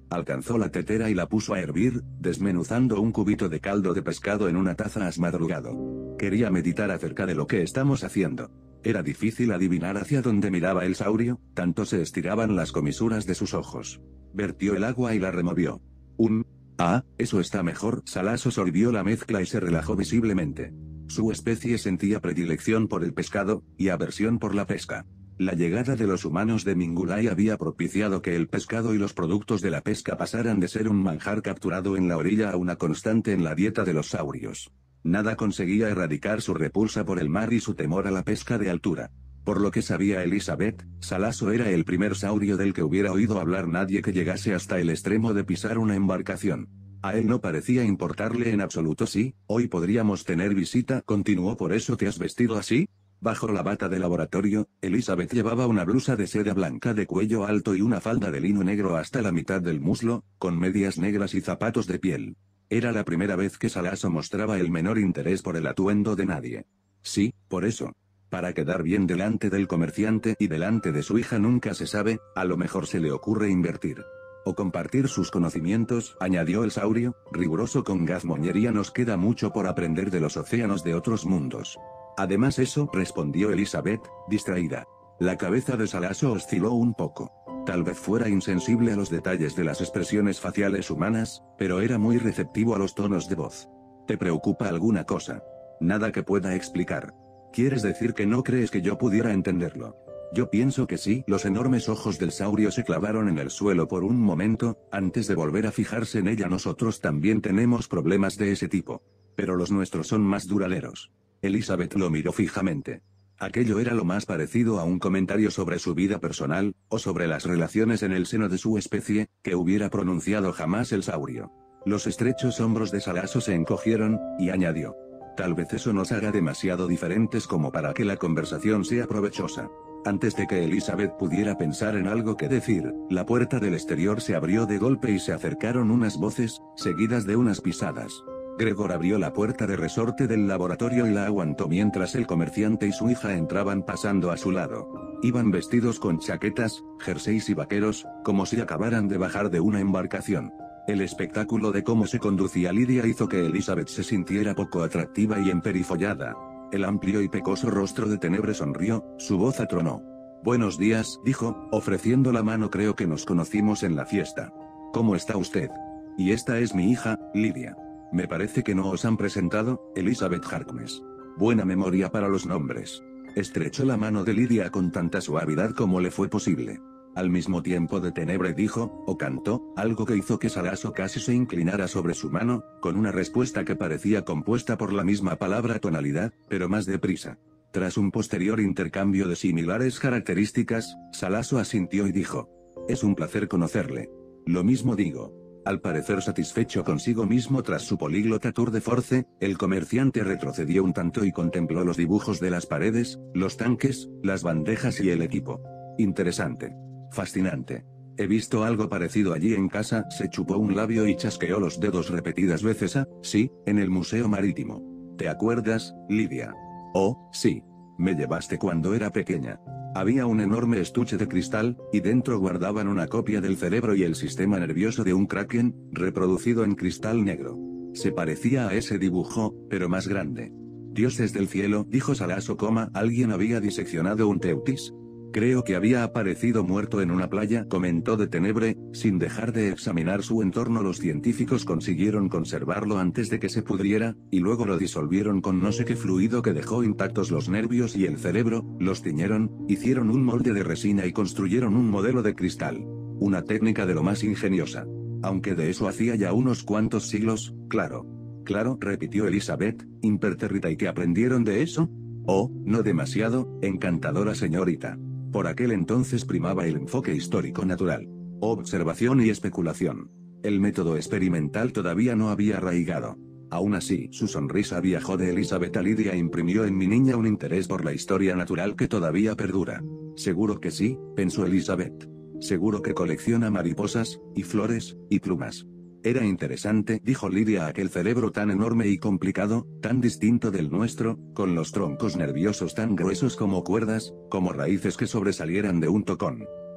Alcanzó la tetera y la puso a hervir, desmenuzando un cubito de caldo de pescado en una taza asmadrugado. Quería meditar acerca de lo que estamos haciendo. Era difícil adivinar hacia dónde miraba el saurio, tanto se estiraban las comisuras de sus ojos. Vertió el agua y la removió. Un... Ah, eso está mejor. Salasso sorbió la mezcla y se relajó visiblemente. Su especie sentía predilección por el pescado, y aversión por la pesca. La llegada de los humanos de Mingulay había propiciado que el pescado y los productos de la pesca pasaran de ser un manjar capturado en la orilla a una constante en la dieta de los saurios. Nada conseguía erradicar su repulsa por el mar y su temor a la pesca de altura. Por lo que sabía Elizabeth, Salasso era el primer saurio del que hubiera oído hablar nadie que llegase hasta el extremo de pisar una embarcación. A él no parecía importarle en absoluto si, hoy podríamos tener visita, continuó. ¿Por eso te has vestido así? Bajo la bata de laboratorio, Elizabeth llevaba una blusa de seda blanca de cuello alto y una falda de lino negro hasta la mitad del muslo, con medias negras y zapatos de piel. Era la primera vez que Salasso mostraba el menor interés por el atuendo de nadie. Sí, por eso. Para quedar bien delante del comerciante y delante de su hija nunca se sabe, a lo mejor se le ocurre invertir. O compartir sus conocimientos, añadió el saurio, riguroso con gazmoñería. Nos queda mucho por aprender de los océanos de otros mundos. Además eso, respondió Elizabeth, distraída. La cabeza de Salasso osciló un poco. Tal vez fuera insensible a los detalles de las expresiones faciales humanas, pero era muy receptivo a los tonos de voz. ¿Te preocupa alguna cosa? Nada que pueda explicar. ¿Quieres decir que no crees que yo pudiera entenderlo? Yo pienso que sí. Los enormes ojos del saurio se clavaron en el suelo por un momento, antes de volver a fijarse en ella. Nosotros también tenemos problemas de ese tipo. Pero los nuestros son más duraderos. Elizabeth lo miró fijamente. Aquello era lo más parecido a un comentario sobre su vida personal, o sobre las relaciones en el seno de su especie, que hubiera pronunciado jamás el saurio. Los estrechos hombros de Salasso se encogieron, y añadió. Tal vez eso nos haga demasiado diferentes como para que la conversación sea provechosa. Antes de que Elizabeth pudiera pensar en algo que decir, la puerta del exterior se abrió de golpe y se acercaron unas voces, seguidas de unas pisadas. Gregor abrió la puerta de resorte del laboratorio y la aguantó mientras el comerciante y su hija entraban pasando a su lado. Iban vestidos con chaquetas, jerseys y vaqueros, como si acabaran de bajar de una embarcación. El espectáculo de cómo se conducía Lidia hizo que Elizabeth se sintiera poco atractiva y emperifollada. El amplio y pecoso rostro de Tenebre sonrió, su voz atronó. Buenos días, dijo, ofreciendo la mano. Creo que nos conocimos en la fiesta. ¿Cómo está usted? Y esta es mi hija, Lidia. Me parece que no os han presentado, Elizabeth Harkness. Buena memoria para los nombres. Estrechó la mano de Lidia con tanta suavidad como le fue posible. Al mismo tiempo de Tenebre dijo, o cantó, algo que hizo que Salasso casi se inclinara sobre su mano, con una respuesta que parecía compuesta por la misma palabra tonalidad, pero más deprisa. Tras un posterior intercambio de similares características, Salasso asintió y dijo. Es un placer conocerle. Lo mismo digo. Al parecer satisfecho consigo mismo tras su políglota tour de force, el comerciante retrocedió un tanto y contempló los dibujos de las paredes, los tanques, las bandejas y el equipo. Interesante. Fascinante. He visto algo parecido allí en casa. Se chupó un labio y chasqueó los dedos repetidas veces. Ah, sí, en el Museo Marítimo. ¿Te acuerdas, Lidia? Oh, sí. Me llevaste cuando era pequeña. Había un enorme estuche de cristal, y dentro guardaban una copia del cerebro y el sistema nervioso de un kraken, reproducido en cristal negro. Se parecía a ese dibujo, pero más grande. Dioses del cielo, dijo Salasso, coma, ¿alguien había diseccionado un teutis? Creo que había aparecido muerto en una playa, comentó de Tenebre, sin dejar de examinar su entorno. Los científicos consiguieron conservarlo antes de que se pudriera, y luego lo disolvieron con no sé qué fluido que dejó intactos los nervios y el cerebro, los tiñeron, hicieron un molde de resina y construyeron un modelo de cristal. Una técnica de lo más ingeniosa. Aunque de eso hacía ya unos cuantos siglos, claro. Claro, repitió Elizabeth, impertérrita. ¿Y qué aprendieron de eso? Oh, no demasiado, encantadora señorita. Por aquel entonces primaba el enfoque histórico natural. Observación y especulación. El método experimental todavía no había arraigado. Aún así, su sonrisa viajó de Elizabeth a Lidia e imprimió en mi niña un interés por la historia natural que todavía perdura. Seguro que sí, pensó Elizabeth. Seguro que colecciona mariposas, y flores, y plumas. Era interesante, dijo Lidia, aquel cerebro tan enorme y complicado, tan distinto del nuestro, con los troncos nerviosos tan gruesos como cuerdas, como raíces que sobresalieran de un tocón.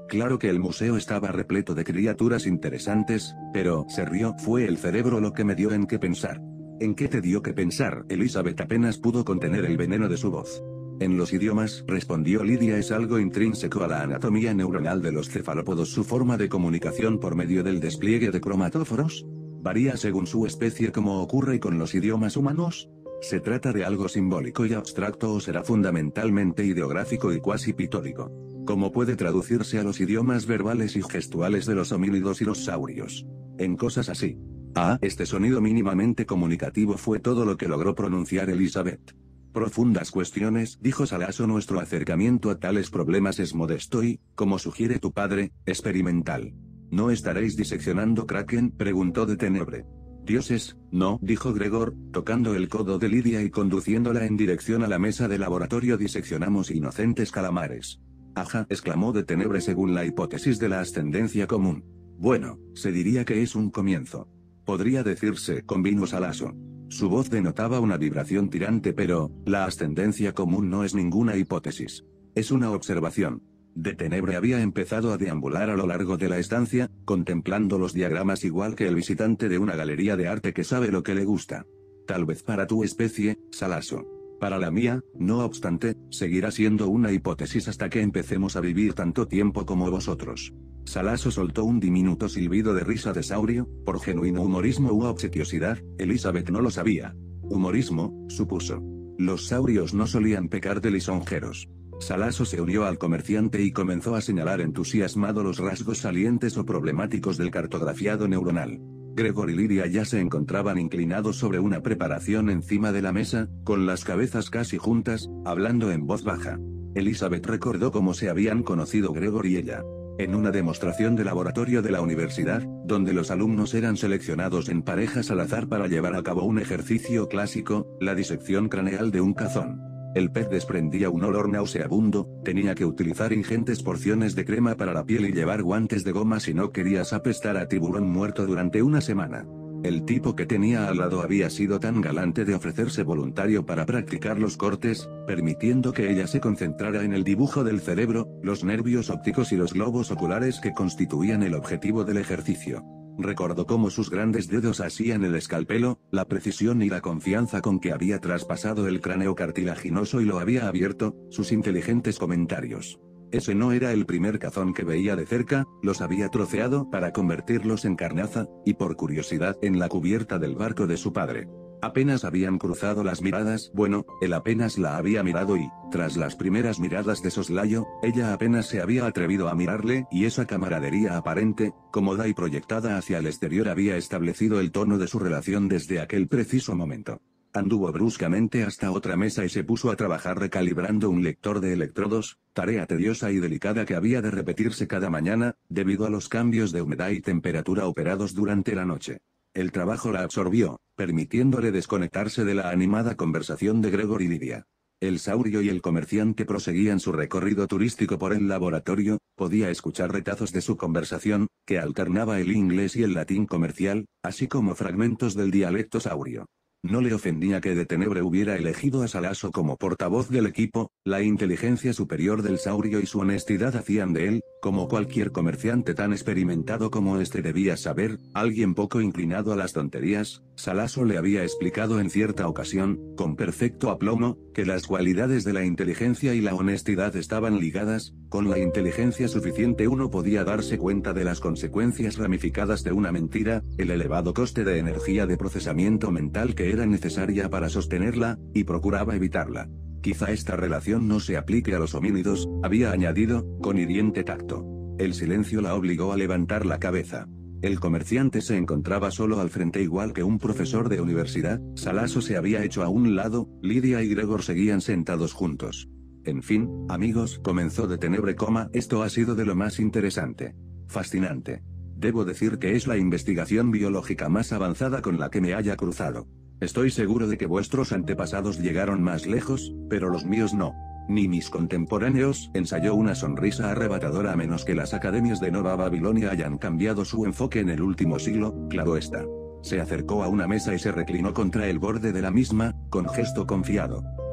Claro que el museo estaba repleto de criaturas interesantes, pero, se rió, fue el cerebro lo que me dio en qué pensar. ¿En qué te dio que pensar? Elizabeth apenas pudo contener el veneno de su voz. En los idiomas, respondió Lidia, es algo intrínseco a la anatomía neuronal de los cefalópodos. Su forma de comunicación por medio del despliegue de cromatóforos varía según su especie, como ocurre con los idiomas humanos. ¿Se trata de algo simbólico y abstracto o será fundamentalmente ideográfico y cuasi pitórico? ¿Cómo puede traducirse a los idiomas verbales y gestuales de los homínidos y los saurios? En cosas así. Ah, este sonido mínimamente comunicativo fue todo lo que logró pronunciar Elizabeth. Profundas cuestiones, dijo Salasso. Nuestro acercamiento a tales problemas es modesto y, como sugiere tu padre, experimental. ¿No estaréis diseccionando Kraken?, preguntó de Tenebre. Dioses, no, dijo Gregor, tocando el codo de Lidia y conduciéndola en dirección a la mesa de laboratorio. Diseccionamos inocentes calamares. Ajá, exclamó de Tenebre, según la hipótesis de la ascendencia común. Bueno, se diría que es un comienzo. Podría decirse, convino Salasso. Su voz denotaba una vibración tirante, pero, la ascendencia común no es ninguna hipótesis. Es una observación. De Tenebre había empezado a deambular a lo largo de la estancia, contemplando los diagramas igual que el visitante de una galería de arte que sabe lo que le gusta. Tal vez para tu especie, Salasso. Para la mía, no obstante, seguirá siendo una hipótesis hasta que empecemos a vivir tanto tiempo como vosotros. Salasso soltó un diminuto silbido de risa de saurio, por genuino humorismo u obsequiosidad. Elizabeth no lo sabía. Humorismo, supuso. Los saurios no solían pecar de lisonjeros. Salasso se unió al comerciante y comenzó a señalar entusiasmado los rasgos salientes o problemáticos del cartografiado neuronal. Gregor y Lidia ya se encontraban inclinados sobre una preparación encima de la mesa, con las cabezas casi juntas, hablando en voz baja. Elizabeth recordó cómo se habían conocido Gregor y ella. En una demostración de laboratorio de la universidad, donde los alumnos eran seleccionados en parejas al azar para llevar a cabo un ejercicio clásico, la disección craneal de un cazón. El pez desprendía un olor nauseabundo, tenía que utilizar ingentes porciones de crema para la piel y llevar guantes de goma si no querías apestar a tiburón muerto durante una semana. El tipo que tenía al lado había sido tan galante de ofrecerse voluntario para practicar los cortes, permitiendo que ella se concentrara en el dibujo del cerebro, los nervios ópticos y los globos oculares que constituían el objetivo del ejercicio. Recordó cómo sus grandes dedos hacían el escalpelo, la precisión y la confianza con que había traspasado el cráneo cartilaginoso y lo había abierto, sus inteligentes comentarios. Ese no era el primer cazón que veía de cerca, los había troceado para convertirlos en carnaza, y por curiosidad, en la cubierta del barco de su padre. Apenas habían cruzado las miradas, bueno, él apenas la había mirado y, tras las primeras miradas de soslayo, ella apenas se había atrevido a mirarle, y esa camaradería aparente, cómoda y proyectada hacia el exterior había establecido el tono de su relación desde aquel preciso momento. Anduvo bruscamente hasta otra mesa y se puso a trabajar recalibrando un lector de electrodos, tarea tediosa y delicada que había de repetirse cada mañana, debido a los cambios de humedad y temperatura operados durante la noche. El trabajo la absorbió, permitiéndole desconectarse de la animada conversación de Gregor y Lidia. El saurio y el comerciante proseguían su recorrido turístico por el laboratorio, podía escuchar retazos de su conversación, que alternaba el inglés y el latín comercial, así como fragmentos del dialecto saurio. No le ofendía que de Tenebre hubiera elegido a Salasso como portavoz del equipo, la inteligencia superior del saurio y su honestidad hacían de él, como cualquier comerciante tan experimentado como este debía saber, alguien poco inclinado a las tonterías. Salasso le había explicado en cierta ocasión, con perfecto aplomo, que las cualidades de la inteligencia y la honestidad estaban ligadas. Con la inteligencia suficiente uno podía darse cuenta de las consecuencias ramificadas de una mentira, el elevado coste de energía de procesamiento mental que era necesaria para sostenerla, y procuraba evitarla. Quizá esta relación no se aplique a los homínidos, había añadido, con hiriente tacto. El silencio la obligó a levantar la cabeza. El comerciante se encontraba solo al frente igual que un profesor de universidad. Salasso se había hecho a un lado, Lidia y Gregor seguían sentados juntos. En fin, amigos, comenzó de Tenebre, esto ha sido de lo más interesante. Fascinante. Debo decir que es la investigación biológica más avanzada con la que me haya cruzado. Estoy seguro de que vuestros antepasados llegaron más lejos, pero los míos no. Ni mis contemporáneos. Ensayó una sonrisa arrebatadora, a menos que las academias de Nueva Babilonia hayan cambiado su enfoque en el último siglo, claro está. Se acercó a una mesa y se reclinó contra el borde de la misma, con gesto confiado.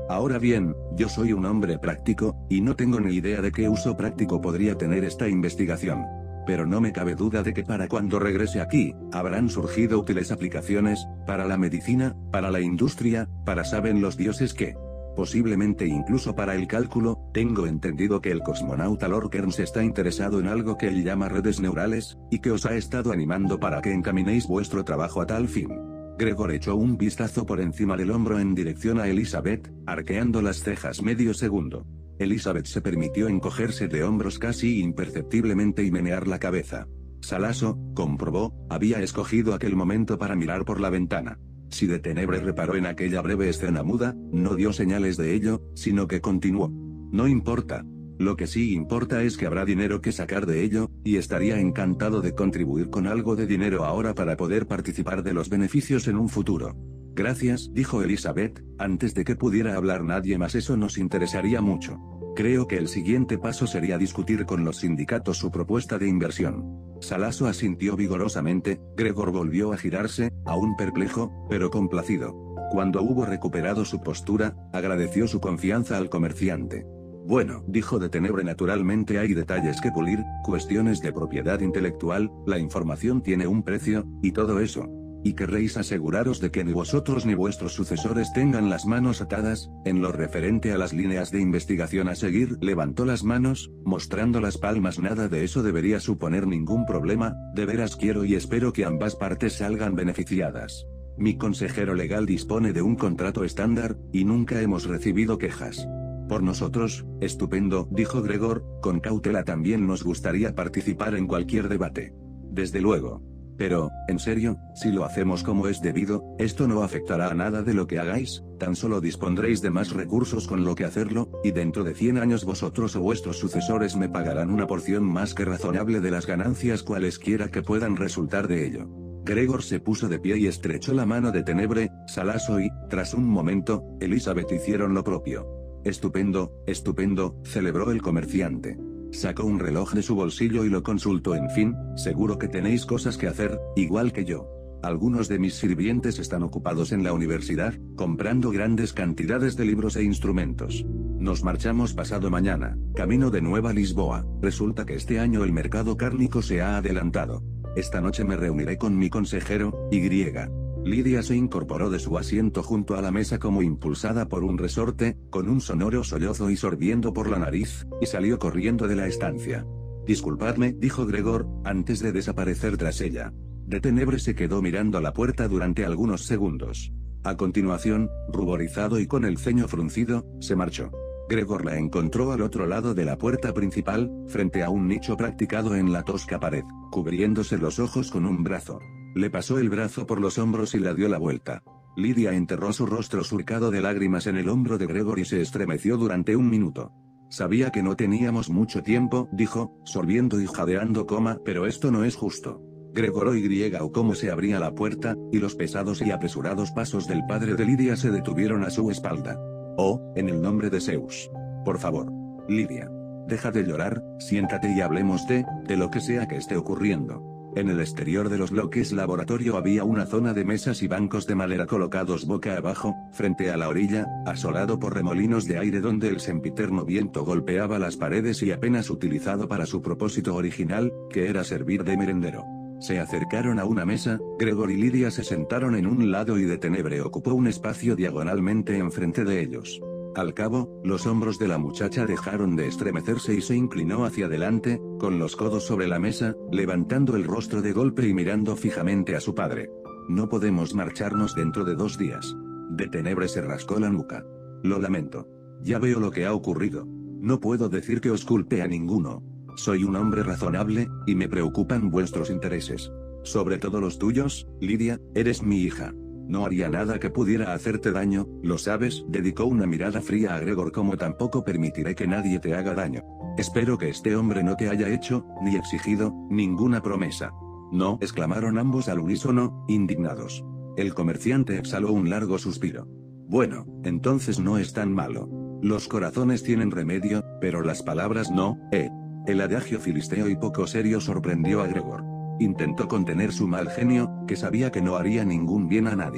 Ahora bien, yo soy un hombre práctico, y no tengo ni idea de qué uso práctico podría tener esta investigación. Pero no me cabe duda de que para cuando regrese aquí, habrán surgido útiles aplicaciones, para la medicina, para la industria, para saben los dioses qué. Posiblemente incluso para el cálculo. Tengo entendido que el cosmonauta Lord Kearns está interesado en algo que él llama redes neurales, y que os ha estado animando para que encaminéis vuestro trabajo a tal fin. Gregor echó un vistazo por encima del hombro en dirección a Elizabeth, arqueando las cejas medio segundo. Elizabeth se permitió encogerse de hombros casi imperceptiblemente y menear la cabeza. Salasso, comprobó, había escogido aquel momento para mirar por la ventana. Si de Tenebre reparó en aquella breve escena muda, no dio señales de ello, sino que continuó. No importa. Lo que sí importa es que habrá dinero que sacar de ello, y estaría encantado de contribuir con algo de dinero ahora para poder participar de los beneficios en un futuro. Gracias, dijo Elizabeth, antes de que pudiera hablar nadie más. Eso nos interesaría mucho. Creo que el siguiente paso sería discutir con los sindicatos su propuesta de inversión. Salasso asintió vigorosamente. Gregor volvió a girarse, aún perplejo, pero complacido. Cuando hubo recuperado su postura, agradeció su confianza al comerciante. Bueno, dijo de Tenebre, naturalmente hay detalles que pulir, cuestiones de propiedad intelectual, la información tiene un precio, y todo eso. Y querréis aseguraros de que ni vosotros ni vuestros sucesores tengan las manos atadas, en lo referente a las líneas de investigación a seguir. Levantó las manos, mostrando las palmas. Nada de eso debería suponer ningún problema, de veras quiero y espero que ambas partes salgan beneficiadas. Mi consejero legal dispone de un contrato estándar, y nunca hemos recibido quejas. Por nosotros, estupendo, dijo Gregor, con cautela. También nos gustaría participar en cualquier debate. Desde luego. Pero, en serio, si lo hacemos como es debido, esto no afectará a nada de lo que hagáis, tan solo dispondréis de más recursos con lo que hacerlo, y dentro de cien años vosotros o vuestros sucesores me pagarán una porción más que razonable de las ganancias cualesquiera que puedan resultar de ello. Gregor se puso de pie y estrechó la mano de Tenebre, Salasso y, tras un momento, Elizabeth hicieron lo propio. Estupendo, estupendo, celebró el comerciante. Sacó un reloj de su bolsillo y lo consultó. En fin, seguro que tenéis cosas que hacer, igual que yo. Algunos de mis sirvientes están ocupados en la universidad, comprando grandes cantidades de libros e instrumentos. Nos marchamos pasado mañana, camino de Nueva Lisboa. Resulta que este año el mercado cárnico se ha adelantado. Esta noche me reuniré con mi consejero, Y. Lidia se incorporó de su asiento junto a la mesa como impulsada por un resorte, con un sonoro sollozo y sorbiendo por la nariz, y salió corriendo de la estancia. Disculpadme, dijo Gregor, antes de desaparecer tras ella. De Tenebre se quedó mirando la puerta durante algunos segundos. A continuación, ruborizado y con el ceño fruncido, se marchó. Gregor la encontró al otro lado de la puerta principal, frente a un nicho practicado en la tosca pared, cubriéndose los ojos con un brazo. Le pasó el brazo por los hombros y la dio la vuelta. Lidia enterró su rostro surcado de lágrimas en el hombro de Gregor y se estremeció durante un minuto. Sabía que no teníamos mucho tiempo, dijo, sorbiendo y jadeando, coma, pero esto no es justo. Gregor Y o cómo se abría la puerta, y los pesados y apresurados pasos del padre de Lidia se detuvieron a su espalda. Oh, en el nombre de Zeus. Por favor. Lidia. Deja de llorar, siéntate y hablemos de, de lo que sea que esté ocurriendo. En el exterior de los bloques laboratorio había una zona de mesas y bancos de madera colocados boca abajo, frente a la orilla, asolado por remolinos de aire donde el sempiterno viento golpeaba las paredes y apenas utilizado para su propósito original, que era servir de merendero. Se acercaron a una mesa, Gregor y Lidia se sentaron en un lado y de Tenebre ocupó un espacio diagonalmente enfrente de ellos. Al cabo, los hombros de la muchacha dejaron de estremecerse y se inclinó hacia adelante, con los codos sobre la mesa, levantando el rostro de golpe y mirando fijamente a su padre. No podemos marcharnos dentro de dos días. De Tenebre se rascó la nuca. Lo lamento. Ya veo lo que ha ocurrido. No puedo decir que os culpe a ninguno. Soy un hombre razonable, y me preocupan vuestros intereses. Sobre todo los tuyos, Lidia, eres mi hija. No haría nada que pudiera hacerte daño, lo sabes. Dedicó una mirada fría a Gregor, como tampoco permitiré que nadie te haga daño. Espero que este hombre no te haya hecho, ni exigido, ninguna promesa. No, exclamaron ambos al unísono, indignados. El comerciante exhaló un largo suspiro. Bueno, entonces no es tan malo. Los corazones tienen remedio, pero las palabras no, eh. El adagio filisteo y poco serio sorprendió a Gregor. Intentó contener su mal genio, que sabía que no haría ningún bien a nadie.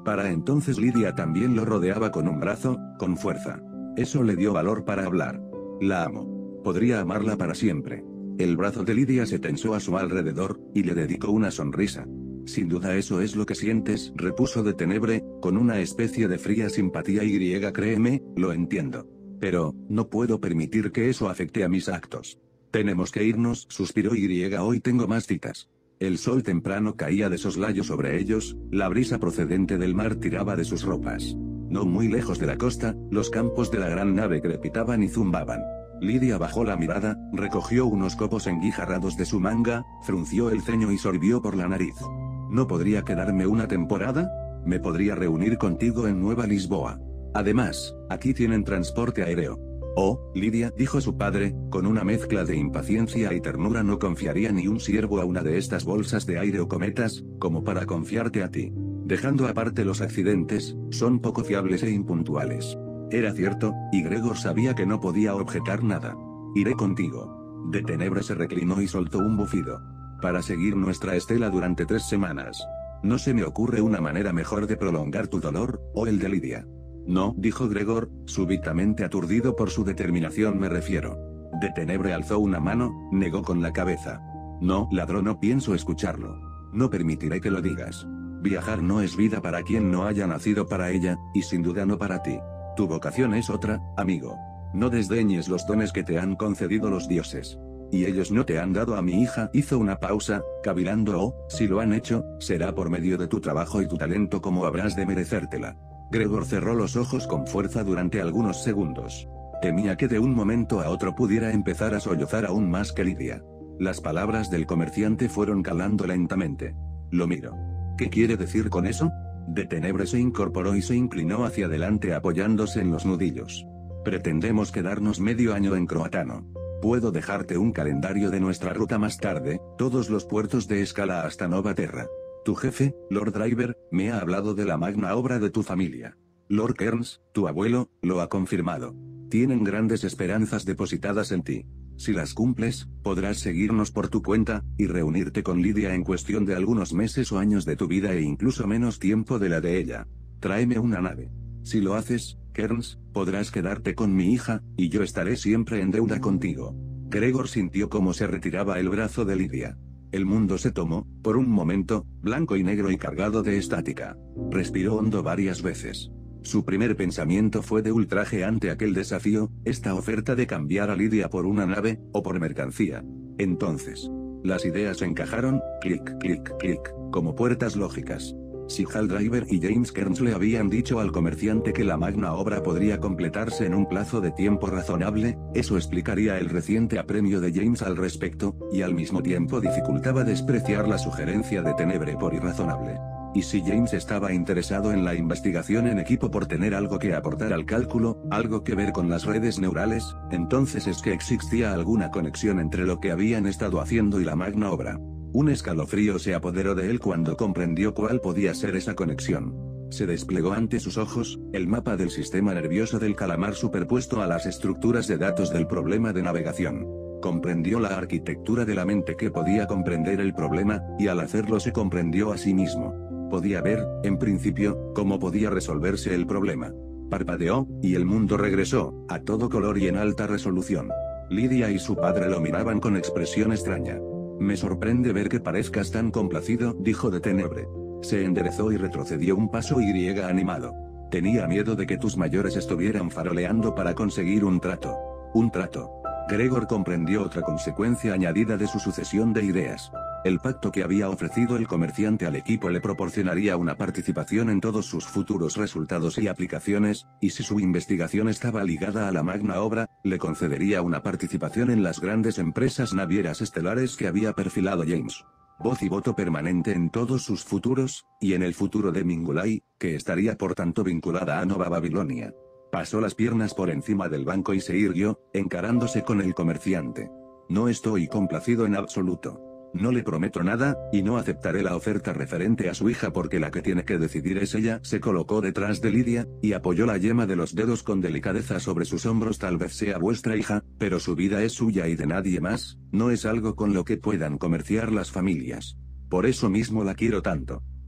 Para entonces Lidia también lo rodeaba con un brazo, con fuerza. Eso le dio valor para hablar. La amo. Podría amarla para siempre. El brazo de Lidia se tensó a su alrededor, y le dedicó una sonrisa. Sin duda eso es lo que sientes, repuso de Tenebre, con una especie de fría simpatía y créeme, lo entiendo. Pero, no puedo permitir que eso afecte a mis actos. Tenemos que irnos, suspiró Y hoy tengo más citas. El sol temprano caía de soslayo sobre ellos, la brisa procedente del mar tiraba de sus ropas. No muy lejos de la costa, los campos de la gran nave crepitaban y zumbaban. Lidia bajó la mirada, recogió unos copos enguijarrados de su manga, frunció el ceño y sorbió por la nariz. ¿No podría quedarme una temporada? Me podría reunir contigo en Nueva Lisboa. Además, aquí tienen transporte aéreo. Oh, Lidia, dijo su padre, con una mezcla de impaciencia y ternura, no confiaría ni un siervo a una de estas bolsas de aire o cometas, como para confiarte a ti. Dejando aparte los accidentes, son poco fiables e impuntuales. Era cierto, y Gregor sabía que no podía objetar nada. Iré contigo. De Tenebre se reclinó y soltó un bufido. Para seguir nuestra estela durante tres semanas. No se me ocurre una manera mejor de prolongar tu dolor, o el de Lidia. No, dijo Gregor, súbitamente aturdido por su determinación me refiero. De Tenebre alzó una mano, negó con la cabeza. No, ladrón, no pienso escucharlo. No permitiré que lo digas. Viajar no es vida para quien no haya nacido para ella, y sin duda no para ti. Tu vocación es otra, amigo. No desdeñes los dones que te han concedido los dioses. Y ellos no te han dado a mi hija, hizo una pausa, cavilando, o, si lo han hecho, será por medio de tu trabajo y tu talento como habrás de merecértela. Gregor cerró los ojos con fuerza durante algunos segundos. Temía que de un momento a otro pudiera empezar a sollozar aún más que Lidia. Las palabras del comerciante fueron calando lentamente. Lo miro. ¿Qué quiere decir con eso? De Tenebre se incorporó y se inclinó hacia adelante apoyándose en los nudillos. Pretendemos quedarnos medio año en Croatano. Puedo dejarte un calendario de nuestra ruta más tarde, todos los puertos de escala hasta Nova Terra. Tu jefe, Lord Driver, me ha hablado de la magna obra de tu familia. Lord Kearns, tu abuelo, lo ha confirmado. Tienen grandes esperanzas depositadas en ti. Si las cumples, podrás seguirnos por tu cuenta, y reunirte con Lidia en cuestión de algunos meses o años de tu vida e incluso menos tiempo de la de ella. Tráeme una nave. Si lo haces, Kearns, podrás quedarte con mi hija, y yo estaré siempre en deuda contigo. Gregor sintió cómo se retiraba el brazo de Lidia. El mundo se tomó, por un momento, blanco y negro y cargado de estática. Respiró hondo varias veces. Su primer pensamiento fue de ultraje ante aquel desafío, esta oferta de cambiar a Lidia por una nave, o por mercancía. Entonces, las ideas encajaron, clic, clic, clic, como puertas lógicas. Si Hal Driver y James Kearns le habían dicho al comerciante que la magna obra podría completarse en un plazo de tiempo razonable, eso explicaría el reciente apremio de James al respecto, y al mismo tiempo dificultaba despreciar la sugerencia de Tenebre por irrazonable. Y si James estaba interesado en la investigación en equipo por tener algo que aportar al cálculo, algo que ver con las redes neurales, entonces es que existía alguna conexión entre lo que habían estado haciendo y la magna obra. Un escalofrío se apoderó de él cuando comprendió cuál podía ser esa conexión. Se desplegó ante sus ojos, el mapa del sistema nervioso del calamar superpuesto a las estructuras de datos del problema de navegación. Comprendió la arquitectura de la mente que podía comprender el problema, y al hacerlo se comprendió a sí mismo. Podía ver, en principio, cómo podía resolverse el problema. Parpadeó, y el mundo regresó, a todo color y en alta resolución. Lidia y su padre lo miraban con expresión extraña. Me sorprende ver que parezcas tan complacido, dijo de Tenebre. Se enderezó y retrocedió un paso y animado. Tenía miedo de que tus mayores estuvieran faroleando para conseguir un trato. Un trato. Gregor comprendió otra consecuencia añadida de su sucesión de ideas. El pacto que había ofrecido el comerciante al equipo le proporcionaría una participación en todos sus futuros resultados y aplicaciones, y si su investigación estaba ligada a la magna obra, le concedería una participación en las grandes empresas navieras estelares que había perfilado James. Voz y voto permanente en todos sus futuros, y en el futuro de Mingulay, que estaría por tanto vinculada a Nova Babilonia. Pasó las piernas por encima del banco y se irguió, encarándose con el comerciante. No estoy complacido en absoluto. No le prometo nada, y no aceptaré la oferta referente a su hija porque la que tiene que decidir es ella. Se colocó detrás de Lidia, y apoyó la yema de los dedos con delicadeza sobre sus hombros. Tal vez sea vuestra hija, pero su vida es suya y de nadie más, no es algo con lo que puedan comerciar las familias. Por eso mismo la quiero tanto.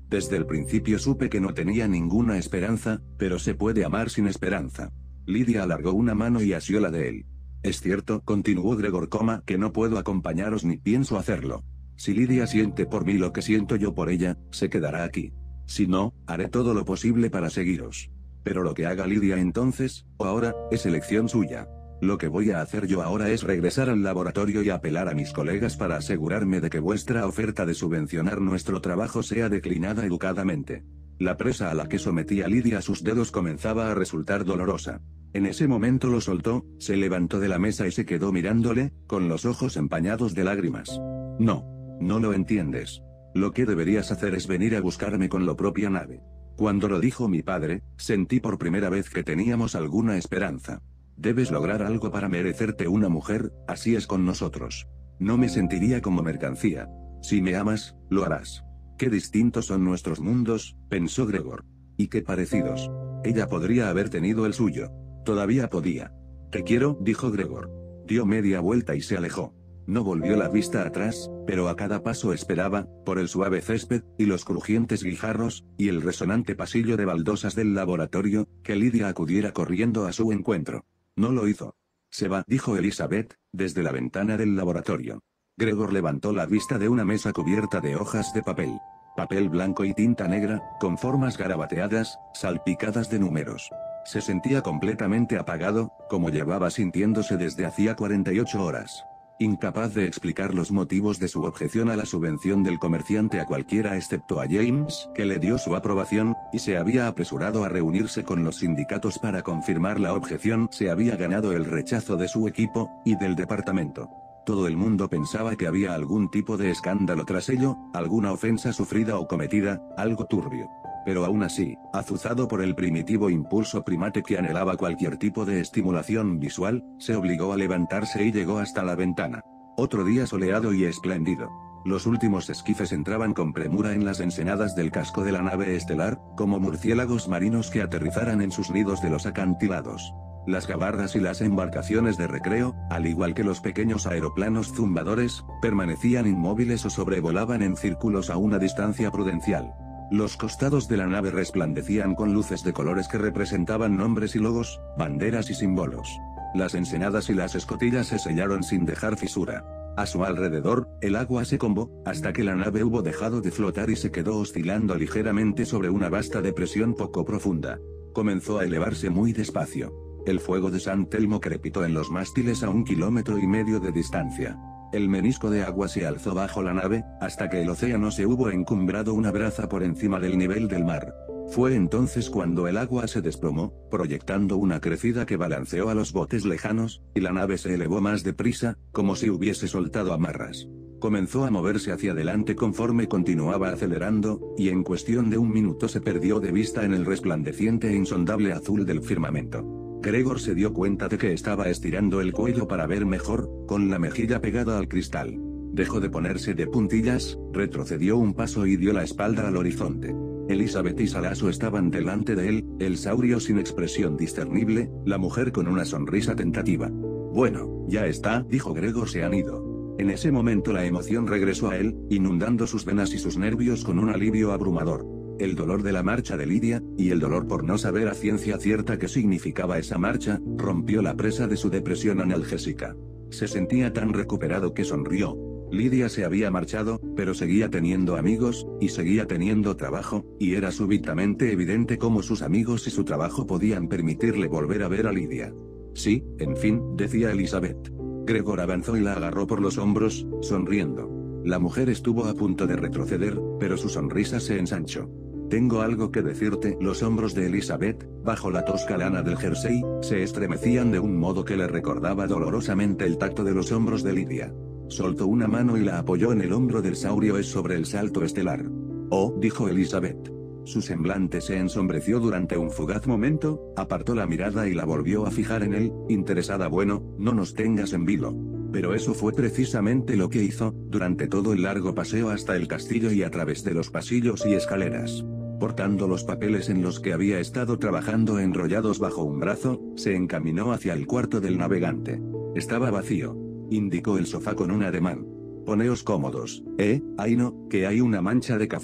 Desde el principio supe que no tenía ninguna esperanza, pero se puede amar sin esperanza. Lydia alargó una mano y asió la de él. Es cierto, continuó Gregor, coma, que no puedo acompañaros ni pienso hacerlo. Si Lydia siente por mí lo que siento yo por ella, se quedará aquí. Si no, haré todo lo posible para seguiros. Pero lo que haga Lydia entonces, o ahora, es elección suya. Lo que voy a hacer yo ahora es regresar al laboratorio y apelar a mis colegas para asegurarme de que vuestra oferta de subvencionar nuestro trabajo sea declinada educadamente. La presa a la que sometía Lydia a sus dedos comenzaba a resultar dolorosa. En ese momento lo soltó, se levantó de la mesa y se quedó mirándole, con los ojos empañados de lágrimas. No. No lo entiendes. Lo que deberías hacer es venir a buscarme con la propia nave. Cuando lo dijo mi padre, sentí por primera vez que teníamos alguna esperanza. Debes lograr algo para merecerte una mujer, así es con nosotros. No me sentiría como mercancía. Si me amas, lo harás. Qué distintos son nuestros mundos, pensó Gregor. Y qué parecidos. Ella podría haber tenido el suyo. Todavía podía. Te quiero, dijo Gregor. Dio media vuelta y se alejó. No volvió la vista atrás, pero a cada paso esperaba, por el suave césped, y los crujientes guijarros, y el resonante pasillo de baldosas del laboratorio, que Lydia acudiera corriendo a su encuentro. No lo hizo. Se va, dijo Elizabeth, desde la ventana del laboratorio. Gregor levantó la vista de una mesa cubierta de hojas de papel. Papel blanco y tinta negra, con formas garabateadas, salpicadas de números. Se sentía completamente apagado, como llevaba sintiéndose desde hacía cuarenta y ocho horas. Incapaz de explicar los motivos de su objeción a la subvención del comerciante a cualquiera excepto a James, que le dio su aprobación, y se había apresurado a reunirse con los sindicatos para confirmar la objeción, se había ganado el rechazo de su equipo, y del departamento. Todo el mundo pensaba que había algún tipo de escándalo tras ello, alguna ofensa sufrida o cometida, algo turbio. Pero aún así, azuzado por el primitivo impulso primate que anhelaba cualquier tipo de estimulación visual, se obligó a levantarse y llegó hasta la ventana. Otro día soleado y espléndido. Los últimos esquifes entraban con premura en las ensenadas del casco de la nave estelar, como murciélagos marinos que aterrizaran en sus nidos de los acantilados. Las gabarras y las embarcaciones de recreo, al igual que los pequeños aeroplanos zumbadores, permanecían inmóviles o sobrevolaban en círculos a una distancia prudencial. Los costados de la nave resplandecían con luces de colores que representaban nombres y logos, banderas y símbolos. Las ensenadas y las escotillas se sellaron sin dejar fisura. A su alrededor, el agua se combó, hasta que la nave hubo dejado de flotar y se quedó oscilando ligeramente sobre una vasta depresión poco profunda. Comenzó a elevarse muy despacio. El fuego de San Telmo crepitó en los mástiles a un kilómetro y medio de distancia. El menisco de agua se alzó bajo la nave, hasta que el océano se hubo encumbrado una braza por encima del nivel del mar. Fue entonces cuando el agua se desplomó, proyectando una crecida que balanceó a los botes lejanos, y la nave se elevó más deprisa, como si hubiese soltado amarras. Comenzó a moverse hacia adelante conforme continuaba acelerando, y en cuestión de un minuto se perdió de vista en el resplandeciente e insondable azul del firmamento. Gregor se dio cuenta de que estaba estirando el cuello para ver mejor, con la mejilla pegada al cristal. Dejó de ponerse de puntillas, retrocedió un paso y dio la espalda al horizonte. Elizabeth y Salaso estaban delante de él, el saurio sin expresión discernible, la mujer con una sonrisa tentativa. Bueno, ya está, dijo Gregor, se han ido. En ese momento la emoción regresó a él, inundando sus venas y sus nervios con un alivio abrumador. El dolor de la marcha de Lydia, y el dolor por no saber a ciencia cierta qué significaba esa marcha, rompió la presa de su depresión analgésica. Se sentía tan recuperado que sonrió. Lydia se había marchado, pero seguía teniendo amigos, y seguía teniendo trabajo, y era súbitamente evidente cómo sus amigos y su trabajo podían permitirle volver a ver a Lydia. Sí, en fin, decía Elizabeth. Gregor avanzó y la agarró por los hombros, sonriendo. La mujer estuvo a punto de retroceder, pero su sonrisa se ensanchó. Tengo algo que decirte. Los hombros de Elizabeth, bajo la tosca lana del jersey, se estremecían de un modo que le recordaba dolorosamente el tacto de los hombros de Lydia. Soltó una mano y la apoyó en el hombro del saurio es sobre el salto estelar. Oh, dijo Elizabeth. Su semblante se ensombreció durante un fugaz momento, apartó la mirada y la volvió a fijar en él, interesada. Bueno, no nos tengas en vilo. Pero eso fue precisamente lo que hizo, durante todo el largo paseo hasta el castillo y a través de los pasillos y escaleras. Portando los papeles en los que había estado trabajando enrollados bajo un brazo, se encaminó hacia el cuarto del navegante. Estaba vacío. Indicó el sofá con un ademán. Poneos cómodos, ¿eh, Aino, que hay una mancha de café?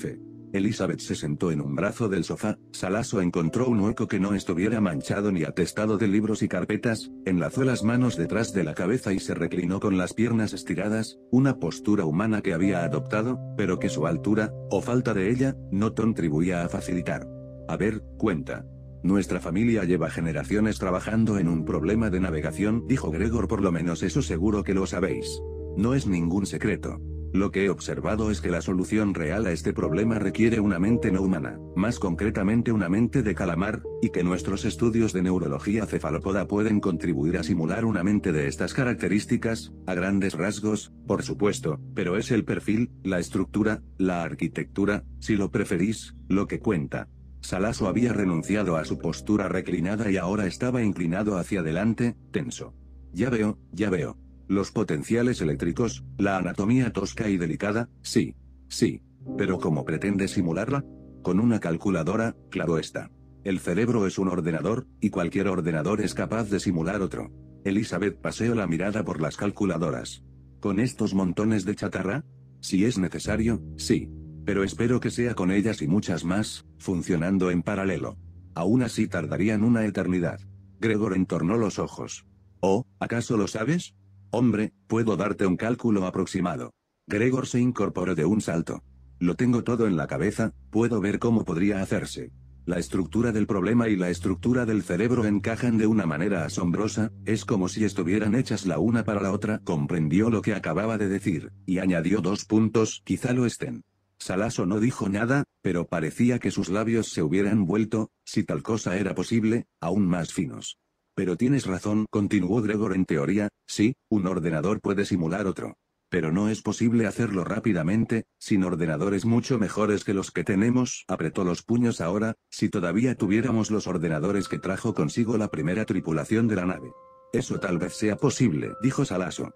Elizabeth se sentó en un brazo del sofá. Salaso encontró un hueco que no estuviera manchado ni atestado de libros y carpetas, enlazó las manos detrás de la cabeza y se reclinó con las piernas estiradas, una postura humana que había adoptado, pero que su altura, o falta de ella, no contribuía a facilitar. A ver, cuenta. Nuestra familia lleva generaciones trabajando en un problema de navegación, dijo Gregor. Por lo menos eso seguro que lo sabéis. No es ningún secreto. Lo que he observado es que la solución real a este problema requiere una mente no humana, más concretamente una mente de calamar, y que nuestros estudios de neurología cefalópoda pueden contribuir a simular una mente de estas características, a grandes rasgos, por supuesto, pero es el perfil, la estructura, la arquitectura, si lo preferís, lo que cuenta. Salaso había renunciado a su postura reclinada y ahora estaba inclinado hacia adelante, tenso. Ya veo, ya veo. Los potenciales eléctricos, la anatomía tosca y delicada, sí. Sí. Pero ¿cómo pretende simularla? Con una calculadora, claro está. El cerebro es un ordenador, y cualquier ordenador es capaz de simular otro. Elizabeth paseó la mirada por las calculadoras. ¿Con estos montones de chatarra? Si es necesario, sí. Pero espero que sea con ellas y muchas más, funcionando en paralelo. Aún así tardarían una eternidad. Gregor entornó los ojos. ¿Oh, acaso lo sabes? Hombre, puedo darte un cálculo aproximado. Gregor se incorporó de un salto. Lo tengo todo en la cabeza, puedo ver cómo podría hacerse. La estructura del problema y la estructura del cerebro encajan de una manera asombrosa, es como si estuvieran hechas la una para la otra. Comprendió lo que acababa de decir, y añadió dos puntos, quizá lo estén. Salaso no dijo nada, pero parecía que sus labios se hubieran vuelto, si tal cosa era posible, aún más finos. Pero tienes razón, continuó Gregor, en teoría, sí, un ordenador puede simular otro. Pero no es posible hacerlo rápidamente, sin ordenadores mucho mejores que los que tenemos. Apretó los puños. Ahora, si todavía tuviéramos los ordenadores que trajo consigo la primera tripulación de la nave. Eso tal vez sea posible, dijo Salaso.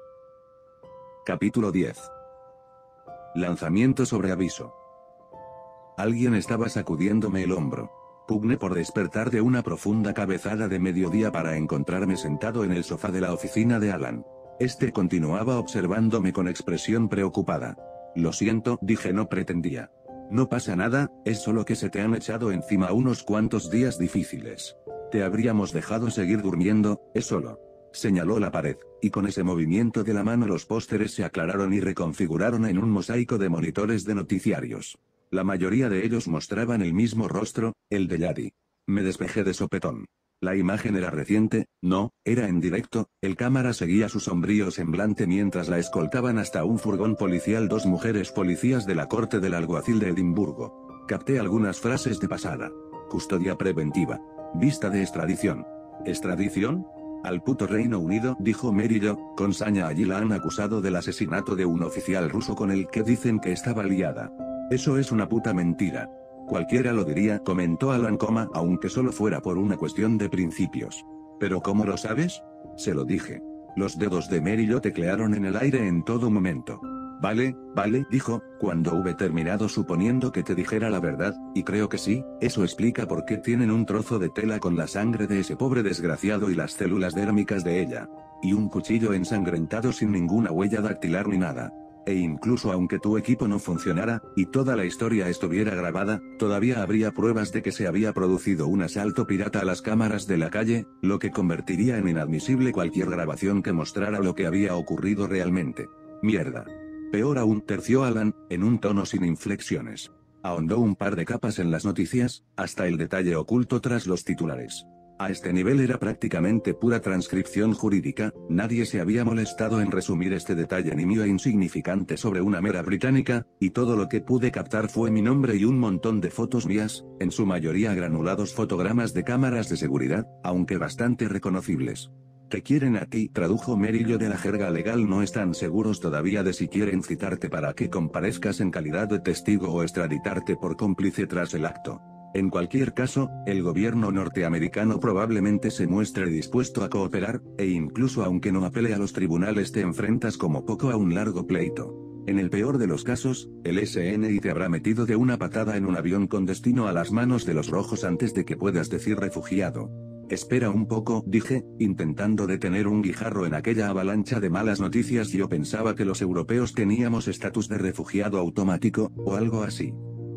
Capítulo diez. Lanzamiento sobre aviso. Alguien estaba sacudiéndome el hombro. Pugné por despertar de una profunda cabezada de mediodía para encontrarme sentado en el sofá de la oficina de Alan. Este continuaba observándome con expresión preocupada. Lo siento, dije, no pretendía. No pasa nada, es solo que se te han echado encima unos cuantos días difíciles. Te habríamos dejado seguir durmiendo, es solo. Señaló la pared, y con ese movimiento de la mano los pósteres se aclararon y reconfiguraron en un mosaico de monitores de noticiarios. La mayoría de ellos mostraban el mismo rostro, el de Yadi. Me despejé de sopetón. La imagen era reciente, no, era en directo, el cámara seguía su sombrío semblante mientras la escoltaban hasta un furgón policial dos mujeres policías de la corte del alguacil de Edimburgo. Capté algunas frases de pasada. Custodia preventiva. Vista de extradición. ¿Extradición? Al puto Reino Unido, dijo Merillo, con saña. Allí la han acusado del asesinato de un oficial ruso con el que dicen que estaba liada. Eso es una puta mentira. Cualquiera lo diría, comentó Alan, coma, aunque solo fuera por una cuestión de principios. ¿Pero cómo lo sabes? Se lo dije. Los dedos de Merillo teclearon en el aire en todo momento. Vale, vale, dijo, cuando hube terminado, suponiendo que te dijera la verdad, y creo que sí, eso explica por qué tienen un trozo de tela con la sangre de ese pobre desgraciado y las células dérmicas de ella. Y un cuchillo ensangrentado sin ninguna huella dactilar ni nada. E incluso aunque tu equipo no funcionara, y toda la historia estuviera grabada, todavía habría pruebas de que se había producido un asalto pirata a las cámaras de la calle, lo que convertiría en inadmisible cualquier grabación que mostrara lo que había ocurrido realmente. Mierda. Peor aún, terció Alan, en un tono sin inflexiones. Ahondó un par de capas en las noticias, hasta el detalle oculto tras los titulares. A este nivel era prácticamente pura transcripción jurídica, nadie se había molestado en resumir este detalle nimio e insignificante sobre una mera británica, y todo lo que pude captar fue mi nombre y un montón de fotos mías, en su mayoría granulados fotogramas de cámaras de seguridad, aunque bastante reconocibles. ¿Qué quieren aquí?, tradujo Merillo de la jerga legal. No están seguros todavía de si quieren citarte para que comparezcas en calidad de testigo o extraditarte por cómplice tras el acto. En cualquier caso, el gobierno norteamericano probablemente se muestre dispuesto a cooperar, e incluso aunque no apele a los tribunales te enfrentas como poco a un largo pleito. En el peor de los casos, el S N I te habrá metido de una patada en un avión con destino a las manos de los rojos antes de que puedas decir refugiado. Espera un poco, dije, intentando detener un guijarro en aquella avalancha de malas noticias. Yo pensaba que los europeos teníamos estatus de refugiado automático, o algo así.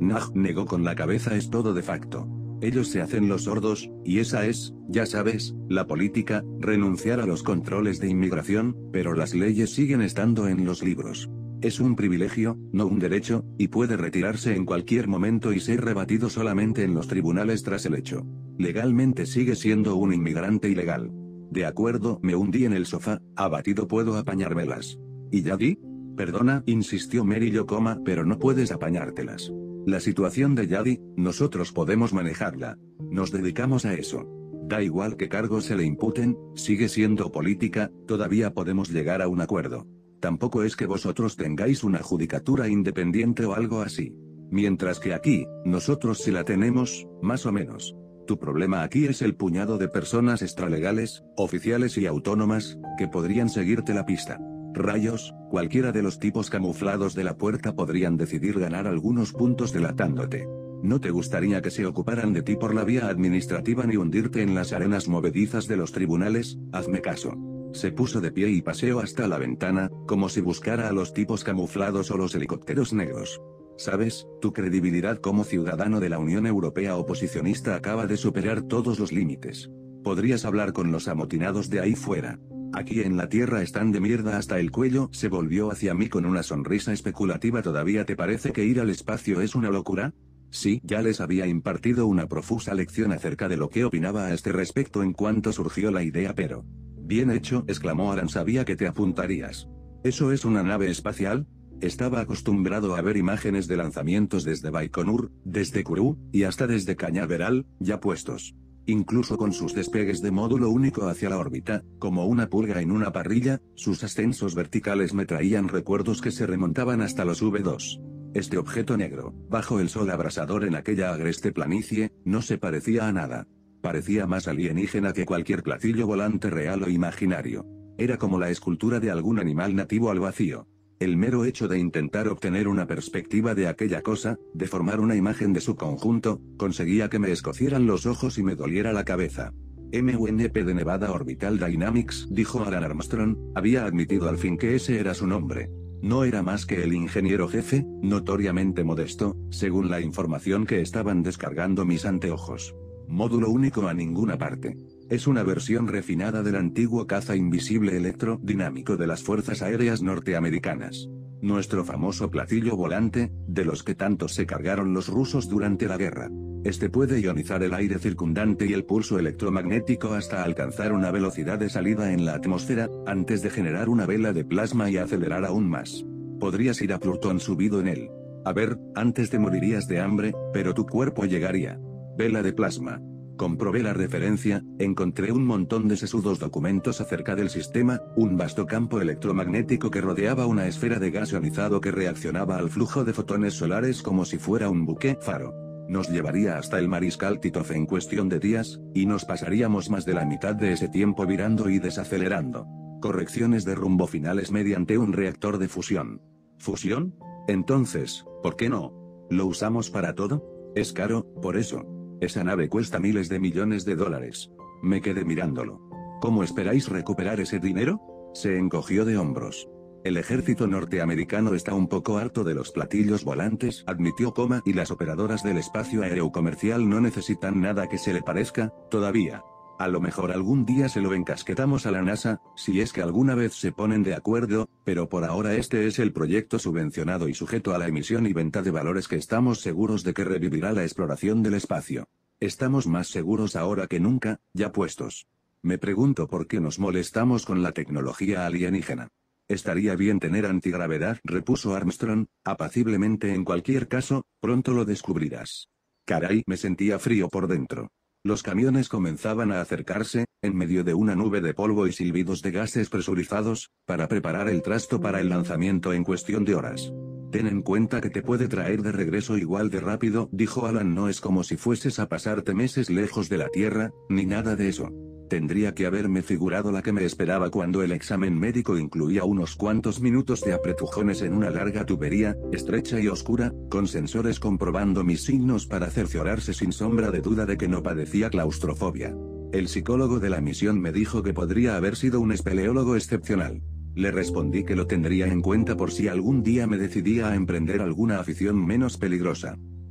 Nag negó con la cabeza. Es todo de facto. Ellos se hacen los sordos, y esa es, ya sabes, la política, renunciar a los controles de inmigración, pero las leyes siguen estando en los libros. Es un privilegio, no un derecho, y puede retirarse en cualquier momento y ser rebatido solamente en los tribunales tras el hecho. Legalmente sigue siendo un inmigrante ilegal. De acuerdo, me hundí en el sofá, abatido. Puedo apañármelas. ¿Y Yadi? Perdona, insistió Mary Jo, coma, pero no puedes apañártelas. La situación de Yadi, nosotros podemos manejarla. Nos dedicamos a eso. Da igual qué cargos se le imputen, sigue siendo política, todavía podemos llegar a un acuerdo. Tampoco es que vosotros tengáis una judicatura independiente o algo así. Mientras que aquí, nosotros sí la tenemos, más o menos. Tu problema aquí es el puñado de personas extralegales, oficiales y autónomas, que podrían seguirte la pista. Rayos, cualquiera de los tipos camuflados de la puerta podrían decidir ganar algunos puntos delatándote. No te gustaría que se ocuparan de ti por la vía administrativa ni hundirte en las arenas movedizas de los tribunales. Hazme caso. Se puso de pie y paseó hasta la ventana, como si buscara a los tipos camuflados o los helicópteros negros. Sabes, tu credibilidad como ciudadano de la Unión Europea oposicionista acaba de superar todos los límites. Podrías hablar con los amotinados de ahí fuera. Aquí en la tierra están de mierda hasta el cuello. Se volvió hacia mí con una sonrisa especulativa. ¿Todavía te parece que ir al espacio es una locura? Sí, ya les había impartido una profusa lección acerca de lo que opinaba a este respecto en cuanto surgió la idea, pero... Bien hecho, exclamó Alan, sabía que te apuntarías. ¿Eso es una nave espacial? Estaba acostumbrado a ver imágenes de lanzamientos desde Baikonur, desde Kourou, y hasta desde Cañaveral, ya puestos. Incluso con sus despegues de módulo único hacia la órbita, como una pulga en una parrilla, sus ascensos verticales me traían recuerdos que se remontaban hasta los V dos. Este objeto negro, bajo el sol abrasador en aquella agreste planicie, no se parecía a nada. Parecía más alienígena que cualquier platillo volante real o imaginario. Era como la escultura de algún animal nativo al vacío. El mero hecho de intentar obtener una perspectiva de aquella cosa, de formar una imagen de su conjunto, conseguía que me escocieran los ojos y me doliera la cabeza. M U N P de Nevada Orbital Dynamics, dijo Alan Armstrong, había admitido al fin que ese era su nombre. No era más que el ingeniero jefe, notoriamente modesto, según la información que estaban descargando mis anteojos. Módulo único a ninguna parte. Es una versión refinada del antiguo caza invisible electrodinámico de las fuerzas aéreas norteamericanas. Nuestro famoso platillo volante, de los que tanto se cargaron los rusos durante la guerra. Este puede ionizar el aire circundante y el pulso electromagnético hasta alcanzar una velocidad de salida en la atmósfera, antes de generar una vela de plasma y acelerar aún más. Podrías ir a Plutón subido en él. A ver, antes te morirías de hambre, pero tu cuerpo llegaría. Vela de plasma. Comprobé la referencia, encontré un montón de sesudos documentos acerca del sistema, un vasto campo electromagnético que rodeaba una esfera de gas ionizado que reaccionaba al flujo de fotones solares como si fuera un buque faro. Nos llevaría hasta el mariscal Titov en cuestión de días, y nos pasaríamos más de la mitad de ese tiempo virando y desacelerando. Correcciones de rumbo finales mediante un reactor de fusión. ¿Fusión? Entonces, ¿por qué no? ¿Lo usamos para todo? Es caro, por eso. Esa nave cuesta miles de millones de dólares. Me quedé mirándolo. ¿Cómo esperáis recuperar ese dinero? Se encogió de hombros. El ejército norteamericano está un poco harto de los platillos volantes, admitió, coma, y las operadoras del espacio aéreo comercial no necesitan nada que se le parezca, todavía. A lo mejor algún día se lo encasquetamos a la NASA, si es que alguna vez se ponen de acuerdo, pero por ahora este es el proyecto subvencionado y sujeto a la emisión y venta de valores que estamos seguros de que revivirá la exploración del espacio. Estamos más seguros ahora que nunca, ya puestos. Me pregunto por qué nos molestamos con la tecnología alienígena. Estaría bien tener antigravedad, repuso Armstrong, apaciblemente. En cualquier caso, pronto lo descubrirás. Caray, me sentía frío por dentro. Los camiones comenzaban a acercarse, en medio de una nube de polvo y silbidos de gases presurizados, para preparar el trasto para el lanzamiento en cuestión de horas. Ten en cuenta que te puede traer de regreso igual de rápido, dijo Alan. No es como si fueses a pasarte meses lejos de la Tierra, ni nada de eso. Tendría que haberme figurado la que me esperaba cuando el examen médico incluía unos cuantos minutos de apretujones en una larga tubería, estrecha y oscura, con sensores comprobando mis signos para cerciorarse sin sombra de duda de que no padecía claustrofobia. El psicólogo de la misión me dijo que podría haber sido un espeleólogo excepcional. Le respondí que lo tendría en cuenta por si algún día me decidía a emprender alguna afición menos peligrosa.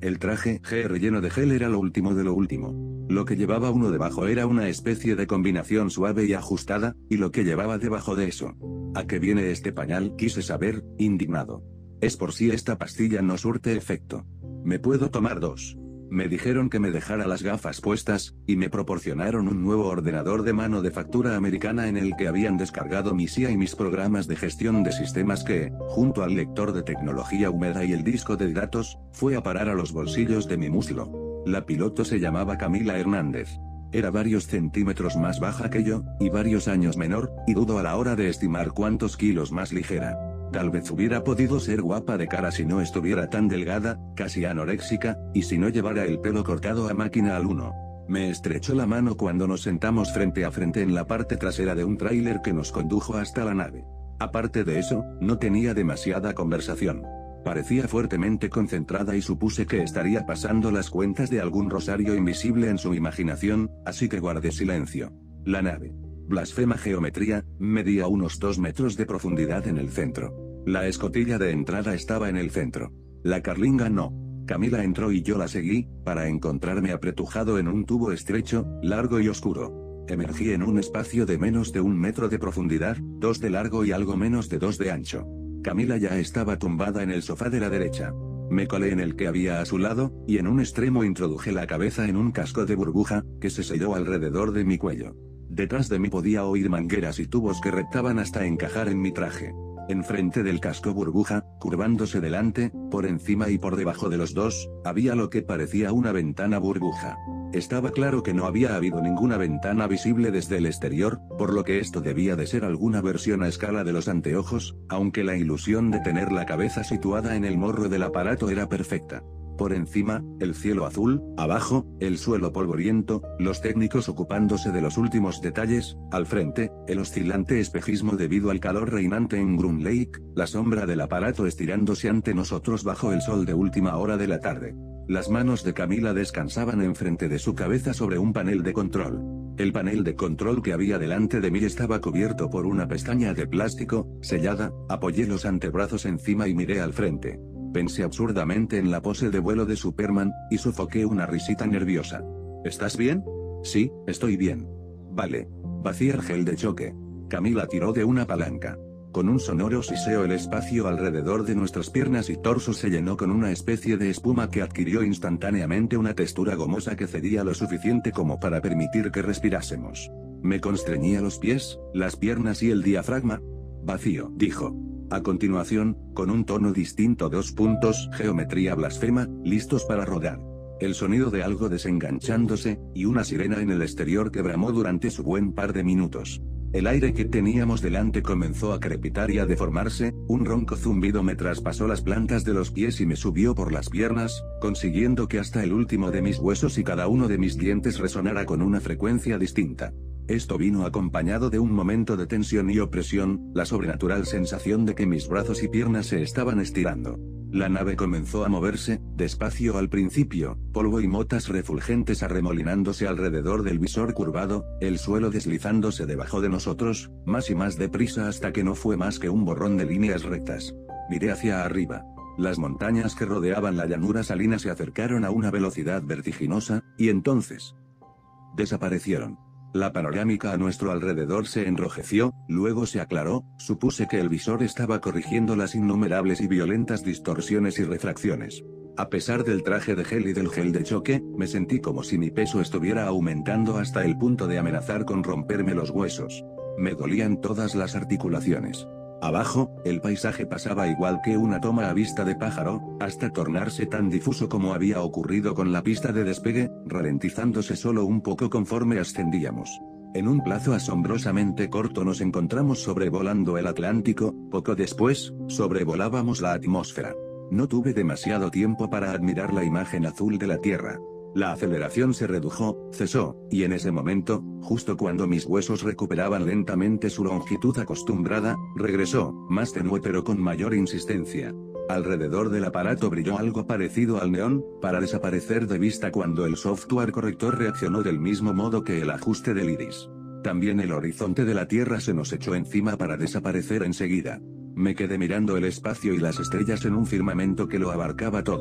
El traje G relleno de gel era lo último de lo último. Lo que llevaba uno debajo era una especie de combinación suave y ajustada, y lo que llevaba debajo de eso. ¿A qué viene este pañal?, quise saber, indignado. Es por si esta pastilla no surte efecto. ¿Me puedo tomar dos? Me dijeron que me dejara las gafas puestas, y me proporcionaron un nuevo ordenador de mano de factura americana en el que habían descargado mi C I A y mis programas de gestión de sistemas que, junto al lector de tecnología húmeda y el disco de datos, fue a parar a los bolsillos de mi muslo. La piloto se llamaba Camila Hernández. Era varios centímetros más baja que yo, y varios años menor, y dudo a la hora de estimar cuántos kilos más ligera. Tal vez hubiera podido ser guapa de cara si no estuviera tan delgada, casi anoréxica, y si no llevara el pelo cortado a máquina al uno. Me estrechó la mano cuando nos sentamos frente a frente en la parte trasera de un tráiler que nos condujo hasta la nave. Aparte de eso, no tenía demasiada conversación. Parecía fuertemente concentrada y supuse que estaría pasando las cuentas de algún rosario invisible en su imaginación, así que guardé silencio. La nave, blasfema geometría, medía unos dos metros de profundidad en el centro. La escotilla de entrada estaba en el centro. La carlinga no. Camila entró y yo la seguí, para encontrarme apretujado en un tubo estrecho, largo y oscuro. Emergí en un espacio de menos de un metro de profundidad, dos de largo y algo menos de dos de ancho. Camila ya estaba tumbada en el sofá de la derecha. Me colé en el que había a su lado, y en un extremo introduje la cabeza en un casco de burbuja, que se selló alrededor de mi cuello. Detrás de mí podía oír mangueras y tubos que reptaban hasta encajar en mi traje. Enfrente del casco burbuja, curvándose delante, por encima y por debajo de los dos, había lo que parecía una ventana burbuja. Estaba claro que no había habido ninguna ventana visible desde el exterior, por lo que esto debía de ser alguna versión a escala de los anteojos, aunque la ilusión de tener la cabeza situada en el morro del aparato era perfecta. Por encima, el cielo azul, abajo, el suelo polvoriento, los técnicos ocupándose de los últimos detalles, al frente, el oscilante espejismo debido al calor reinante en Groom Lake, la sombra del aparato estirándose ante nosotros bajo el sol de última hora de la tarde. Las manos de Camila descansaban enfrente de su cabeza sobre un panel de control. El panel de control que había delante de mí estaba cubierto por una pestaña de plástico, sellada. Apoyé los antebrazos encima y miré al frente. Pensé absurdamente en la pose de vuelo de Superman, y sofoqué una risita nerviosa. ¿Estás bien? Sí, estoy bien. Vale. Vaciar gel de choque. Camila tiró de una palanca. Con un sonoro siseo el espacio alrededor de nuestras piernas y torso se llenó con una especie de espuma que adquirió instantáneamente una textura gomosa que cedía lo suficiente como para permitir que respirásemos. Me constreñía los pies, las piernas y el diafragma. Vacío, dijo. A continuación, con un tono distinto: dos puntos, geometría blasfema, listos para rodar. El sonido de algo desenganchándose, y una sirena en el exterior que bramó durante su buen par de minutos. El aire que teníamos delante comenzó a crepitar y a deformarse, un ronco zumbido me traspasó las plantas de los pies y me subió por las piernas, consiguiendo que hasta el último de mis huesos y cada uno de mis dientes resonara con una frecuencia distinta. Esto vino acompañado de un momento de tensión y opresión, la sobrenatural sensación de que mis brazos y piernas se estaban estirando. La nave comenzó a moverse, despacio al principio, polvo y motas refulgentes arremolinándose alrededor del visor curvado, el suelo deslizándose debajo de nosotros, más y más deprisa hasta que no fue más que un borrón de líneas rectas. Miré hacia arriba. Las montañas que rodeaban la llanura salina se acercaron a una velocidad vertiginosa, y entonces desaparecieron. La panorámica a nuestro alrededor se enrojeció, luego se aclaró. Supuse que el visor estaba corrigiendo las innumerables y violentas distorsiones y refracciones. A pesar del traje de gel y del gel de choque, me sentí como si mi peso estuviera aumentando hasta el punto de amenazar con romperme los huesos. Me dolían todas las articulaciones. Abajo, el paisaje pasaba igual que una toma a vista de pájaro, hasta tornarse tan difuso como había ocurrido con la pista de despegue, ralentizándose solo un poco conforme ascendíamos. En un plazo asombrosamente corto nos encontramos sobrevolando el Atlántico, poco después, sobrevolábamos la atmósfera. No tuve demasiado tiempo para admirar la imagen azul de la Tierra. La aceleración se redujo, cesó, y en ese momento, justo cuando mis huesos recuperaban lentamente su longitud acostumbrada, regresó, más tenue pero con mayor insistencia. Alrededor del aparato brilló algo parecido al neón, para desaparecer de vista cuando el software corrector reaccionó del mismo modo que el ajuste del iris. También el horizonte de la Tierra se nos echó encima para desaparecer enseguida. Me quedé mirando el espacio y las estrellas en un firmamento que lo abarcaba todo.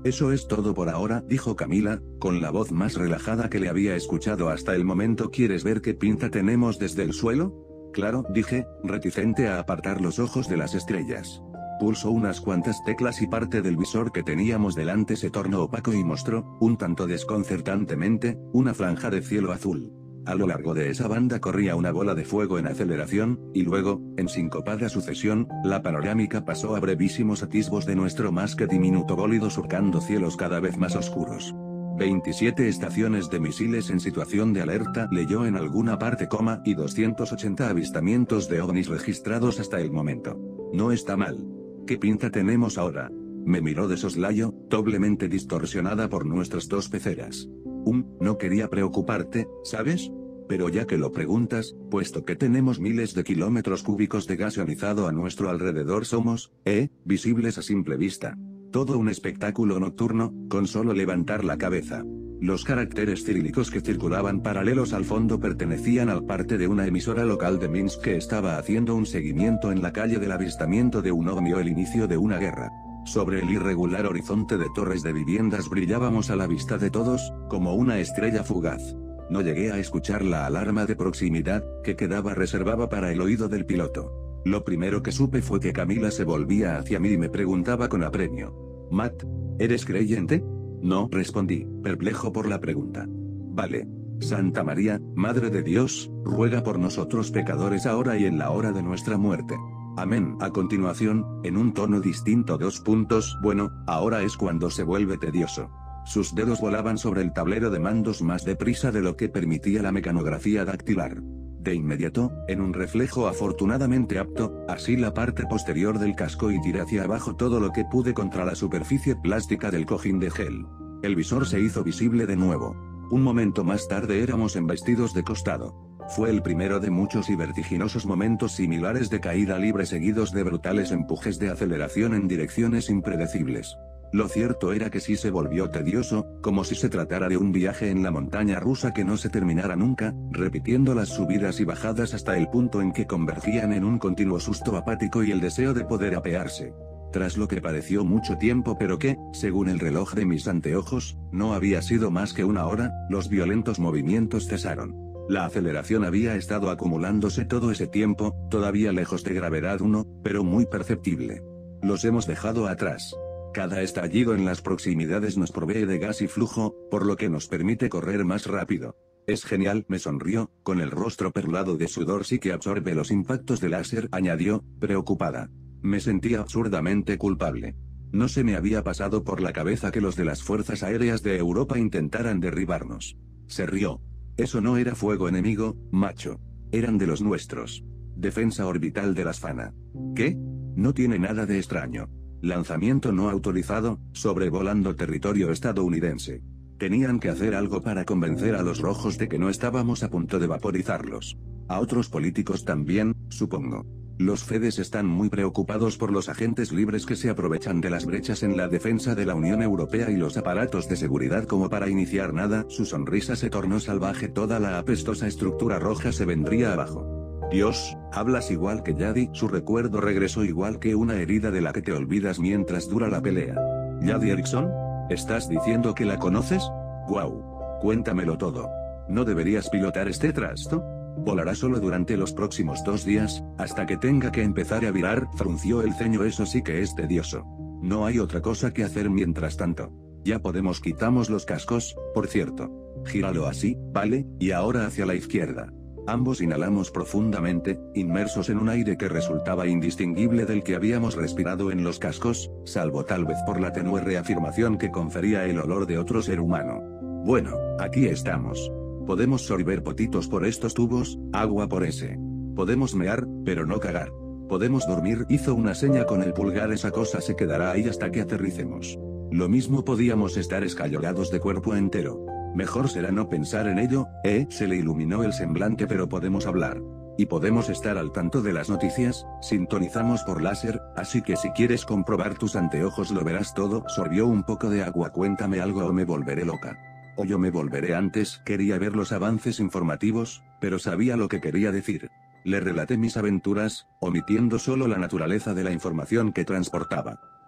Eso es todo por ahora, dijo Camila, con la voz más relajada que le había escuchado hasta el momento. ¿Quieres ver qué pinta tenemos desde el suelo? Claro, dije, reticente a apartar los ojos de las estrellas. Pulsó unas cuantas teclas y parte del visor que teníamos delante se tornó opaco y mostró, un tanto desconcertantemente, una franja de cielo azul. A lo largo de esa banda corría una bola de fuego en aceleración, y luego, en sincopada sucesión, la panorámica pasó a brevísimos atisbos de nuestro más que diminuto bólido surcando cielos cada vez más oscuros. veintisiete estaciones de misiles en situación de alerta, leyó en alguna parte, coma, y doscientos ochenta avistamientos de ovnis registrados hasta el momento. No está mal. ¿Qué pinta tenemos ahora? Me miró de soslayo, doblemente distorsionada por nuestras dos peceras. Um, no quería preocuparte, ¿sabes? Pero ya que lo preguntas, puesto que tenemos miles de kilómetros cúbicos de gas ionizado a nuestro alrededor, somos, eh, visibles a simple vista. Todo un espectáculo nocturno, con solo levantar la cabeza. Los caracteres cirílicos que circulaban paralelos al fondo pertenecían al parte de una emisora local de Minsk que estaba haciendo un seguimiento en la calle del avistamiento de un ovni o el inicio de una guerra. Sobre el irregular horizonte de torres de viviendas brillábamos a la vista de todos, como una estrella fugaz. No llegué a escuchar la alarma de proximidad, que quedaba reservada para el oído del piloto. Lo primero que supe fue que Camila se volvía hacia mí y me preguntaba con apremio: Matt, ¿eres creyente? No, respondí, perplejo por la pregunta. Vale. Santa María, Madre de Dios, ruega por nosotros pecadores ahora y en la hora de nuestra muerte. Amén. A continuación, en un tono distinto, dos puntos, bueno, ahora es cuando se vuelve tedioso. Sus dedos volaban sobre el tablero de mandos más deprisa de lo que permitía la mecanografía dactilar. De inmediato, en un reflejo afortunadamente apto, así la parte posterior del casco y tiré hacia abajo todo lo que pude contra la superficie plástica del cojín de gel. El visor se hizo visible de nuevo. Un momento más tarde éramos embestidos de costado. Fue el primero de muchos y vertiginosos momentos similares de caída libre seguidos de brutales empujes de aceleración en direcciones impredecibles. Lo cierto era que sí se volvió tedioso, como si se tratara de un viaje en la montaña rusa que no se terminara nunca, repitiendo las subidas y bajadas hasta el punto en que convergían en un continuo susto apático y el deseo de poder apearse. Tras lo que pareció mucho tiempo pero que, según el reloj de mis anteojos, no había sido más que una hora, los violentos movimientos cesaron. La aceleración había estado acumulándose todo ese tiempo, todavía lejos de gravedad uno, pero muy perceptible. Los hemos dejado atrás. Cada estallido en las proximidades nos provee de gas y flujo, por lo que nos permite correr más rápido. Es genial, me sonrió, con el rostro perlado de sudor. Sí que absorbe los impactos de láser, añadió, preocupada. Me sentía absurdamente culpable. No se me había pasado por la cabeza que los de las fuerzas aéreas de Europa intentaran derribarnos. Se rió. Eso no era fuego enemigo, macho. Eran de los nuestros. Defensa orbital de las FANA. ¿Qué? No tiene nada de extraño. Lanzamiento no autorizado, sobrevolando territorio estadounidense. Tenían que hacer algo para convencer a los rojos de que no estábamos a punto de vaporizarlos. A otros políticos también, supongo. Los Fedes están muy preocupados por los agentes libres que se aprovechan de las brechas en la defensa de la Unión Europea y los aparatos de seguridad como para iniciar nada. Su sonrisa se tornó salvaje. Toda la apestosa estructura roja se vendría abajo. Dios, hablas igual que Yadi. Su recuerdo regresó igual que una herida de la que te olvidas mientras dura la pelea. ¿Yadi Erickson? ¿Estás diciendo que la conoces? Guau. Cuéntamelo todo. ¿No deberías pilotar este trasto? Volará solo durante los próximos dos días, hasta que tenga que empezar a virar. Frunció el ceño. Eso sí que es tedioso. No hay otra cosa que hacer mientras tanto. Ya podemos. Quitamos los cascos, por cierto. Gíralo así, vale, y ahora hacia la izquierda. Ambos inhalamos profundamente, inmersos en un aire que resultaba indistinguible del que habíamos respirado en los cascos, salvo tal vez por la tenue reafirmación que confería el olor de otro ser humano. Bueno, aquí estamos. Podemos sorber potitos por estos tubos, agua por ese. Podemos mear, pero no cagar. Podemos dormir. Hizo una seña con el pulgar. Esa cosa se quedará ahí hasta que aterricemos. Lo mismo podíamos estar escayolados de cuerpo entero. Mejor será no pensar en ello, ¿eh? Se le iluminó el semblante. Pero podemos hablar. Y podemos estar al tanto de las noticias. Sintonizamos por láser, así que si quieres comprobar tus anteojos lo verás todo. Sorbió un poco de agua. Cuéntame algo o me volveré loca. O yo me volveré antes. Quería ver los avances informativos, pero sabía lo que quería decir. Le relaté mis aventuras, omitiendo solo la naturaleza de la información que transportaba.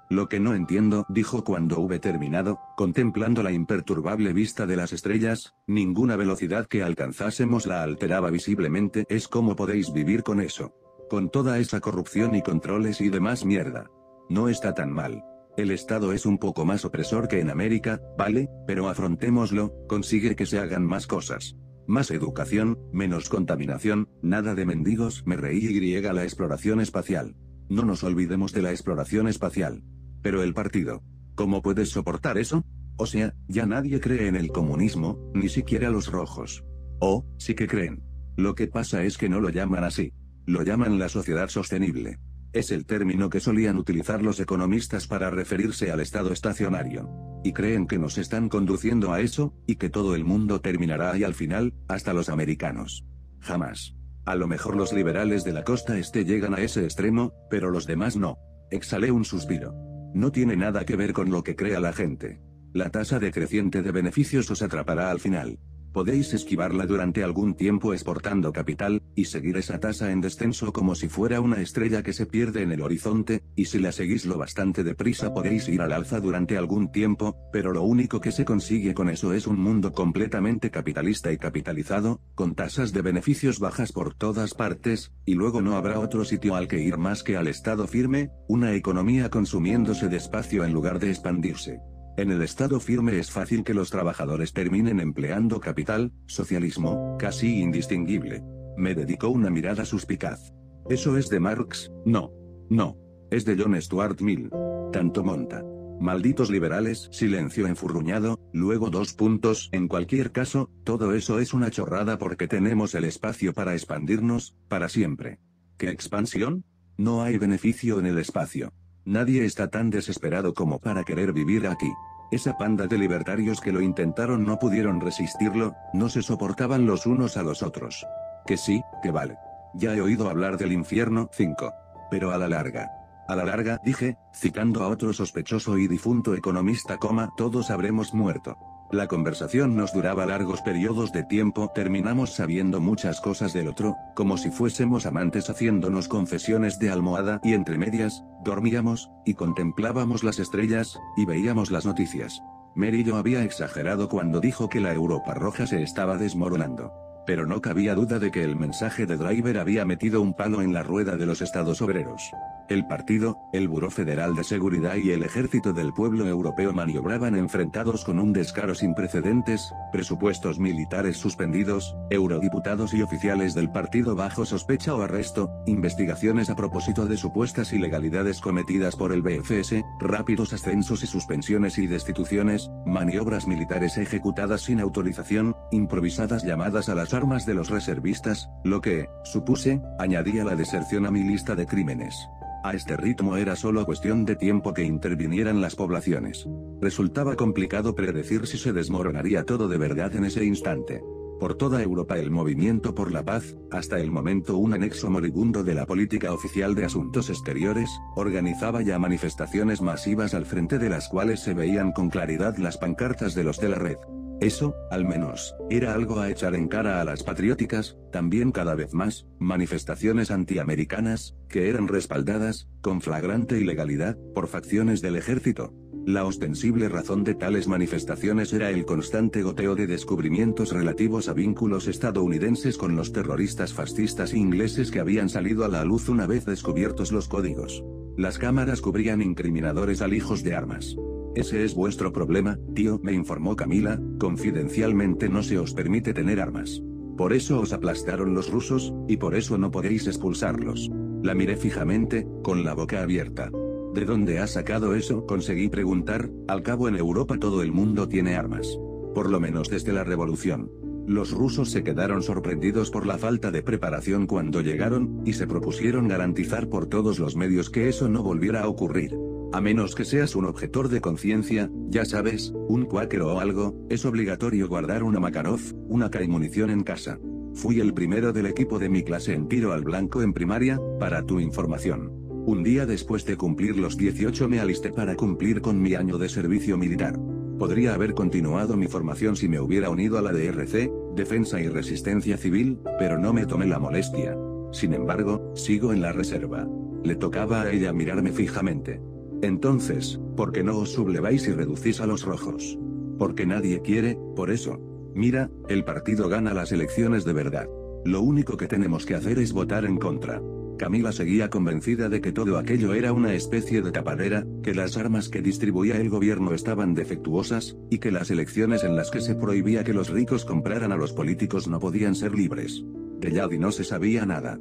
Lo que no entiendo, dijo cuando hube terminado, contemplando la imperturbable vista de las estrellas, ninguna velocidad que alcanzásemos la alteraba visiblemente, es cómo podéis vivir con eso. Con toda esa corrupción y controles y demás mierda. No está tan mal. El Estado es un poco más opresor que en América, vale, pero afrontémoslo, consigue que se hagan más cosas. Más educación, menos contaminación, nada de mendigos, me reí y la exploración espacial. No nos olvidemos de la exploración espacial. Pero el partido. ¿Cómo puedes soportar eso? O sea, ya nadie cree en el comunismo, ni siquiera los rojos. Oh, sí que creen. Lo que pasa es que no lo llaman así. Lo llaman la sociedad sostenible. Es el término que solían utilizar los economistas para referirse al estado estacionario. Y creen que nos están conduciendo a eso, y que todo el mundo terminará ahí al final, hasta los americanos. Jamás. A lo mejor los liberales de la costa este llegan a ese extremo, pero los demás no. Exhalé un suspiro. No tiene nada que ver con lo que crea la gente. La tasa decreciente de beneficios os atrapará al final. Podéis esquivarla durante algún tiempo exportando capital, y seguir esa tasa en descenso como si fuera una estrella que se pierde en el horizonte, y si la seguís lo bastante deprisa podéis ir al alza durante algún tiempo, pero lo único que se consigue con eso es un mundo completamente capitalista y capitalizado, con tasas de beneficios bajas por todas partes, y luego no habrá otro sitio al que ir más que al estado firme, una economía consumiéndose despacio en lugar de expandirse. En el estado firme es fácil que los trabajadores terminen empleando capital, socialismo, casi indistinguible. Me dedicó una mirada suspicaz. ¿Eso es de Marx? No. No. Es de John Stuart Mill. Tanto monta. Malditos liberales, silencio enfurruñado, luego dos puntos. En cualquier caso, todo eso es una chorrada porque tenemos el espacio para expandirnos, para siempre. ¿Qué expansión? No hay beneficio en el espacio. Nadie está tan desesperado como para querer vivir aquí. Esa panda de libertarios que lo intentaron no pudieron resistirlo, no se soportaban los unos a los otros. Que sí, que vale. Ya he oído hablar del infierno, cinco. Pero a la larga. A la larga, dije, citando a otro sospechoso y difunto economista, coma, todos habremos muerto. La conversación nos duraba largos periodos de tiempo, terminamos sabiendo muchas cosas del otro, como si fuésemos amantes haciéndonos confesiones de almohada, y entre medias, dormíamos, y contemplábamos las estrellas, y veíamos las noticias. Merillo había exagerado cuando dijo que la Europa roja se estaba desmoronando. Pero no cabía duda de que el mensaje de Driver había metido un palo en la rueda de los estados obreros. El partido, el Buró Federal de Seguridad y el Ejército del Pueblo Europeo maniobraban enfrentados con un descaro sin precedentes, presupuestos militares suspendidos, eurodiputados y oficiales del partido bajo sospecha o arresto, investigaciones a propósito de supuestas ilegalidades cometidas por el B F S, rápidos ascensos y suspensiones y destituciones, maniobras militares ejecutadas sin autorización, improvisadas llamadas a las armas de los reservistas, lo que, supuse, añadía la deserción a mi lista de crímenes. A este ritmo era solo cuestión de tiempo que intervinieran las poblaciones. Resultaba complicado predecir si se desmoronaría todo de verdad en ese instante. Por toda Europa el movimiento por la paz, hasta el momento un anexo moribundo de la política oficial de asuntos exteriores, organizaba ya manifestaciones masivas al frente de las cuales se veían con claridad las pancartas de los de la red. Eso, al menos, era algo a echar en cara a las patrióticas, también cada vez más, manifestaciones antiamericanas, que eran respaldadas, con flagrante ilegalidad, por facciones del ejército. La ostensible razón de tales manifestaciones era el constante goteo de descubrimientos relativos a vínculos estadounidenses con los terroristas fascistas ingleses que habían salido a la luz una vez descubiertos los códigos. Las cámaras cubrían incriminadores alijos de armas. Ese es vuestro problema, tío, me informó Camila, confidencialmente no se os permite tener armas. Por eso os aplastaron los rusos, y por eso no podéis expulsarlos. La miré fijamente, con la boca abierta. ¿De dónde has sacado eso? Conseguí preguntar, al cabo en Europa todo el mundo tiene armas. Por lo menos desde la revolución. Los rusos se quedaron sorprendidos por la falta de preparación cuando llegaron, y se propusieron garantizar por todos los medios que eso no volviera a ocurrir. A menos que seas un objetor de conciencia, ya sabes, un cuáquero o algo, es obligatorio guardar una Makarov, una K y munición en casa. Fui el primero del equipo de mi clase en tiro al blanco en primaria, para tu información. Un día después de cumplir los dieciocho me alisté para cumplir con mi año de servicio militar. Podría haber continuado mi formación si me hubiera unido a la D R C, Defensa y Resistencia Civil, pero no me tomé la molestia. Sin embargo, sigo en la reserva. Le tocaba a ella mirarme fijamente. Entonces, ¿por qué no os subleváis y reducís a los rojos? Porque nadie quiere, por eso. Mira, el partido gana las elecciones de verdad. Lo único que tenemos que hacer es votar en contra. Camila seguía convencida de que todo aquello era una especie de tapadera, que las armas que distribuía el gobierno estaban defectuosas, y que las elecciones en las que se prohibía que los ricos compraran a los políticos no podían ser libres. De Yadi no se sabía nada.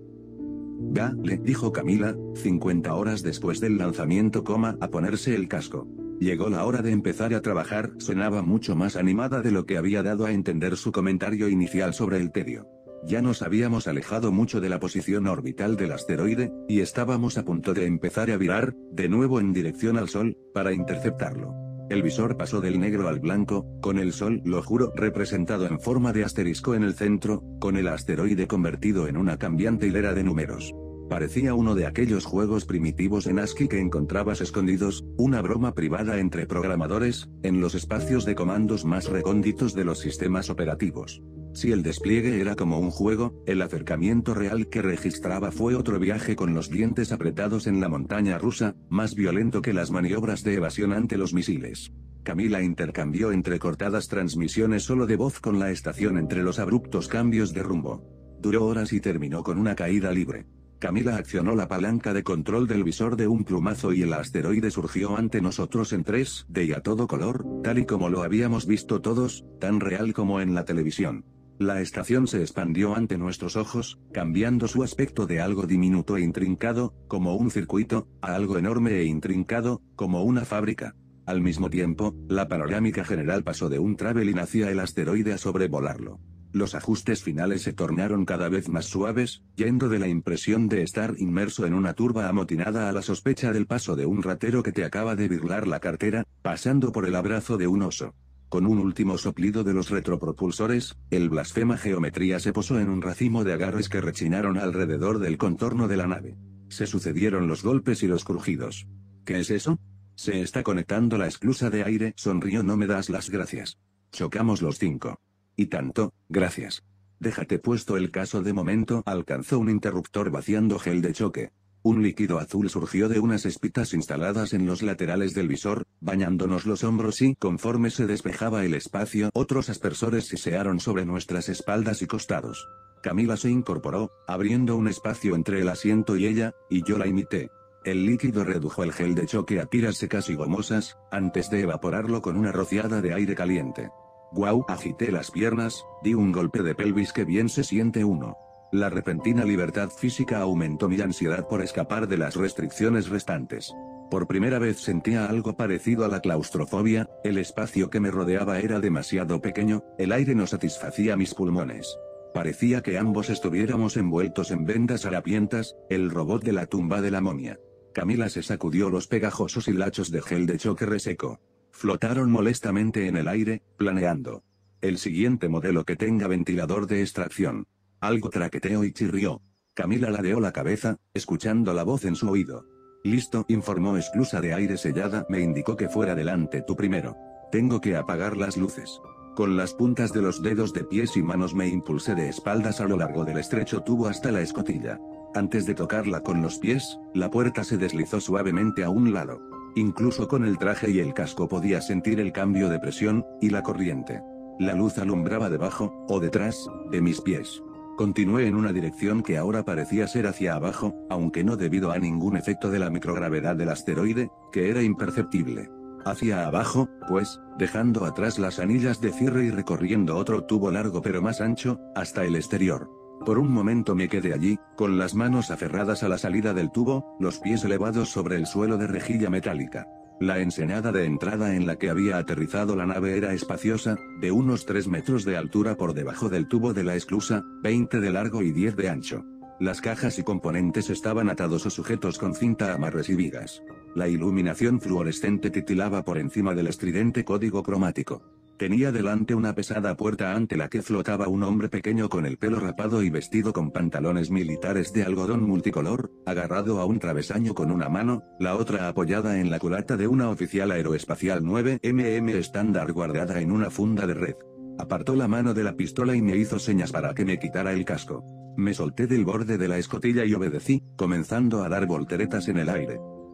Ga, le dijo Camila, cincuenta horas después del lanzamiento, coma, a ponerse el casco. Llegó la hora de empezar a trabajar, sonaba mucho más animada de lo que había dado a entender su comentario inicial sobre el tedio. Ya nos habíamos alejado mucho de la posición orbital del asteroide, y estábamos a punto de empezar a virar, de nuevo en dirección al Sol, para interceptarlo. El visor pasó del negro al blanco, con el Sol, lo juro, representado en forma de asterisco en el centro, con el asteroide convertido en una cambiante hilera de números. Parecía uno de aquellos juegos primitivos en ASCII que encontrabas escondidos, una broma privada entre programadores, en los espacios de comandos más recónditos de los sistemas operativos. Si el despliegue era como un juego, el acercamiento real que registraba fue otro viaje con los dientes apretados en la montaña rusa, más violento que las maniobras de evasión ante los misiles. Camila intercambió entrecortadas transmisiones solo de voz con la estación entre los abruptos cambios de rumbo. Duró horas y terminó con una caída libre. Camila accionó la palanca de control del visor de un plumazo y el asteroide surgió ante nosotros en tres D y a todo color, tal y como lo habíamos visto todos, tan real como en la televisión. La estación se expandió ante nuestros ojos, cambiando su aspecto de algo diminuto e intrincado, como un circuito, a algo enorme e intrincado, como una fábrica. Al mismo tiempo, la panorámica general pasó de un travelling hacia el asteroide a sobrevolarlo. Los ajustes finales se tornaron cada vez más suaves, yendo de la impresión de estar inmerso en una turba amotinada a la sospecha del paso de un ratero que te acaba de birlar la cartera, pasando por el abrazo de un oso. Con un último soplido de los retropropulsores, el blasfema geometría se posó en un racimo de agarres que rechinaron alrededor del contorno de la nave. Se sucedieron los golpes y los crujidos. ¿Qué es eso? Se está conectando la esclusa de aire, sonrió. No me das las gracias. Chocamos los cinco. Y tanto, gracias. Déjate puesto el caso de momento, alcanzó un interruptor vaciando gel de choque. Un líquido azul surgió de unas espitas instaladas en los laterales del visor, bañándonos los hombros y, conforme se despejaba el espacio, otros aspersores sisearon sobre nuestras espaldas y costados. Camila se incorporó, abriendo un espacio entre el asiento y ella, y yo la imité. El líquido redujo el gel de choque a tiras secas y gomosas, antes de evaporarlo con una rociada de aire caliente. Guau, agité las piernas, di un golpe de pelvis que bien se siente uno. La repentina libertad física aumentó mi ansiedad por escapar de las restricciones restantes. Por primera vez sentía algo parecido a la claustrofobia, el espacio que me rodeaba era demasiado pequeño, el aire no satisfacía mis pulmones. Parecía que ambos estuviéramos envueltos en vendas harapientas, el robot de la tumba de la momia. Camila se sacudió los pegajosos hilachos de gel de choque reseco. Flotaron molestamente en el aire, planeando. El siguiente modelo que tenga ventilador de extracción. Algo traqueteó y chirrió. Camila ladeó la cabeza, escuchando la voz en su oído. Listo, informó esclusa de aire sellada, me indicó que fuera delante tú primero. Tengo que apagar las luces. Con las puntas de los dedos de pies y manos me impulsé de espaldas a lo largo del estrecho tubo hasta la escotilla. Antes de tocarla con los pies, la puerta se deslizó suavemente a un lado. Incluso con el traje y el casco podía sentir el cambio de presión, y la corriente. La luz alumbraba debajo, o detrás, de mis pies. Continué en una dirección que ahora parecía ser hacia abajo, aunque no debido a ningún efecto de la microgravedad del asteroide, que era imperceptible. Hacia abajo, pues, dejando atrás las anillas de cierre y recorriendo otro tubo largo pero más ancho, hasta el exterior. Por un momento me quedé allí, con las manos aferradas a la salida del tubo, los pies elevados sobre el suelo de rejilla metálica. La ensenada de entrada en la que había aterrizado la nave era espaciosa, de unos tres metros de altura por debajo del tubo de la esclusa, veinte de largo y diez de ancho. Las cajas y componentes estaban atados o sujetos con cinta, amarres y vigas. La iluminación fluorescente titilaba por encima del estridente código cromático. Tenía delante una pesada puerta ante la que flotaba un hombre pequeño con el pelo rapado y vestido con pantalones militares de algodón multicolor, agarrado a un travesaño con una mano, la otra apoyada en la culata de una oficial aeroespacial nueve milímetros estándar guardada en una funda de red. Apartó la mano de la pistola y me hizo señas para que me quitara el casco. Me solté del borde de la escotilla y obedecí, comenzando a dar volteretas en el aire.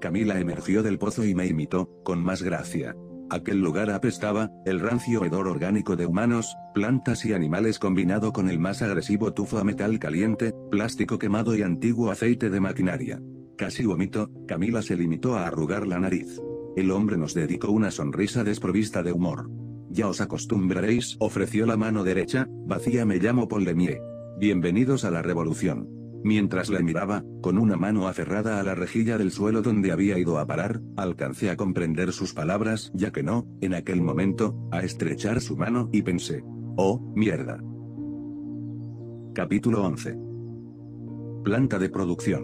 Camila emergió del pozo y me imitó, con más gracia. Aquel lugar apestaba, el rancio hedor orgánico de humanos, plantas y animales combinado con el más agresivo tufo a metal caliente, plástico quemado y antiguo aceite de maquinaria. Casi vomito, Camila se limitó a arrugar la nariz. El hombre nos dedicó una sonrisa desprovista de humor. Ya os acostumbraréis, ofreció la mano derecha, vacía. Me llamo Paul Lemie. Bienvenidos a la revolución. Mientras le miraba, con una mano aferrada a la rejilla del suelo donde había ido a parar, alcancé a comprender sus palabras, ya que no, en aquel momento, a estrechar su mano y pensé, oh, mierda. Capítulo once. Planta de producción.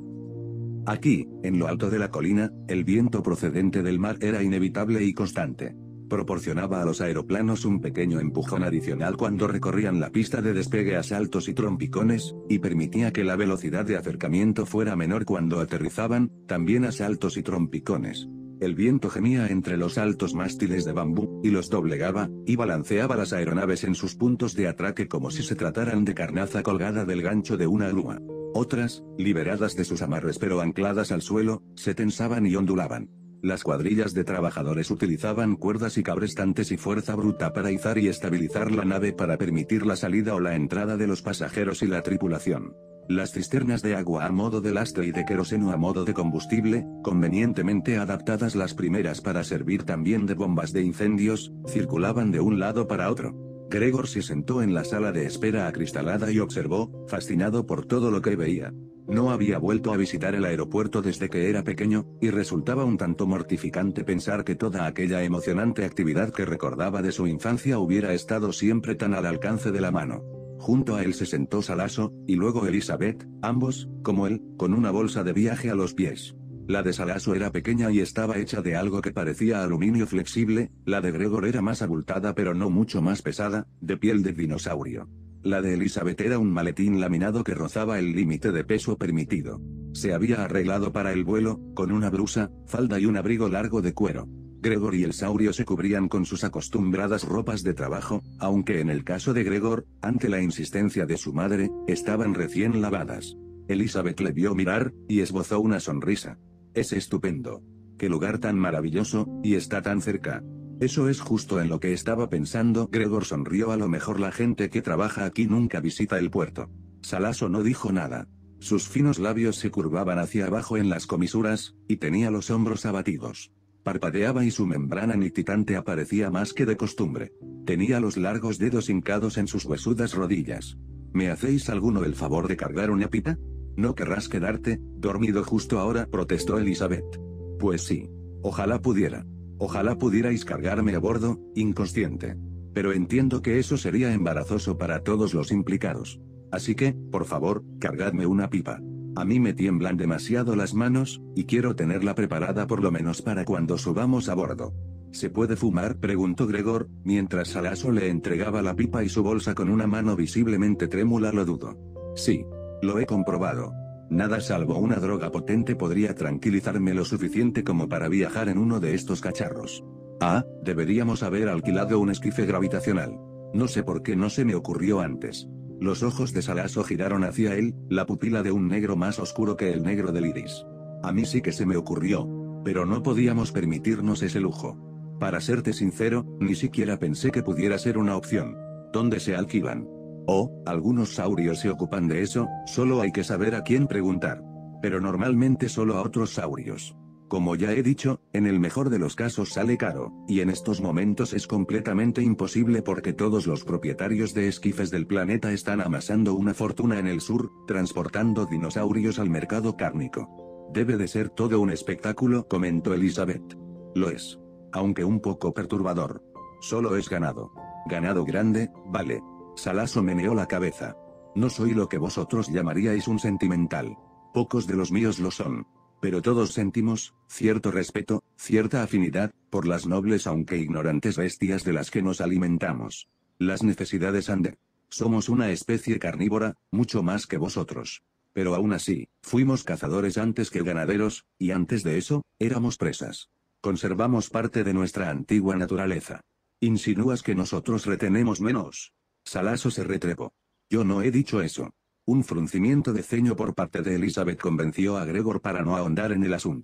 Aquí, en lo alto de la colina, el viento procedente del mar era inevitable y constante. Proporcionaba a los aeroplanos un pequeño empujón adicional cuando recorrían la pista de despegue a saltos y trompicones, y permitía que la velocidad de acercamiento fuera menor cuando aterrizaban, también a saltos y trompicones. El viento gemía entre los altos mástiles de bambú, y los doblegaba, y balanceaba las aeronaves en sus puntos de atraque como si se trataran de carnaza colgada del gancho de una grúa. Otras, liberadas de sus amarres pero ancladas al suelo, se tensaban y ondulaban. Las cuadrillas de trabajadores utilizaban cuerdas y cabrestantes y fuerza bruta para izar y estabilizar la nave para permitir la salida o la entrada de los pasajeros y la tripulación. Las cisternas de agua a modo de lastre y de queroseno a modo de combustible, convenientemente adaptadas las primeras para servir también de bombas de incendios, circulaban de un lado para otro. Gregor se sentó en la sala de espera acristalada y observó, fascinado por todo lo que veía. No había vuelto a visitar el aeropuerto desde que era pequeño, y resultaba un tanto mortificante pensar que toda aquella emocionante actividad que recordaba de su infancia hubiera estado siempre tan al alcance de la mano. Junto a él se sentó Salaso, y luego Elizabeth, ambos, como él, con una bolsa de viaje a los pies. La de Salaso era pequeña y estaba hecha de algo que parecía aluminio flexible, la de Gregor era más abultada pero no mucho más pesada, de piel de dinosaurio. La de Elizabeth era un maletín laminado que rozaba el límite de peso permitido. Se había arreglado para el vuelo, con una blusa, falda y un abrigo largo de cuero. Gregor y el saurio se cubrían con sus acostumbradas ropas de trabajo, aunque en el caso de Gregor, ante la insistencia de su madre, estaban recién lavadas. Elizabeth le vio mirar, y esbozó una sonrisa. Es estupendo. Qué lugar tan maravilloso, y está tan cerca. Eso es justo en lo que estaba pensando. Gregor sonrió. A lo mejor la gente que trabaja aquí nunca visita el puerto. Salaso no dijo nada. Sus finos labios se curvaban hacia abajo en las comisuras, y tenía los hombros abatidos. Parpadeaba y su membrana nititante aparecía más que de costumbre. Tenía los largos dedos hincados en sus huesudas rodillas. ¿Me hacéis alguno el favor de cargar una pipa? ¿No querrás quedarte, dormido justo ahora?, protestó Elizabeth. Pues sí. Ojalá pudiera. Ojalá pudierais cargarme a bordo, inconsciente. Pero entiendo que eso sería embarazoso para todos los implicados. Así que, por favor, cargadme una pipa. A mí me tiemblan demasiado las manos, y quiero tenerla preparada por lo menos para cuando subamos a bordo. ¿Se puede fumar?, preguntó Gregor, mientras Salaso le entregaba la pipa y su bolsa con una mano visiblemente trémula. Lo dudo. Sí. Lo he comprobado. Nada salvo una droga potente podría tranquilizarme lo suficiente como para viajar en uno de estos cacharros. Ah, deberíamos haber alquilado un esquife gravitacional. No sé por qué no se me ocurrió antes. Los ojos de Salaso giraron hacia él, la pupila de un negro más oscuro que el negro del iris. A mí sí que se me ocurrió. Pero no podíamos permitirnos ese lujo. Para serte sincero, ni siquiera pensé que pudiera ser una opción. ¿Dónde se alquilan? Oh, algunos saurios se ocupan de eso, solo hay que saber a quién preguntar. Pero normalmente solo a otros saurios. Como ya he dicho, en el mejor de los casos sale caro, y en estos momentos es completamente imposible porque todos los propietarios de esquifes del planeta están amasando una fortuna en el sur, transportando dinosaurios al mercado cárnico. Debe de ser todo un espectáculo, comentó Elizabeth. Lo es. Aunque un poco perturbador. Solo es ganado. Ganado grande, vale. Salaso meneó la cabeza. No soy lo que vosotros llamaríais un sentimental. Pocos de los míos lo son. Pero todos sentimos cierto respeto, cierta afinidad, por las nobles aunque ignorantes bestias de las que nos alimentamos. Las necesidades han de... Somos una especie carnívora, mucho más que vosotros. Pero aún así, fuimos cazadores antes que ganaderos, y antes de eso, éramos presas. Conservamos parte de nuestra antigua naturaleza. ¿Insinúas que nosotros retenemos menos? Salaso se retrepó. Yo no he dicho eso. Un fruncimiento de ceño por parte de Elizabeth convenció a Gregor para no ahondar en el asunto.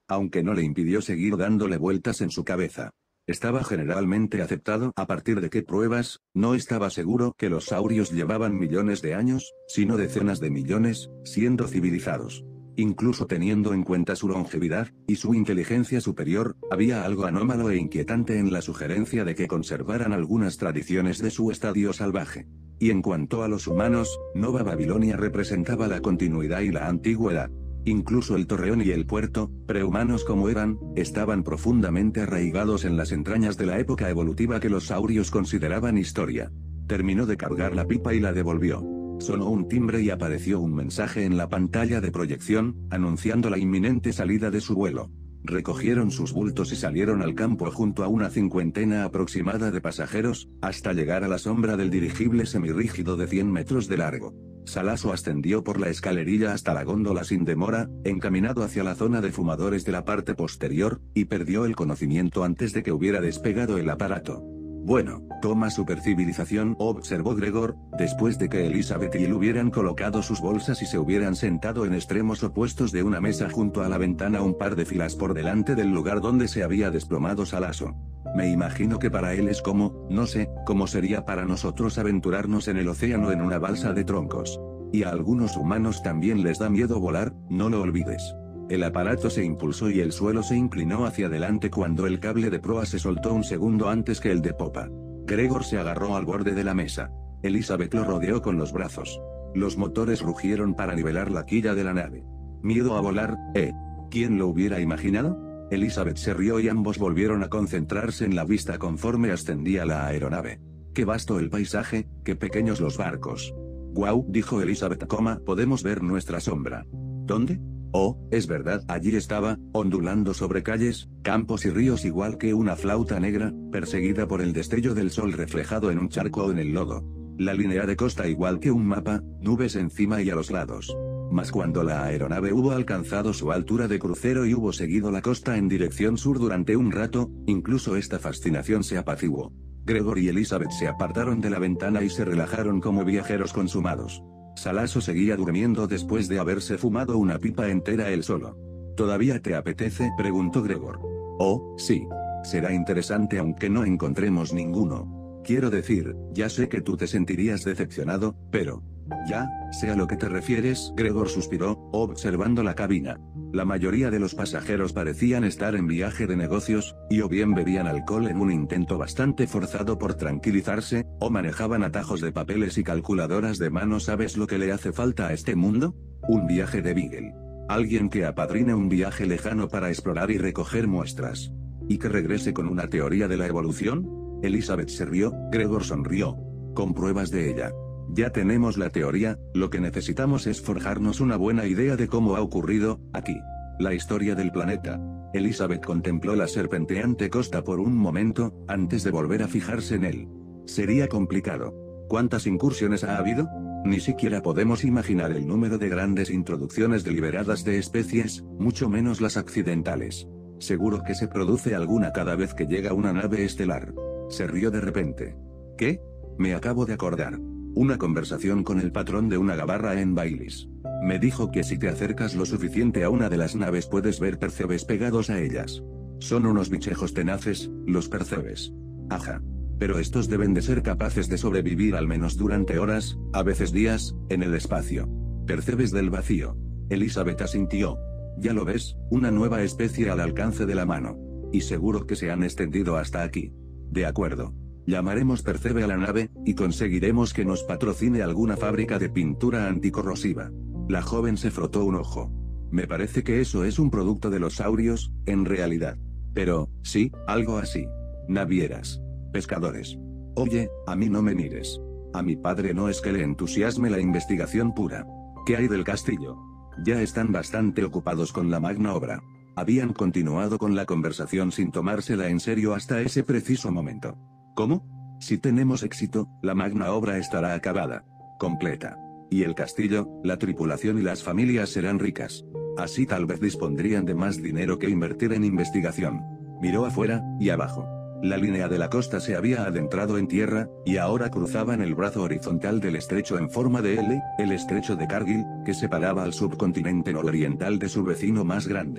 aunque no le impidió seguir dándole vueltas en su cabeza. Estaba generalmente aceptado a partir de qué pruebas, no estaba seguro que los saurios llevaban millones de años, sino decenas de millones, siendo civilizados. Incluso teniendo en cuenta su longevidad, y su inteligencia superior, había algo anómalo e inquietante en la sugerencia de que conservaran algunas tradiciones de su estadio salvaje. Y en cuanto a los humanos, Nova Babilonia representaba la continuidad y la antigüedad. Incluso el torreón y el puerto, prehumanos como eran, estaban profundamente arraigados en las entrañas de la época evolutiva que los saurios consideraban historia. Terminó de cargar la pipa y la devolvió. Sonó un timbre y apareció un mensaje en la pantalla de proyección, anunciando la inminente salida de su vuelo. Recogieron sus bultos y salieron al campo junto a una cincuentena aproximada de pasajeros, hasta llegar a la sombra del dirigible semirrígido de cien metros de largo. Salasso ascendió por la escalerilla hasta la góndola sin demora, encaminado hacia la zona de fumadores de la parte posterior, y perdió el conocimiento antes de que hubiera despegado el aparato. Bueno, toma supercivilización, observó Gregor, después de que Elizabeth y él hubieran colocado sus bolsas y se hubieran sentado en extremos opuestos de una mesa junto a la ventana un par de filas por delante del lugar donde se había desplomado Salasso. Me imagino que para él es como, no sé, cómo sería para nosotros aventurarnos en el océano en una balsa de troncos. Y a algunos humanos también les da miedo volar, no lo olvides. El aparato se impulsó y el suelo se inclinó hacia adelante cuando el cable de proa se soltó un segundo antes que el de popa. Gregor se agarró al borde de la mesa. Elizabeth lo rodeó con los brazos. Los motores rugieron para nivelar la quilla de la nave. ¿Miedo a volar, eh? ¿Quién lo hubiera imaginado? Elizabeth se rió y ambos volvieron a concentrarse en la vista conforme ascendía la aeronave. Qué vasto el paisaje, qué pequeños los barcos. Guau, dijo Elizabeth, coma, podemos ver nuestra sombra. ¿Dónde? Oh, es verdad, allí estaba, ondulando sobre calles, campos y ríos igual que una flauta negra, perseguida por el destello del sol reflejado en un charco o en el lodo. La línea de costa igual que un mapa, nubes encima y a los lados. Mas cuando la aeronave hubo alcanzado su altura de crucero y hubo seguido la costa en dirección sur durante un rato, incluso esta fascinación se apaciguó. Gregor y Elizabeth se apartaron de la ventana y se relajaron como viajeros consumados. Salasso seguía durmiendo después de haberse fumado una pipa entera él solo. ¿Todavía te apetece?, preguntó Gregor. Oh, sí. Será interesante aunque no encontremos ninguno. Quiero decir, ya sé que tú te sentirías decepcionado, pero... Ya, sé a lo que te refieres, Gregor suspiró, observando la cabina. La mayoría de los pasajeros parecían estar en viaje de negocios, y o bien bebían alcohol en un intento bastante forzado por tranquilizarse, o manejaban atajos de papeles y calculadoras de mano. ¿Sabes lo que le hace falta a este mundo? Un viaje de Beagle. Alguien que apadrine un viaje lejano para explorar y recoger muestras. ¿Y que regrese con una teoría de la evolución? Elizabeth se rió, Gregor sonrió. Con pruebas de ella. Ya tenemos la teoría, lo que necesitamos es forjarnos una buena idea de cómo ha ocurrido, aquí. La historia del planeta. Elizabeth contempló la serpenteante costa por un momento, antes de volver a fijarse en él. Sería complicado. ¿Cuántas incursiones ha habido? Ni siquiera podemos imaginar el número de grandes introducciones deliberadas de especies, mucho menos las accidentales. Seguro que se produce alguna cada vez que llega una nave estelar. Se rió de repente. ¿Qué? Me acabo de acordar. Una conversación con el patrón de una gabarra en Baileys. Me dijo que si te acercas lo suficiente a una de las naves puedes ver percebes pegados a ellas. Son unos bichejos tenaces, los percebes. Ajá. Pero estos deben de ser capaces de sobrevivir al menos durante horas, a veces días, en el espacio. Percebes del vacío. Elizabeth asintió. Ya lo ves, una nueva especie al alcance de la mano. Y seguro que se han extendido hasta aquí. De acuerdo. Llamaremos Percebe a la nave, y conseguiremos que nos patrocine alguna fábrica de pintura anticorrosiva. La joven se frotó un ojo. Me parece que eso es un producto de los saurios, en realidad. Pero, sí, algo así. Navieras. Pescadores. Oye, a mí no me mires. A mi padre no es que le entusiasme la investigación pura. ¿Qué hay del castillo? Ya están bastante ocupados con la magna obra. Habían continuado con la conversación sin tomársela en serio hasta ese preciso momento. ¿Cómo? Si tenemos éxito, la magna obra estará acabada. Completa. Y el castillo, la tripulación y las familias serán ricas. Así tal vez dispondrían de más dinero que invertir en investigación. Miró afuera, y abajo. La línea de la costa se había adentrado en tierra, y ahora cruzaban el brazo horizontal del estrecho en forma de L, el estrecho de Cargill, que separaba al subcontinente nororiental de su vecino más grande.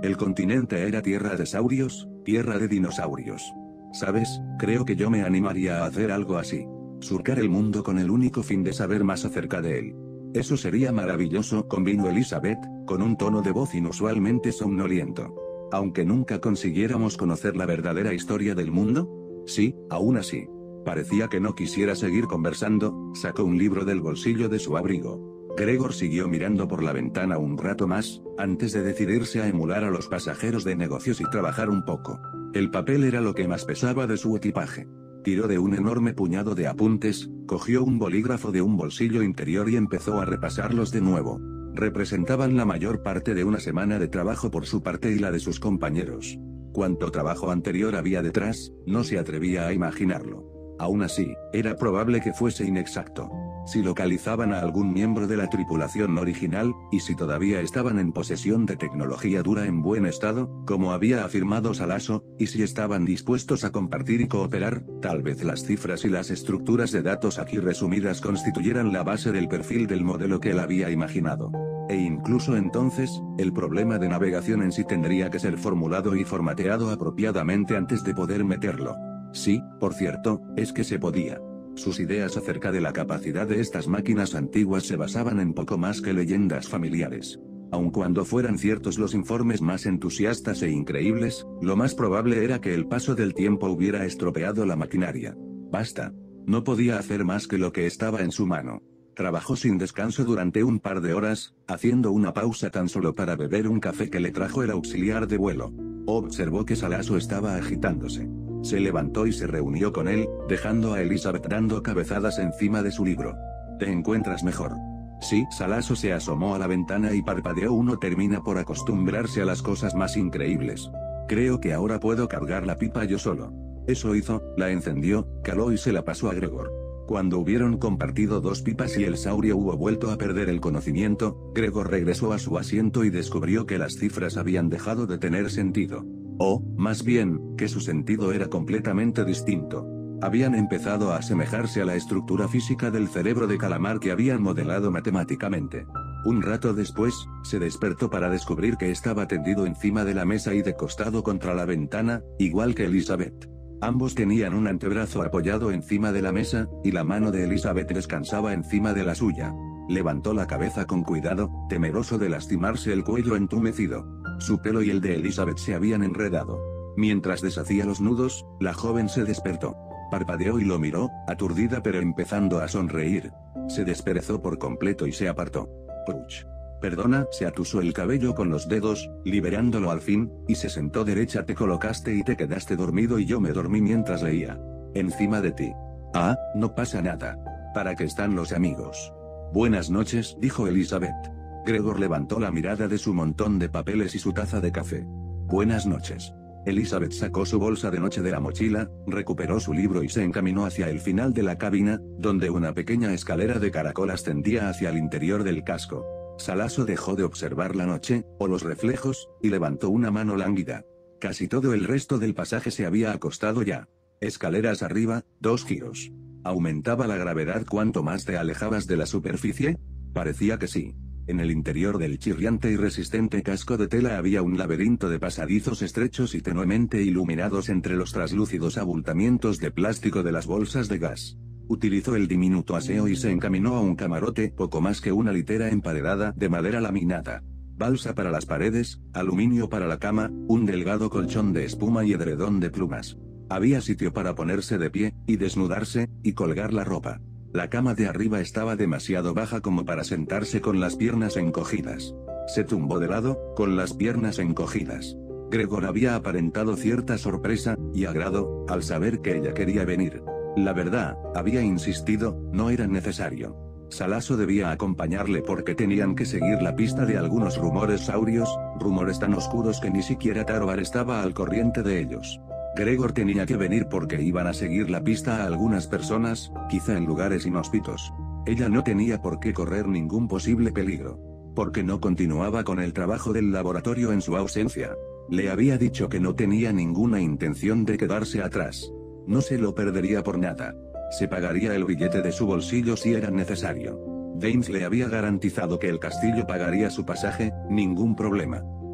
El continente era tierra de saurios, tierra de dinosaurios. ¿Sabes? Creo que yo me animaría a hacer algo así. Surcar el mundo con el único fin de saber más acerca de él. Eso sería maravilloso, convino Elizabeth, con un tono de voz inusualmente somnoliento. Aunque nunca consiguiéramos conocer la verdadera historia del mundo. Sí, aún así. Parecía que no quisiera seguir conversando, sacó un libro del bolsillo de su abrigo. Gregor siguió mirando por la ventana un rato más, antes de decidirse a emular a los pasajeros de negocios y trabajar un poco. El papel era lo que más pesaba de su equipaje. Tiró de un enorme puñado de apuntes, cogió un bolígrafo de un bolsillo interior y empezó a repasarlos de nuevo. Representaban la mayor parte de una semana de trabajo por su parte y la de sus compañeros. Cuánto trabajo anterior había detrás, no se atrevía a imaginarlo. Aún así, era probable que fuese inexacto. Si localizaban a algún miembro de la tripulación original, y si todavía estaban en posesión de tecnología dura en buen estado, como había afirmado Salasso, y si estaban dispuestos a compartir y cooperar, tal vez las cifras y las estructuras de datos aquí resumidas constituyeran la base del perfil del modelo que él había imaginado. E incluso entonces, el problema de navegación en sí tendría que ser formulado y formateado apropiadamente antes de poder meterlo. Sí, por cierto, es que se podía. Sus ideas acerca de la capacidad de estas máquinas antiguas se basaban en poco más que leyendas familiares. Aun cuando fueran ciertos los informes más entusiastas e increíbles, lo más probable era que el paso del tiempo hubiera estropeado la maquinaria. Basta. No podía hacer más que lo que estaba en su mano. Trabajó sin descanso durante un par de horas, haciendo una pausa tan solo para beber un café que le trajo el auxiliar de vuelo. Observó que Salasso estaba agitándose. Se levantó y se reunió con él, dejando a Elizabeth dando cabezadas encima de su libro. ¿Te encuentras mejor? Sí, Salasso se asomó a la ventana y parpadeó. Uno termina por acostumbrarse a las cosas más increíbles. Creo que ahora puedo cargar la pipa yo solo. Eso hizo, la encendió, caló y se la pasó a Gregor. Cuando hubieron compartido dos pipas y el saurio hubo vuelto a perder el conocimiento, Gregor regresó a su asiento y descubrió que las cifras habían dejado de tener sentido. O, más bien, que su sentido era completamente distinto. Habían empezado a asemejarse a la estructura física del cerebro de calamar que habían modelado matemáticamente. Un rato después, se despertó para descubrir que estaba tendido encima de la mesa y de costado contra la ventana, igual que Elizabeth. Ambos tenían un antebrazo apoyado encima de la mesa, y la mano de Elizabeth descansaba encima de la suya. Levantó la cabeza con cuidado, temeroso de lastimarse el cuello entumecido. Su pelo y el de Elizabeth se habían enredado. Mientras deshacía los nudos, la joven se despertó. Parpadeó y lo miró, aturdida pero empezando a sonreír. Se desperezó por completo y se apartó. Ouch. Perdona, se atusó el cabello con los dedos, liberándolo al fin, y se sentó derecha. Te colocaste y te quedaste dormido y yo me dormí mientras leía. Encima de ti. Ah, no pasa nada. ¿Para qué están los amigos? Buenas noches, dijo Elizabeth. Gregor levantó la mirada de su montón de papeles y su taza de café. Buenas noches. Elizabeth sacó su bolsa de noche de la mochila, recuperó su libro y se encaminó hacia el final de la cabina, donde una pequeña escalera de caracol ascendía hacia el interior del casco. Salasso dejó de observar la noche, o los reflejos, y levantó una mano lánguida. Casi todo el resto del pasaje se había acostado ya. Escaleras arriba, dos giros. ¿Aumentaba la gravedad cuanto más te alejabas de la superficie? Parecía que sí. En el interior del chirriante y resistente casco de tela había un laberinto de pasadizos estrechos y tenuemente iluminados entre los traslúcidos abultamientos de plástico de las bolsas de gas. Utilizó el diminuto aseo y se encaminó a un camarote, poco más que una litera emparedada de madera laminada. Balsa para las paredes, aluminio para la cama, un delgado colchón de espuma y edredón de plumas. Había sitio para ponerse de pie, y desnudarse, y colgar la ropa. La cama de arriba estaba demasiado baja como para sentarse con las piernas encogidas. Se tumbó de lado, con las piernas encogidas. Gregor había aparentado cierta sorpresa, y agrado, al saber que ella quería venir. La verdad, había insistido, no era necesario. Salasso debía acompañarle porque tenían que seguir la pista de algunos rumores saurios, rumores tan oscuros que ni siquiera Taroar estaba al corriente de ellos. Gregor tenía que venir porque iban a seguir la pista a algunas personas, quizá en lugares inhóspitos. Ella no tenía por qué correr ningún posible peligro. Porque no continuaba con el trabajo del laboratorio en su ausencia. Le había dicho que no tenía ninguna intención de quedarse atrás. No se lo perdería por nada. Se pagaría el billete de su bolsillo si era necesario. James le había garantizado que el castillo pagaría su pasaje, ningún problema.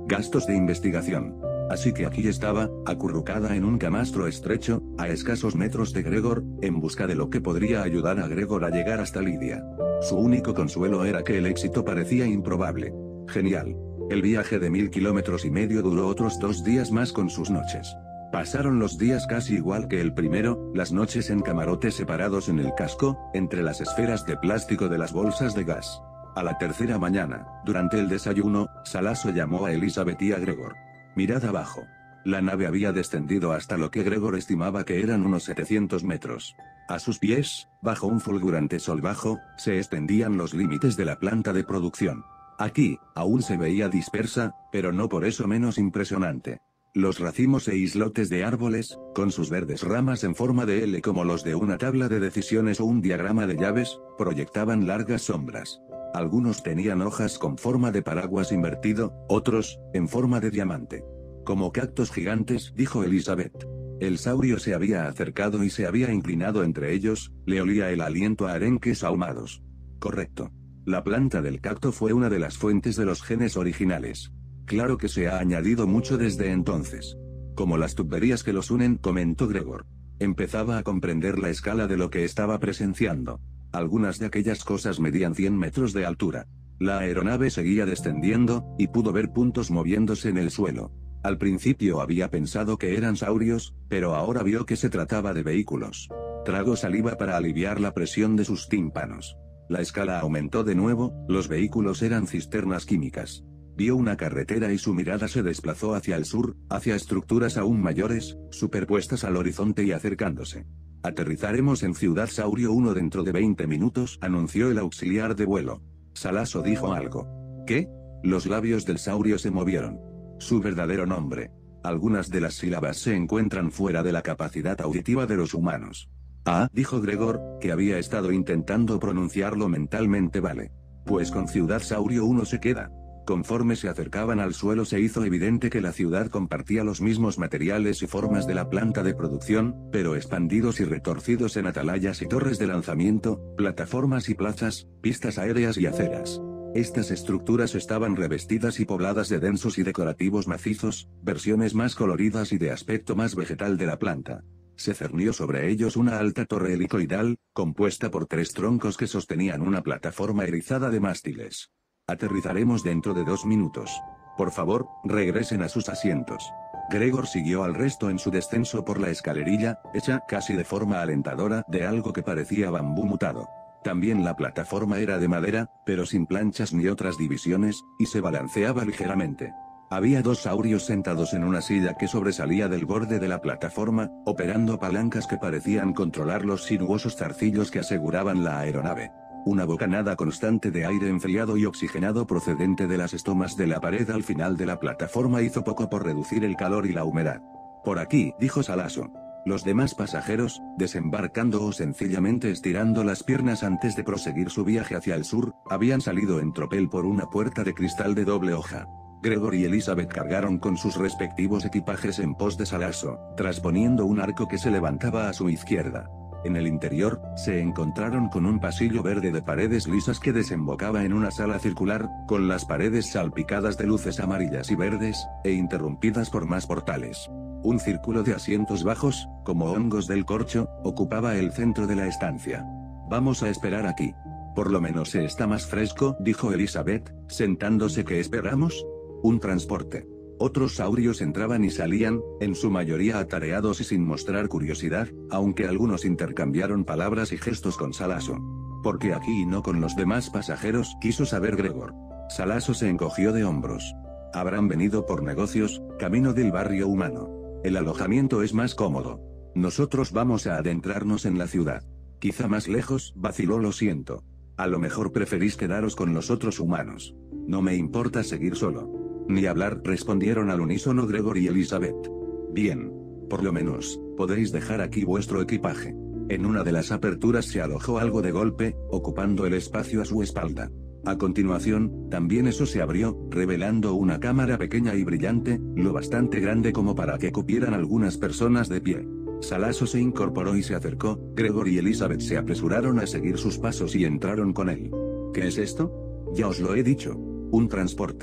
Gastos de investigación. Así que aquí estaba, acurrucada en un camastro estrecho, a escasos metros de Gregor, en busca de lo que podría ayudar a Gregor a llegar hasta Lidia. Su único consuelo era que el éxito parecía improbable. Genial. El viaje de mil kilómetros y medio duró otros dos días más con sus noches. Pasaron los días casi igual que el primero, las noches en camarotes separados en el casco, entre las esferas de plástico de las bolsas de gas. A la tercera mañana, durante el desayuno, Salasso llamó a Elizabeth y a Gregor. Mirad abajo. La nave había descendido hasta lo que Gregor estimaba que eran unos setecientos metros. A sus pies, bajo un fulgurante sol bajo, se extendían los límites de la planta de producción. Aquí, aún se veía dispersa, pero no por eso menos impresionante. Los racimos e islotes de árboles, con sus verdes ramas en forma de L como los de una tabla de decisiones o un diagrama de llaves, proyectaban largas sombras. Algunos tenían hojas con forma de paraguas invertido, otros, en forma de diamante. Como cactos gigantes, dijo Elizabeth. El saurio se había acercado y se había inclinado entre ellos, le olía el aliento a arenques ahumados. Correcto. La planta del cacto fue una de las fuentes de los genes originales. Claro que se ha añadido mucho desde entonces. Como las tuberías que los unen, comentó Gregor. Empezaba a comprender la escala de lo que estaba presenciando. Algunas de aquellas cosas medían cien metros de altura. La aeronave seguía descendiendo, y pudo ver puntos moviéndose en el suelo. Al principio había pensado que eran saurios, pero ahora vio que se trataba de vehículos. Tragó saliva para aliviar la presión de sus tímpanos. La escala aumentó de nuevo, los vehículos eran cisternas químicas. Vio una carretera y su mirada se desplazó hacia el sur, hacia estructuras aún mayores, superpuestas al horizonte y acercándose. Aterrizaremos en Ciudad Saurio uno dentro de veinte minutos, anunció el auxiliar de vuelo. Salasso dijo algo. ¿Qué? Los labios del saurio se movieron. Su verdadero nombre. Algunas de las sílabas se encuentran fuera de la capacidad auditiva de los humanos. Ah, dijo Gregor, que había estado intentando pronunciarlo mentalmente. Vale. Pues con Ciudad Saurio uno se queda. Conforme se acercaban al suelo se hizo evidente que la ciudad compartía los mismos materiales y formas de la planta de producción, pero expandidos y retorcidos en atalayas y torres de lanzamiento, plataformas y plazas, pistas aéreas y aceras. Estas estructuras estaban revestidas y pobladas de densos y decorativos macizos, versiones más coloridas y de aspecto más vegetal de la planta. Se cernió sobre ellos una alta torre helicoidal, compuesta por tres troncos que sostenían una plataforma erizada de mástiles. Aterrizaremos dentro de dos minutos. Por favor, regresen a sus asientos. Gregor siguió al resto en su descenso por la escalerilla, hecha casi de forma alentadora, de algo que parecía bambú mutado. También la plataforma era de madera, pero sin planchas ni otras divisiones, y se balanceaba ligeramente. Había dos saurios sentados en una silla que sobresalía del borde de la plataforma, operando palancas que parecían controlar los sinuosos zarcillos que aseguraban la aeronave. Una bocanada constante de aire enfriado y oxigenado procedente de las estomas de la pared al final de la plataforma hizo poco por reducir el calor y la humedad. Por aquí, dijo Salasso. Los demás pasajeros, desembarcando o sencillamente estirando las piernas antes de proseguir su viaje hacia el sur, habían salido en tropel por una puerta de cristal de doble hoja. Gregor y Elizabeth cargaron con sus respectivos equipajes en pos de Salasso, trasponiendo un arco que se levantaba a su izquierda. En el interior, se encontraron con un pasillo verde de paredes lisas que desembocaba en una sala circular, con las paredes salpicadas de luces amarillas y verdes, e interrumpidas por más portales. Un círculo de asientos bajos, como hongos del corcho, ocupaba el centro de la estancia. Vamos a esperar aquí. Por lo menos se está más fresco, dijo Elizabeth, sentándose. ¿Qué esperamos? Un transporte. Otros saurios entraban y salían, en su mayoría atareados y sin mostrar curiosidad, aunque algunos intercambiaron palabras y gestos con Salasso. ¿Por qué aquí y no con los demás pasajeros?, quiso saber Gregor. Salasso se encogió de hombros. Habrán venido por negocios, camino del barrio humano. El alojamiento es más cómodo. Nosotros vamos a adentrarnos en la ciudad. Quizá más lejos, vaciló. Lo siento. A lo mejor preferís quedaros con los otros humanos. No me importa seguir solo. Ni hablar, respondieron al unísono Gregor y Elizabeth. Bien. Por lo menos, podéis dejar aquí vuestro equipaje. En una de las aperturas se alojó algo de golpe, ocupando el espacio a su espalda. A continuación, también eso se abrió, revelando una cámara pequeña y brillante, lo bastante grande como para que cupieran algunas personas de pie. Salasso se incorporó y se acercó. Gregor y Elizabeth se apresuraron a seguir sus pasos y entraron con él. ¿Qué es esto? Ya os lo he dicho. Un transporte.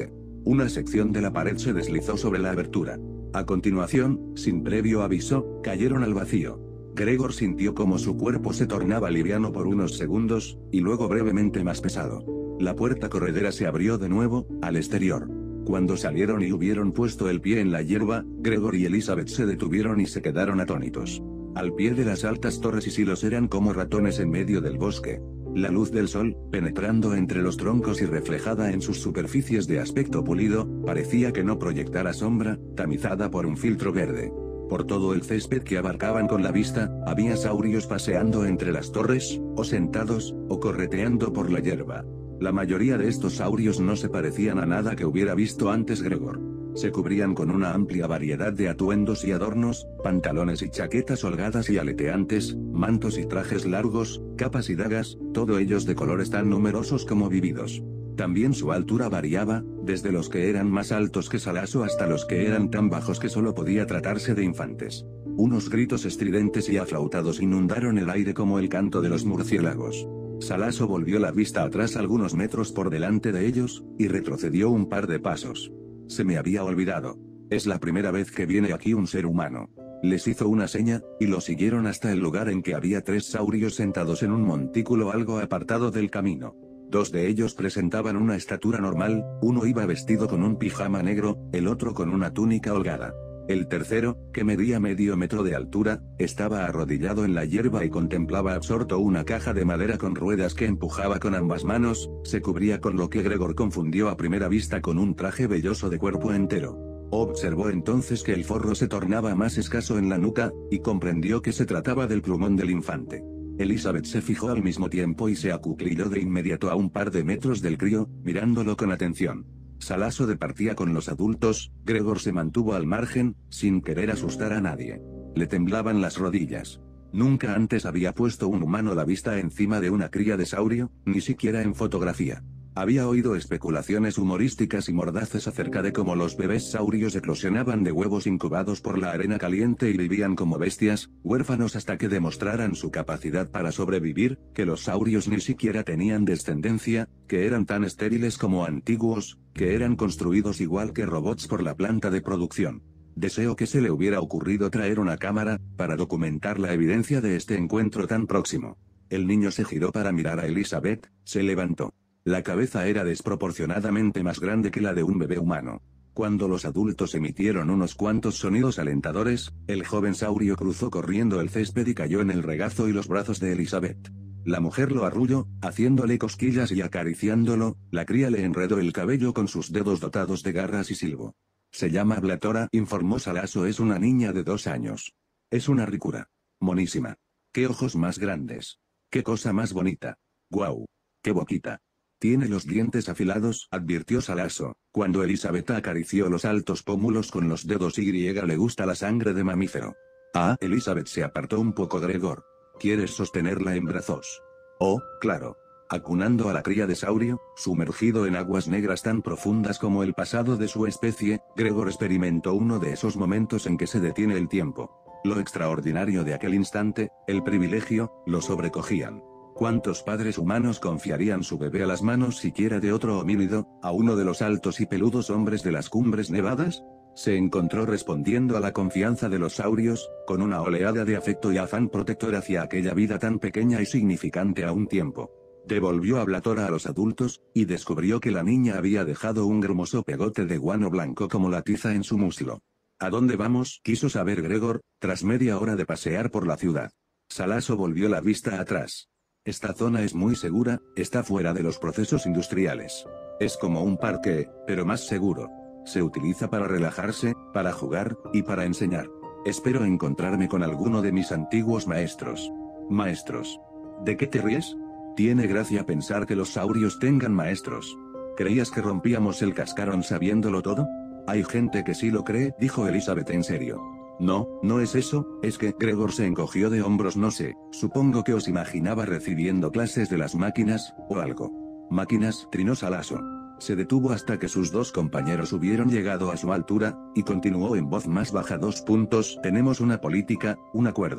Una sección de la pared se deslizó sobre la abertura. A continuación, sin previo aviso, cayeron al vacío. Gregor sintió como su cuerpo se tornaba liviano por unos segundos, y luego brevemente más pesado. La puerta corredera se abrió de nuevo, al exterior. Cuando salieron y hubieron puesto el pie en la hierba, Gregor y Elizabeth se detuvieron y se quedaron atónitos. Al pie de las altas torres y silos eran como ratones en medio del bosque. La luz del sol, penetrando entre los troncos y reflejada en sus superficies de aspecto pulido, parecía que no proyectara sombra, tamizada por un filtro verde. Por todo el césped que abarcaban con la vista, había saurios paseando entre las torres, o sentados, o correteando por la hierba. La mayoría de estos saurios no se parecían a nada que hubiera visto antes Gregor. Se cubrían con una amplia variedad de atuendos y adornos, pantalones y chaquetas holgadas y aleteantes, mantos y trajes largos, capas y dagas, todos ellos de colores tan numerosos como vividos. También su altura variaba, desde los que eran más altos que Salasso hasta los que eran tan bajos que solo podía tratarse de infantes. Unos gritos estridentes y aflautados inundaron el aire como el canto de los murciélagos. Salasso volvió la vista atrás algunos metros por delante de ellos, y retrocedió un par de pasos. Se me había olvidado. Es la primera vez que viene aquí un ser humano. Les hizo una seña, y lo siguieron hasta el lugar en que había tres saurios sentados en un montículo algo apartado del camino. Dos de ellos presentaban una estatura normal, uno iba vestido con un pijama negro, el otro con una túnica holgada. El tercero, que medía medio metro de altura, estaba arrodillado en la hierba y contemplaba absorto una caja de madera con ruedas que empujaba con ambas manos, se cubría con lo que Gregor confundió a primera vista con un traje velloso de cuerpo entero. Observó entonces que el forro se tornaba más escaso en la nuca, y comprendió que se trataba del plumón del infante. Elizabeth se fijó al mismo tiempo y se acuclilló de inmediato a un par de metros del crío, mirándolo con atención. Salasso departía con los adultos, Gregor se mantuvo al margen, sin querer asustar a nadie. Le temblaban las rodillas. Nunca antes había puesto un humano la vista encima de una cría de saurio, ni siquiera en fotografía. Había oído especulaciones humorísticas y mordaces acerca de cómo los bebés saurios eclosionaban de huevos incubados por la arena caliente y vivían como bestias, huérfanos hasta que demostraran su capacidad para sobrevivir, que los saurios ni siquiera tenían descendencia, que eran tan estériles como antiguos, que eran construidos igual que robots por la planta de producción. Deseo que se le hubiera ocurrido traer una cámara, para documentar la evidencia de este encuentro tan próximo. El niño se giró para mirar a Elizabeth, se levantó. La cabeza era desproporcionadamente más grande que la de un bebé humano. Cuando los adultos emitieron unos cuantos sonidos alentadores, el joven saurio cruzó corriendo el césped y cayó en el regazo y los brazos de Elizabeth. La mujer lo arrulló, haciéndole cosquillas y acariciándolo, la cría le enredó el cabello con sus dedos dotados de garras y silbo. Se llama Blatora, informó Salasso, es una niña de dos años. Es una ricura. Monísima. Qué ojos más grandes. Qué cosa más bonita. Guau. Qué boquita. Tiene los dientes afilados, advirtió Salasso, cuando Elizabeth acarició los altos pómulos con los dedos y le gusta la sangre de mamífero. Ah, Elizabeth se apartó un poco. Gregor. ¿Quieres sostenerla en brazos? Oh, claro. Acunando a la cría de saurio, sumergido en aguas negras tan profundas como el pasado de su especie, Gregor experimentó uno de esos momentos en que se detiene el tiempo. Lo extraordinario de aquel instante, el privilegio, lo sobrecogían. ¿Cuántos padres humanos confiarían su bebé a las manos siquiera de otro homínido, a uno de los altos y peludos hombres de las cumbres nevadas? Se encontró respondiendo a la confianza de los saurios, con una oleada de afecto y afán protector hacia aquella vida tan pequeña y significante a un tiempo. Devolvió a Blatora a los adultos, y descubrió que la niña había dejado un grumoso pegote de guano blanco como la tiza en su muslo. ¿A dónde vamos?, quiso saber Gregor, tras media hora de pasear por la ciudad. Salasso volvió la vista atrás. Esta zona es muy segura, está fuera de los procesos industriales. Es como un parque, pero más seguro. Se utiliza para relajarse, para jugar, y para enseñar. Espero encontrarme con alguno de mis antiguos maestros. ¿Maestros? ¿De qué te ríes? Tiene gracia pensar que los saurios tengan maestros. ¿Creías que rompíamos el cascarón sabiéndolo todo? Hay gente que sí lo cree, dijo Elizabeth en serio. No, no es eso, es que Gregor se encogió de hombros. No sé, supongo que os imaginaba recibiendo clases de las máquinas, o algo. Máquinas, trinó Salasso. Se detuvo hasta que sus dos compañeros hubieron llegado a su altura, y continuó en voz más baja: dos puntos, tenemos una política, un acuerdo.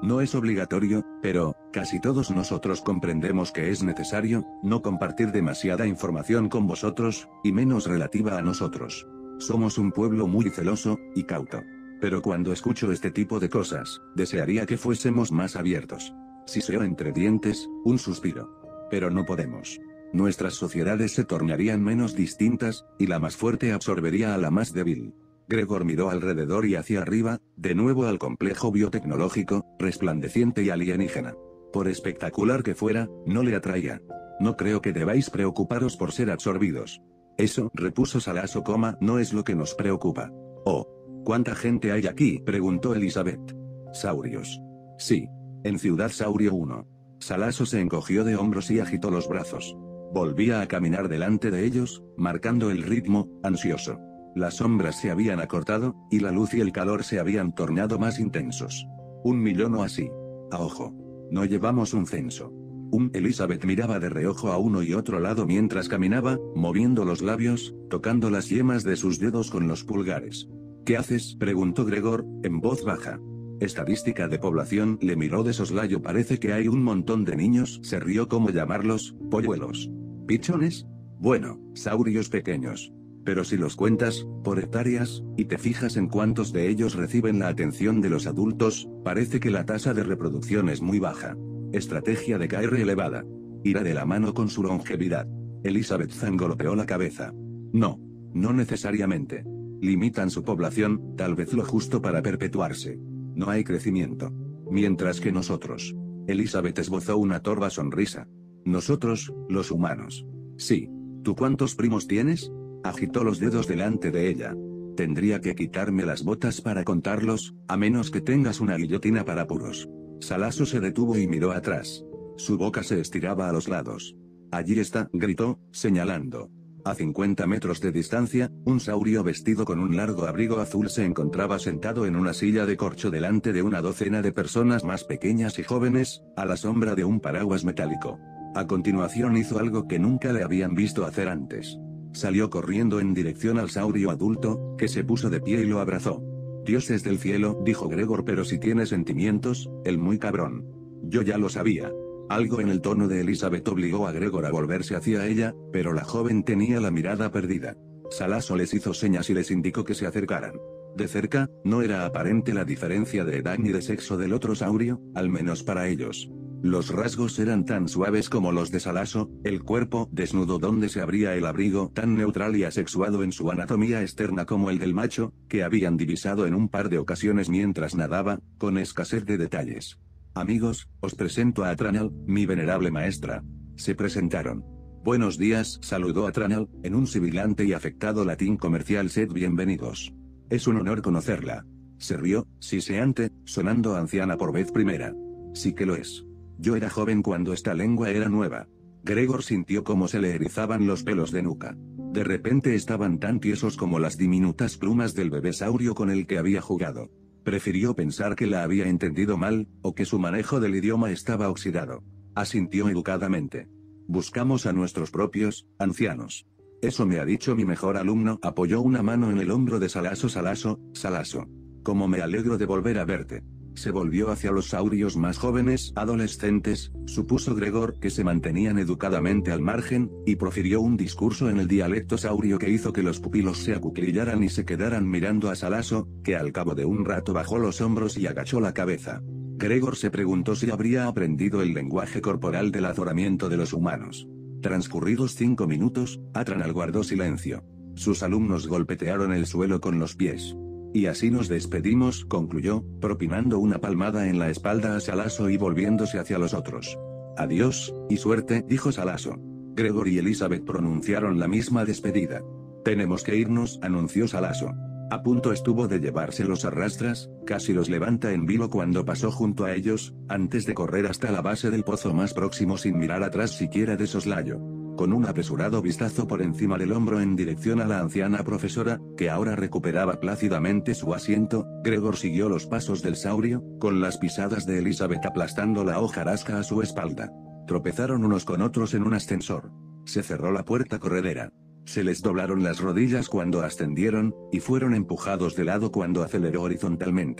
No es obligatorio, pero, casi todos nosotros comprendemos que es necesario, no compartir demasiada información con vosotros, y menos relativa a nosotros. Somos un pueblo muy celoso, y cauto. Pero cuando escucho este tipo de cosas, desearía que fuésemos más abiertos. Siseo entre dientes, un suspiro. Pero no podemos. Nuestras sociedades se tornarían menos distintas, y la más fuerte absorbería a la más débil. Gregor miró alrededor y hacia arriba, de nuevo al complejo biotecnológico, resplandeciente y alienígena. Por espectacular que fuera, no le atraía. No creo que debáis preocuparos por ser absorbidos. Eso, repuso Salasso, coma, no es lo que nos preocupa. Oh. ¿Cuánta gente hay aquí?, preguntó Elizabeth. Saurios. Sí. En Ciudad Saurio uno. Salasso se encogió de hombros y agitó los brazos. Volvía a caminar delante de ellos, marcando el ritmo, ansioso. Las sombras se habían acortado, y la luz y el calor se habían tornado más intensos. Un millón o así. A ojo. No llevamos un censo. Um, Elizabeth miraba de reojo a uno y otro lado mientras caminaba, moviendo los labios, tocando las yemas de sus dedos con los pulgares. ¿Qué haces?, preguntó Gregor, en voz baja. Estadística de población, le miró de soslayo. Parece que hay un montón de niños, se rió. ¿Cómo llamarlos? ¿Polluelos? ¿Pichones? Bueno, saurios pequeños. Pero si los cuentas, por hectáreas, y te fijas en cuántos de ellos reciben la atención de los adultos, parece que la tasa de reproducción es muy baja. Estrategia de K R elevada. Irá de la mano con su longevidad. Elizabeth zangoloteó la cabeza. No. No necesariamente. Limitan su población, tal vez lo justo para perpetuarse. No hay crecimiento. Mientras que nosotros. Elizabeth esbozó una torva sonrisa. Nosotros, los humanos. Sí. ¿Tú cuántos primos tienes? Agitó los dedos delante de ella. Tendría que quitarme las botas para contarlos, a menos que tengas una guillotina para puros. Salasso se detuvo y miró atrás. Su boca se estiraba a los lados. Allí está, gritó, señalando. A cincuenta metros de distancia, un saurio vestido con un largo abrigo azul se encontraba sentado en una silla de corcho delante de una docena de personas más pequeñas y jóvenes, a la sombra de un paraguas metálico. A continuación hizo algo que nunca le habían visto hacer antes. Salió corriendo en dirección al saurio adulto, que se puso de pie y lo abrazó. Dioses del cielo, dijo Gregor, pero si tiene sentimientos, el muy cabrón. Yo ya lo sabía. Algo en el tono de Elizabeth obligó a Gregor a volverse hacia ella, pero la joven tenía la mirada perdida. Salasso les hizo señas y les indicó que se acercaran. De cerca, no era aparente la diferencia de edad ni de sexo del otro saurio, al menos para ellos. Los rasgos eran tan suaves como los de Salasso, el cuerpo desnudo donde se abría el abrigo tan neutral y asexuado en su anatomía externa como el del macho, que habían divisado en un par de ocasiones mientras nadaba, con escasez de detalles. Amigos, os presento a Atranal, mi venerable maestra. Se presentaron. Buenos días, saludó Atranal, en un sibilante y afectado latín comercial. Sed bienvenidos. Es un honor conocerla. Se rió, siseante, sonando anciana por vez primera. Sí que lo es. Yo era joven cuando esta lengua era nueva. Gregor sintió cómo se le erizaban los pelos de nuca. De repente estaban tan tiesos como las diminutas plumas del bebé saurio con el que había jugado. Prefirió pensar que la había entendido mal, o que su manejo del idioma estaba oxidado. Asintió educadamente. Buscamos a nuestros propios, ancianos. Eso me ha dicho mi mejor alumno. Apoyó una mano en el hombro de Salasso. Salasso, Salasso. Como me alegro de volver a verte. Se volvió hacia los saurios más jóvenes, adolescentes, supuso Gregor, que se mantenían educadamente al margen, y profirió un discurso en el dialecto saurio que hizo que los pupilos se acuclillaran y se quedaran mirando a Salasso, que al cabo de un rato bajó los hombros y agachó la cabeza. Gregor se preguntó si habría aprendido el lenguaje corporal del azoramiento de los humanos. Transcurridos cinco minutos, Atranal guardó silencio. Sus alumnos golpetearon el suelo con los pies. Y así nos despedimos, concluyó, propinando una palmada en la espalda a Salasso y volviéndose hacia los otros. Adiós, y suerte, dijo Salasso. Gregor y Elizabeth pronunciaron la misma despedida. Tenemos que irnos, anunció Salasso. A punto estuvo de llevárselos a rastras, casi los levanta en vilo cuando pasó junto a ellos, antes de correr hasta la base del pozo más próximo sin mirar atrás siquiera de soslayo. Con un apresurado vistazo por encima del hombro en dirección a la anciana profesora, que ahora recuperaba plácidamente su asiento, Gregor siguió los pasos del saurio, con las pisadas de Elizabeth aplastando la hojarasca a su espalda. Tropezaron unos con otros en un ascensor. Se cerró la puerta corredera. Se les doblaron las rodillas cuando ascendieron, y fueron empujados de lado cuando aceleró horizontalmente.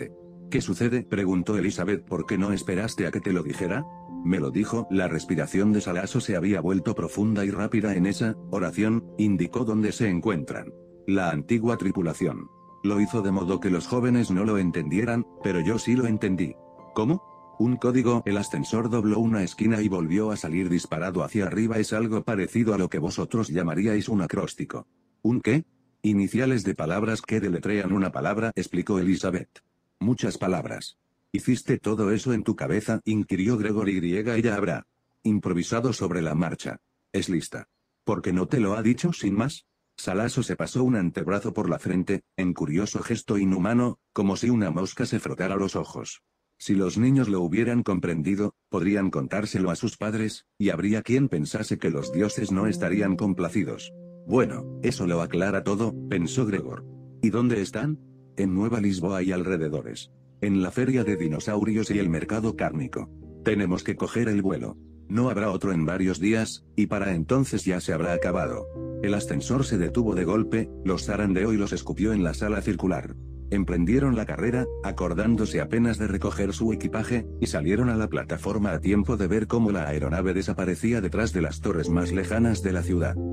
¿Qué sucede?, preguntó Elizabeth. ¿Por qué no esperaste a que te lo dijera? Me lo dijo. La respiración de Salaso se había vuelto profunda y rápida en esa oración. Indicó dónde se encuentran la antigua tripulación. Lo hizo de modo que los jóvenes no lo entendieran, pero yo sí lo entendí. ¿Cómo? Un código. El ascensor dobló una esquina y volvió a salir disparado hacia arriba. Es algo parecido a lo que vosotros llamaríais un acróstico. ¿Un qué? Iniciales de palabras que deletrean una palabra, explicó Elizabeth. Muchas palabras. ¿Hiciste todo eso en tu cabeza?, inquirió Gregory. Y ella habrá improvisado sobre la marcha. Es lista. ¿Por qué no te lo ha dicho sin más? Salaso se pasó un antebrazo por la frente, en curioso gesto inhumano, como si una mosca se frotara los ojos. Si los niños lo hubieran comprendido, podrían contárselo a sus padres, y habría quien pensase que los dioses no estarían complacidos. Bueno, eso lo aclara todo, pensó Gregor. ¿Y dónde están? En Nueva Lisboa y alrededores. En la feria de dinosaurios y el mercado cárnico. Tenemos que coger el vuelo. No habrá otro en varios días, y para entonces ya se habrá acabado. El ascensor se detuvo de golpe, los zarandeó y los escupió en la sala circular. Emprendieron la carrera, acordándose apenas de recoger su equipaje, y salieron a la plataforma a tiempo de ver cómo la aeronave desaparecía detrás de las torres más lejanas de la ciudad.